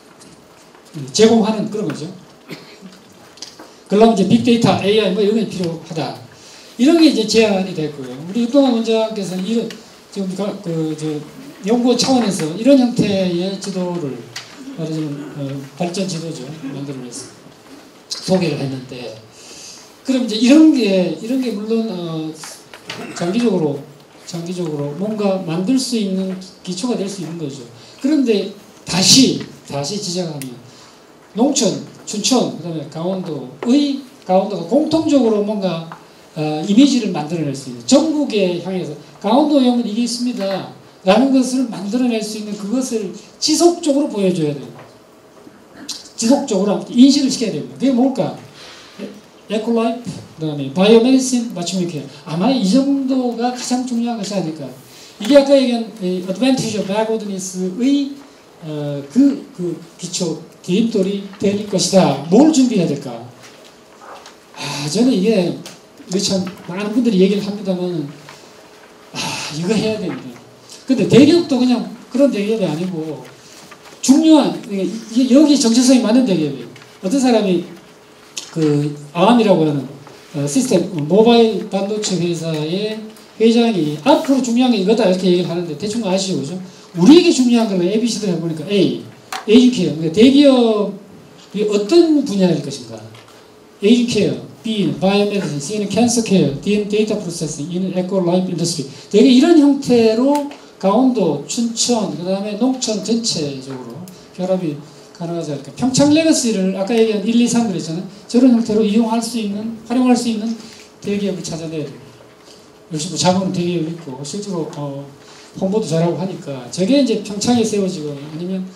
제공하는 그런 거죠. 그러면 이제 빅데이터, 에이아이 뭐 이런 게 필요하다. 이런 게 이제 제안이 됐고요. 우리 육동환 원장께서는 이런 지금 그 저 연구 차원에서 이런 형태의 지도를 말하자면 어, 발전 지도죠 만들어내서 소개를 했는데. 그럼 이제 이런 게, 이런 게 물론, 어, 장기적으로, 장기적으로 뭔가 만들 수 있는 기초가 될 수 있는 거죠. 그런데 다시, 다시 지적하면, 농촌, 춘천, 그 다음에 강원도의, 강원도가 공통적으로 뭔가, 어, 이미지를 만들어낼 수 있는, 전국에 향해서, 강원도에 오면 이게 있습니다. 라는 것을 만들어낼 수 있는 그것을 지속적으로 보여줘야 돼요. 지속적으로 인식을 시켜야 됩니다. 그게 뭘까? 에코라이프, 그 다음에 바이오메디신, 맞춤형 케어. 아마 이 정도가 가장 중요한 것이 아닐까. 이게 아까 얘기한 어드밴티지 오브 바고드니스의 어, 그, 그 기초, 디딤돌이 될 것이다. 뭘 준비해야 될까? 아, 저는 이게, 이게 참 많은 분들이 얘기를 합니다만, 아, 이거 해야 됩니다. 근데 대기업도 그냥 그런 대기업이 아니고, 중요한, 이게 여기 정체성이 많은 대기업이에요. 어떤 사람이 그 아암이라고 하는 어, 시스템 모바일 반도체 회사의 회장이 앞으로 중요한 게 이거다 이렇게 얘기를 하는데 대충 아시죠, 그죠? 우리에게 중요한 걸 에이비씨들 해보니까 A, 에이징 케어. 그러니까 대기업이 어떤 분야일 것인가? 에이징 케어, B, 바이오메디신, C는 캔서 케어, D는 데이터 프로세싱, E는 에코 라이프 인더스트리. 되게 이런 형태로 강원도, 춘천, 그 다음에 농촌 전체적으로 결합이 가능하지 않을까. 평창 레거시를 아까 얘기한 일, 이, 삼 그랬잖아요. 저런 형태로 이용할 수 있는, 활용할 수 있는 대기업을 찾아내야 돼요. 역시 뭐 자본은 대기업이 있고, 실제로, 어, 홍보도 잘하고 하니까, 저게 이제 평창에 세워지고, 아니면,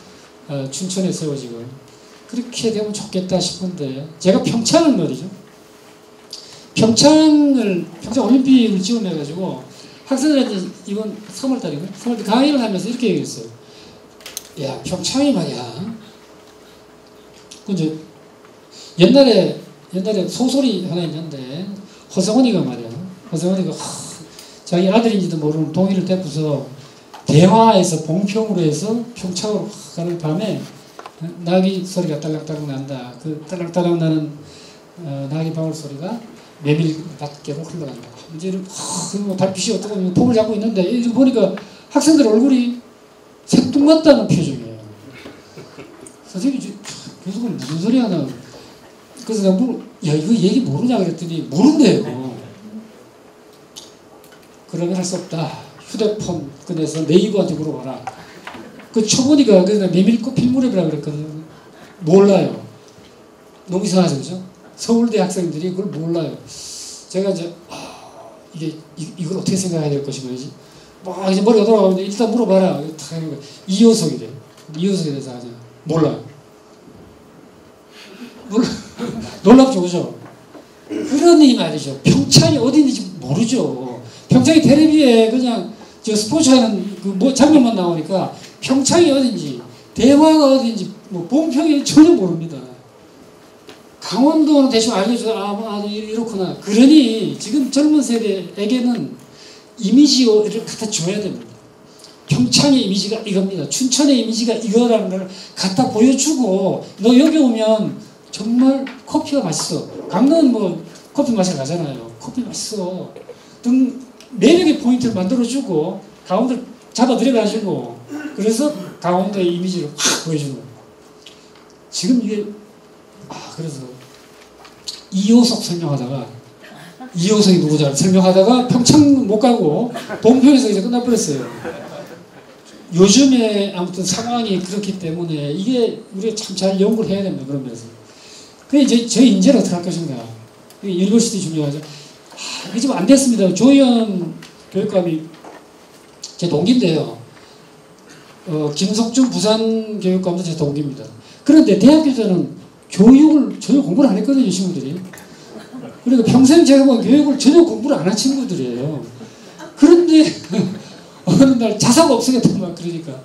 어, 춘천에 세워지고 그렇게 되면 좋겠다 싶은데 제가 평창을 말이죠. 평창을 평창 올림픽을 지원해가지고 학생들한테 이번 삼월 달이고 삼월 달 강의를 하면서 이렇게 얘기했어요. 야 평창이 말이야. 그 이제 옛날에 옛날에 소설이 하나 있는데 허성원이가 말이야. 허성원이가 자기 아들인지도 모르는 동이를 데려서 대화에서 봉평으로 해서 평창으로 가는 밤에 나귀 소리가 딸랑딸랑 난다. 그 딸랑딸랑 나는 어, 나귀 방울 소리가 메밀밭계로 흘러간다. 이제 어, 달빛이 어떻게 보면 폼을 잡고 있는데 이거 보니까 학생들 얼굴이 생뚱맞다는 표정이에요. 선생님이 교수님 무슨 소리 하나. 그래서 내가 물, 야 이거 얘기 모르냐 그랬더니 모른대요. 그러면 할 수 없다. 휴대폰 꺼내서 네이버한테 물어봐라. 그 초보니까 그냥 메밀꽃 필무렵이라고 그랬거든요. 몰라요. 너무 이상하죠, 그죠? 서울대 학생들이 그걸 몰라요. 제가 이제 아, 이게 이, 이걸 어떻게 생각해야 될 것인가 이제 막 이제 머리가 돌아가는데 일단 물어봐라. 이효석이래. 이효석에 대해서 하자. 몰라요. 몰라. 놀랍죠, 그죠? 그러니 말이죠. 평창이 어디인지 모르죠. 평창이 텔레비에 그냥 저 스포츠 하는 그 뭐 장면만 나오니까 평창이 어딘지 대화가 어딘지 뭐 봉평이 전혀 모릅니다. 강원도는 대충 알려줘. 아, 아 이렇구나. 그러니 지금 젊은 세대에게는 이미지를 갖다 줘야 됩니다. 평창의 이미지가 이겁니다. 춘천의 이미지가 이거라는 걸 갖다 보여주고 너 여기 오면 정말 커피가 맛있어. 강릉은 뭐 커피 마시러 가잖아요. 커피 맛있어. 등 매력의 포인트를 만들어주고 강원도를 잡아들여가지고 그래서 강원도의 이미지를 확 보여주는 거예요. 지금 이게 아 그래서 이효석 설명하다가 이효석이 누구냐 설명하다가 평창 못 가고 봉평에서 이제 끝나버렸어요. 요즘에 아무튼 상황이 그렇기 때문에 이게 우리가 참 잘 연구를 해야 됩니다. 그런 면에서. 그래 이제 저희 인재를 어떻게 할 것인가. 유니버시티 중요하죠. 아, 이게 좀 안 됐습니다. 조희연 교육감이 제 동기인데요. 어, 김석준 부산 교육감도 제 동기입니다. 그런데 대학교에서는 교육을 전혀 공부를 안 했거든요, 이 친구들이. 그러니까 평생 제가 뭐 교육을 전혀 공부를 안 한 친구들이에요. 그런데 어느 날 자사가 없으겠다 막 그러니까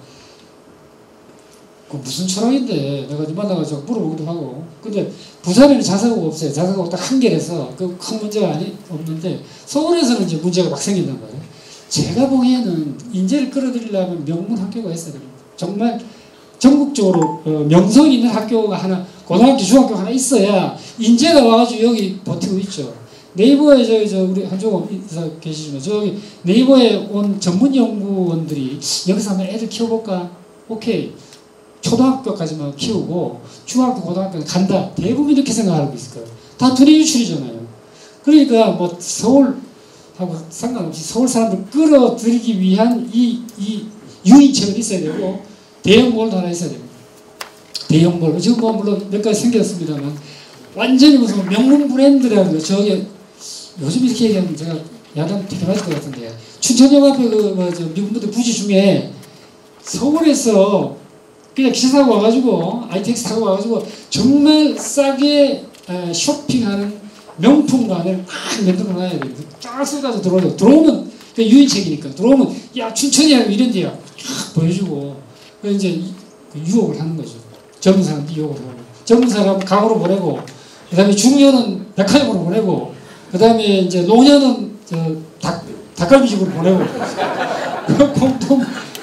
그 무슨 철학인데 내가 만나가지고 물어보기도 하고. 근데 부산에는 자사가 없어요. 자사가 딱 한 개라서 그 큰 문제가 아니 없는데 서울에서는 이제 문제가 막 생긴단 말이에요. 제가 보기에는 인재를 끌어들이려면 명문 학교가 있어야 됩니다. 정말 전국적으로 어, 명성 있는 학교가 하나, 고등학교, 중학교 하나 있어야 인재가 와가지고 여기 버티고 있죠. 네이버에 저기 저 우리 한조금 이사 계시지만 저기 네이버에 온 전문 연구원들이 여기서 한번 애를 키워볼까? 오케이. 초등학교까지만 키우고 중학교, 고등학교는 간다. 대부분 이렇게 생각하고 있을 거예요. 다 투리 유출이잖아요. 그러니까 뭐 서울 하고 상관없이 서울 사람들 끌어들이기 위한 이, 이 유인책은 있어야 되고 대형몰도 하나 있어야 됩니다. 대형몰. 지금 뭐 물론 몇 가지 생겼습니다만 완전히 무슨 명문 브랜드라는 거. 저기 요즘 이렇게 얘기하면 제가 야단 되게 맞을 것 같은데 춘천역 앞에 그 뭐 저 미국 분들 부지 중에 서울에서 그냥 기차 타고 와가지고 아이티엑스 타고 와가지고 정말 싸게 쇼핑하는 명품관을 딱 만들어놔야 돼요. 쫙 쏟아져 들어오죠. 들어오면 유인책이니까 들어오면 야 춘천이야 이런 데야 쫙 보여주고 이제 유혹을 하는 거죠. 젊은 사람 유혹을 하고 젊은 사람 강으로 보내고 그 다음에 중년은 백화점으로 보내고 그 다음에 이제 노년은 저 닭, 닭갈비집으로 보내고 공통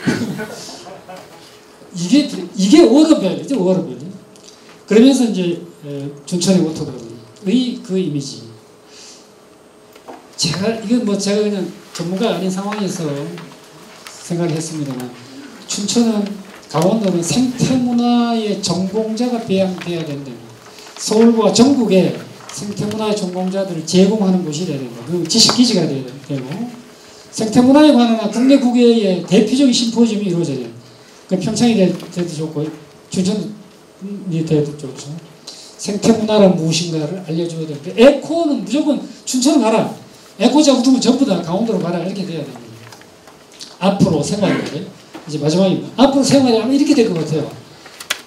이게 이게 워터벨이죠. 워터벨. 그러면서 이제 춘천의 워터벨의 그 이미지. 제가 이건 뭐 제가 그냥 전문가 아닌 상황에서 생각을 했습니다만 춘천은 강원도는 생태문화의 전공자가 배양돼야 된다. 서울과 전국에 생태문화의 전공자들을 제공하는 곳이 돼야 된다. 그 지식기지가 돼야 되고 생태문화에 관한 국내 국외의 대표적인 심포지움이 이루어져야 돼요. 그 평창이 돼도 좋고 춘천이 돼도 좋죠. 생태문화란 무엇인가를 알려줘야 되는데 에코는 무조건 춘천을 가라. 에코 자구tum은 전부 다 강원도로 가라. 이렇게 돼야 됩니다. 앞으로 생활이 이제 마지막입니다. 앞으로 생활이 아마 이렇게 될 것 같아요.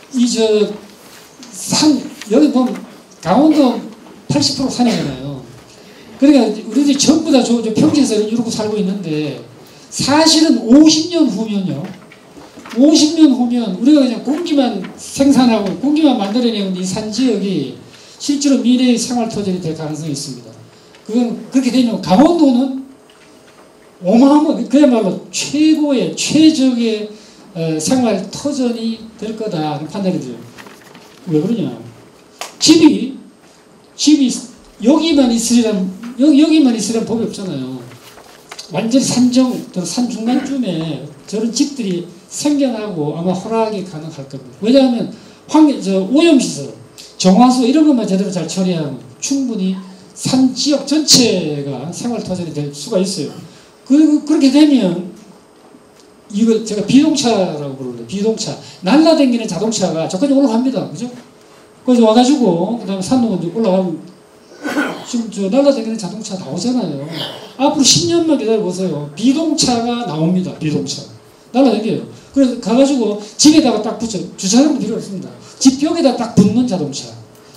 이 저 산 여기 보면 강원도 팔십 퍼센트 산이잖아요. 그러니까 우리들이 전부 다 저, 저 평지에서 이러고 살고 있는데 사실은 오십 년 후면요. 오십 년 후면 우리가 그냥 공기만 생산하고 공기만 만들어내는 이 산 지역이 실제로 미래의 생활터전이 될 가능성이 있습니다. 그건 그렇게 되면 강원도는 어마어마한 그야말로 최고의 최적의 어, 생활터전이 될 거다 판단이 들어요. 왜 그러냐? 집이 집이 여기만 있으리란 여기 여기만 있으리란 법이 없잖아요. 완전히 산정 또는 산 중간쯤에 저런 집들이 생겨나고 아마 허락이 가능할 겁니다. 왜냐하면 환경 저 오염시설, 정화수 이런 것만 제대로 잘 처리하면 충분히 산 지역 전체가 생활터전이 될 수가 있어요. 그 그렇게 되면 이거 제가 비동차라고 부르는데 비동차 날라다니는 자동차가 저까지 올라갑니다. 그죠? 그래서 와가지고 그 다음에 산로도 올라가면 지금 저 날라다니는 자동차 나오잖아요. 앞으로 십 년만 기다려보세요. 비동차가 나옵니다. 비동차. 날라다녀요. 그래서 가가지고 집에다가 딱 붙여. 주차장은 필요 없습니다. 집 벽에다 딱 붙는 자동차.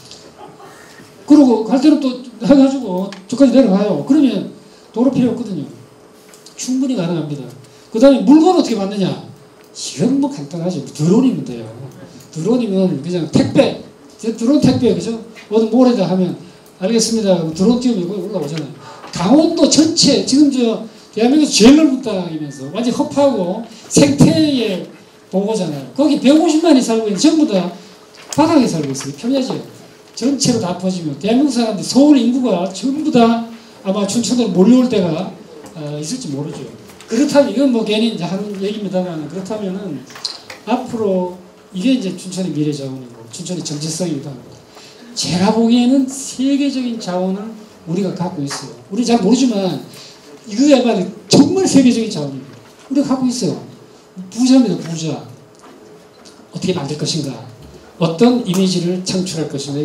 그러고 갈 때는 또 해가지고 저까지 내려가요. 그러면 도로 필요 없거든요. 충분히 가능합니다. 그 다음에 물건 어떻게 받느냐? 이건 뭐 간단하죠. 드론이면 돼요. 드론이면 그냥 택배. 드론 택배, 그죠? 어디 모래다 하면, 알겠습니다. 드론 띄우면 거기 올라오잖아요. 강원도 전체, 지금 저, 대한민국 제일 넓은 땅이면서 완전 흡하고 생태의 보고잖아요. 거기 백오십만이 살고 있는 전부 다 바닥에 살고 있어요. 평야지역. 전체로 다 퍼지면, 대한민국 사람들, 서울 인구가 전부 다 아마 춘천으로 몰려올 때가 어, 있을지 모르죠. 그렇다면, 이건 뭐 괜히 이제 하는 얘기입니다만, 그렇다면은 앞으로 이게 이제 춘천의 미래 자원이고, 춘천의 정체성이기도 합니다. 제가 보기에는 세계적인 자원을 우리가 갖고 있어요. 우리 잘 모르지만, 이거야말로 정말 세계적인 자원입니다. 우리가 갖고 있어요. 부자입니다, 부자. 어떻게 만들 것인가? 어떤 이미지를 창출할 것인가?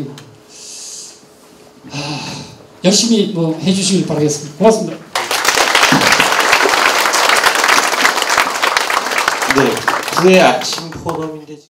아, 열심히 뭐 해주시길 바라겠습니다. 고맙습니다. 네, 구의 아침 포럼인데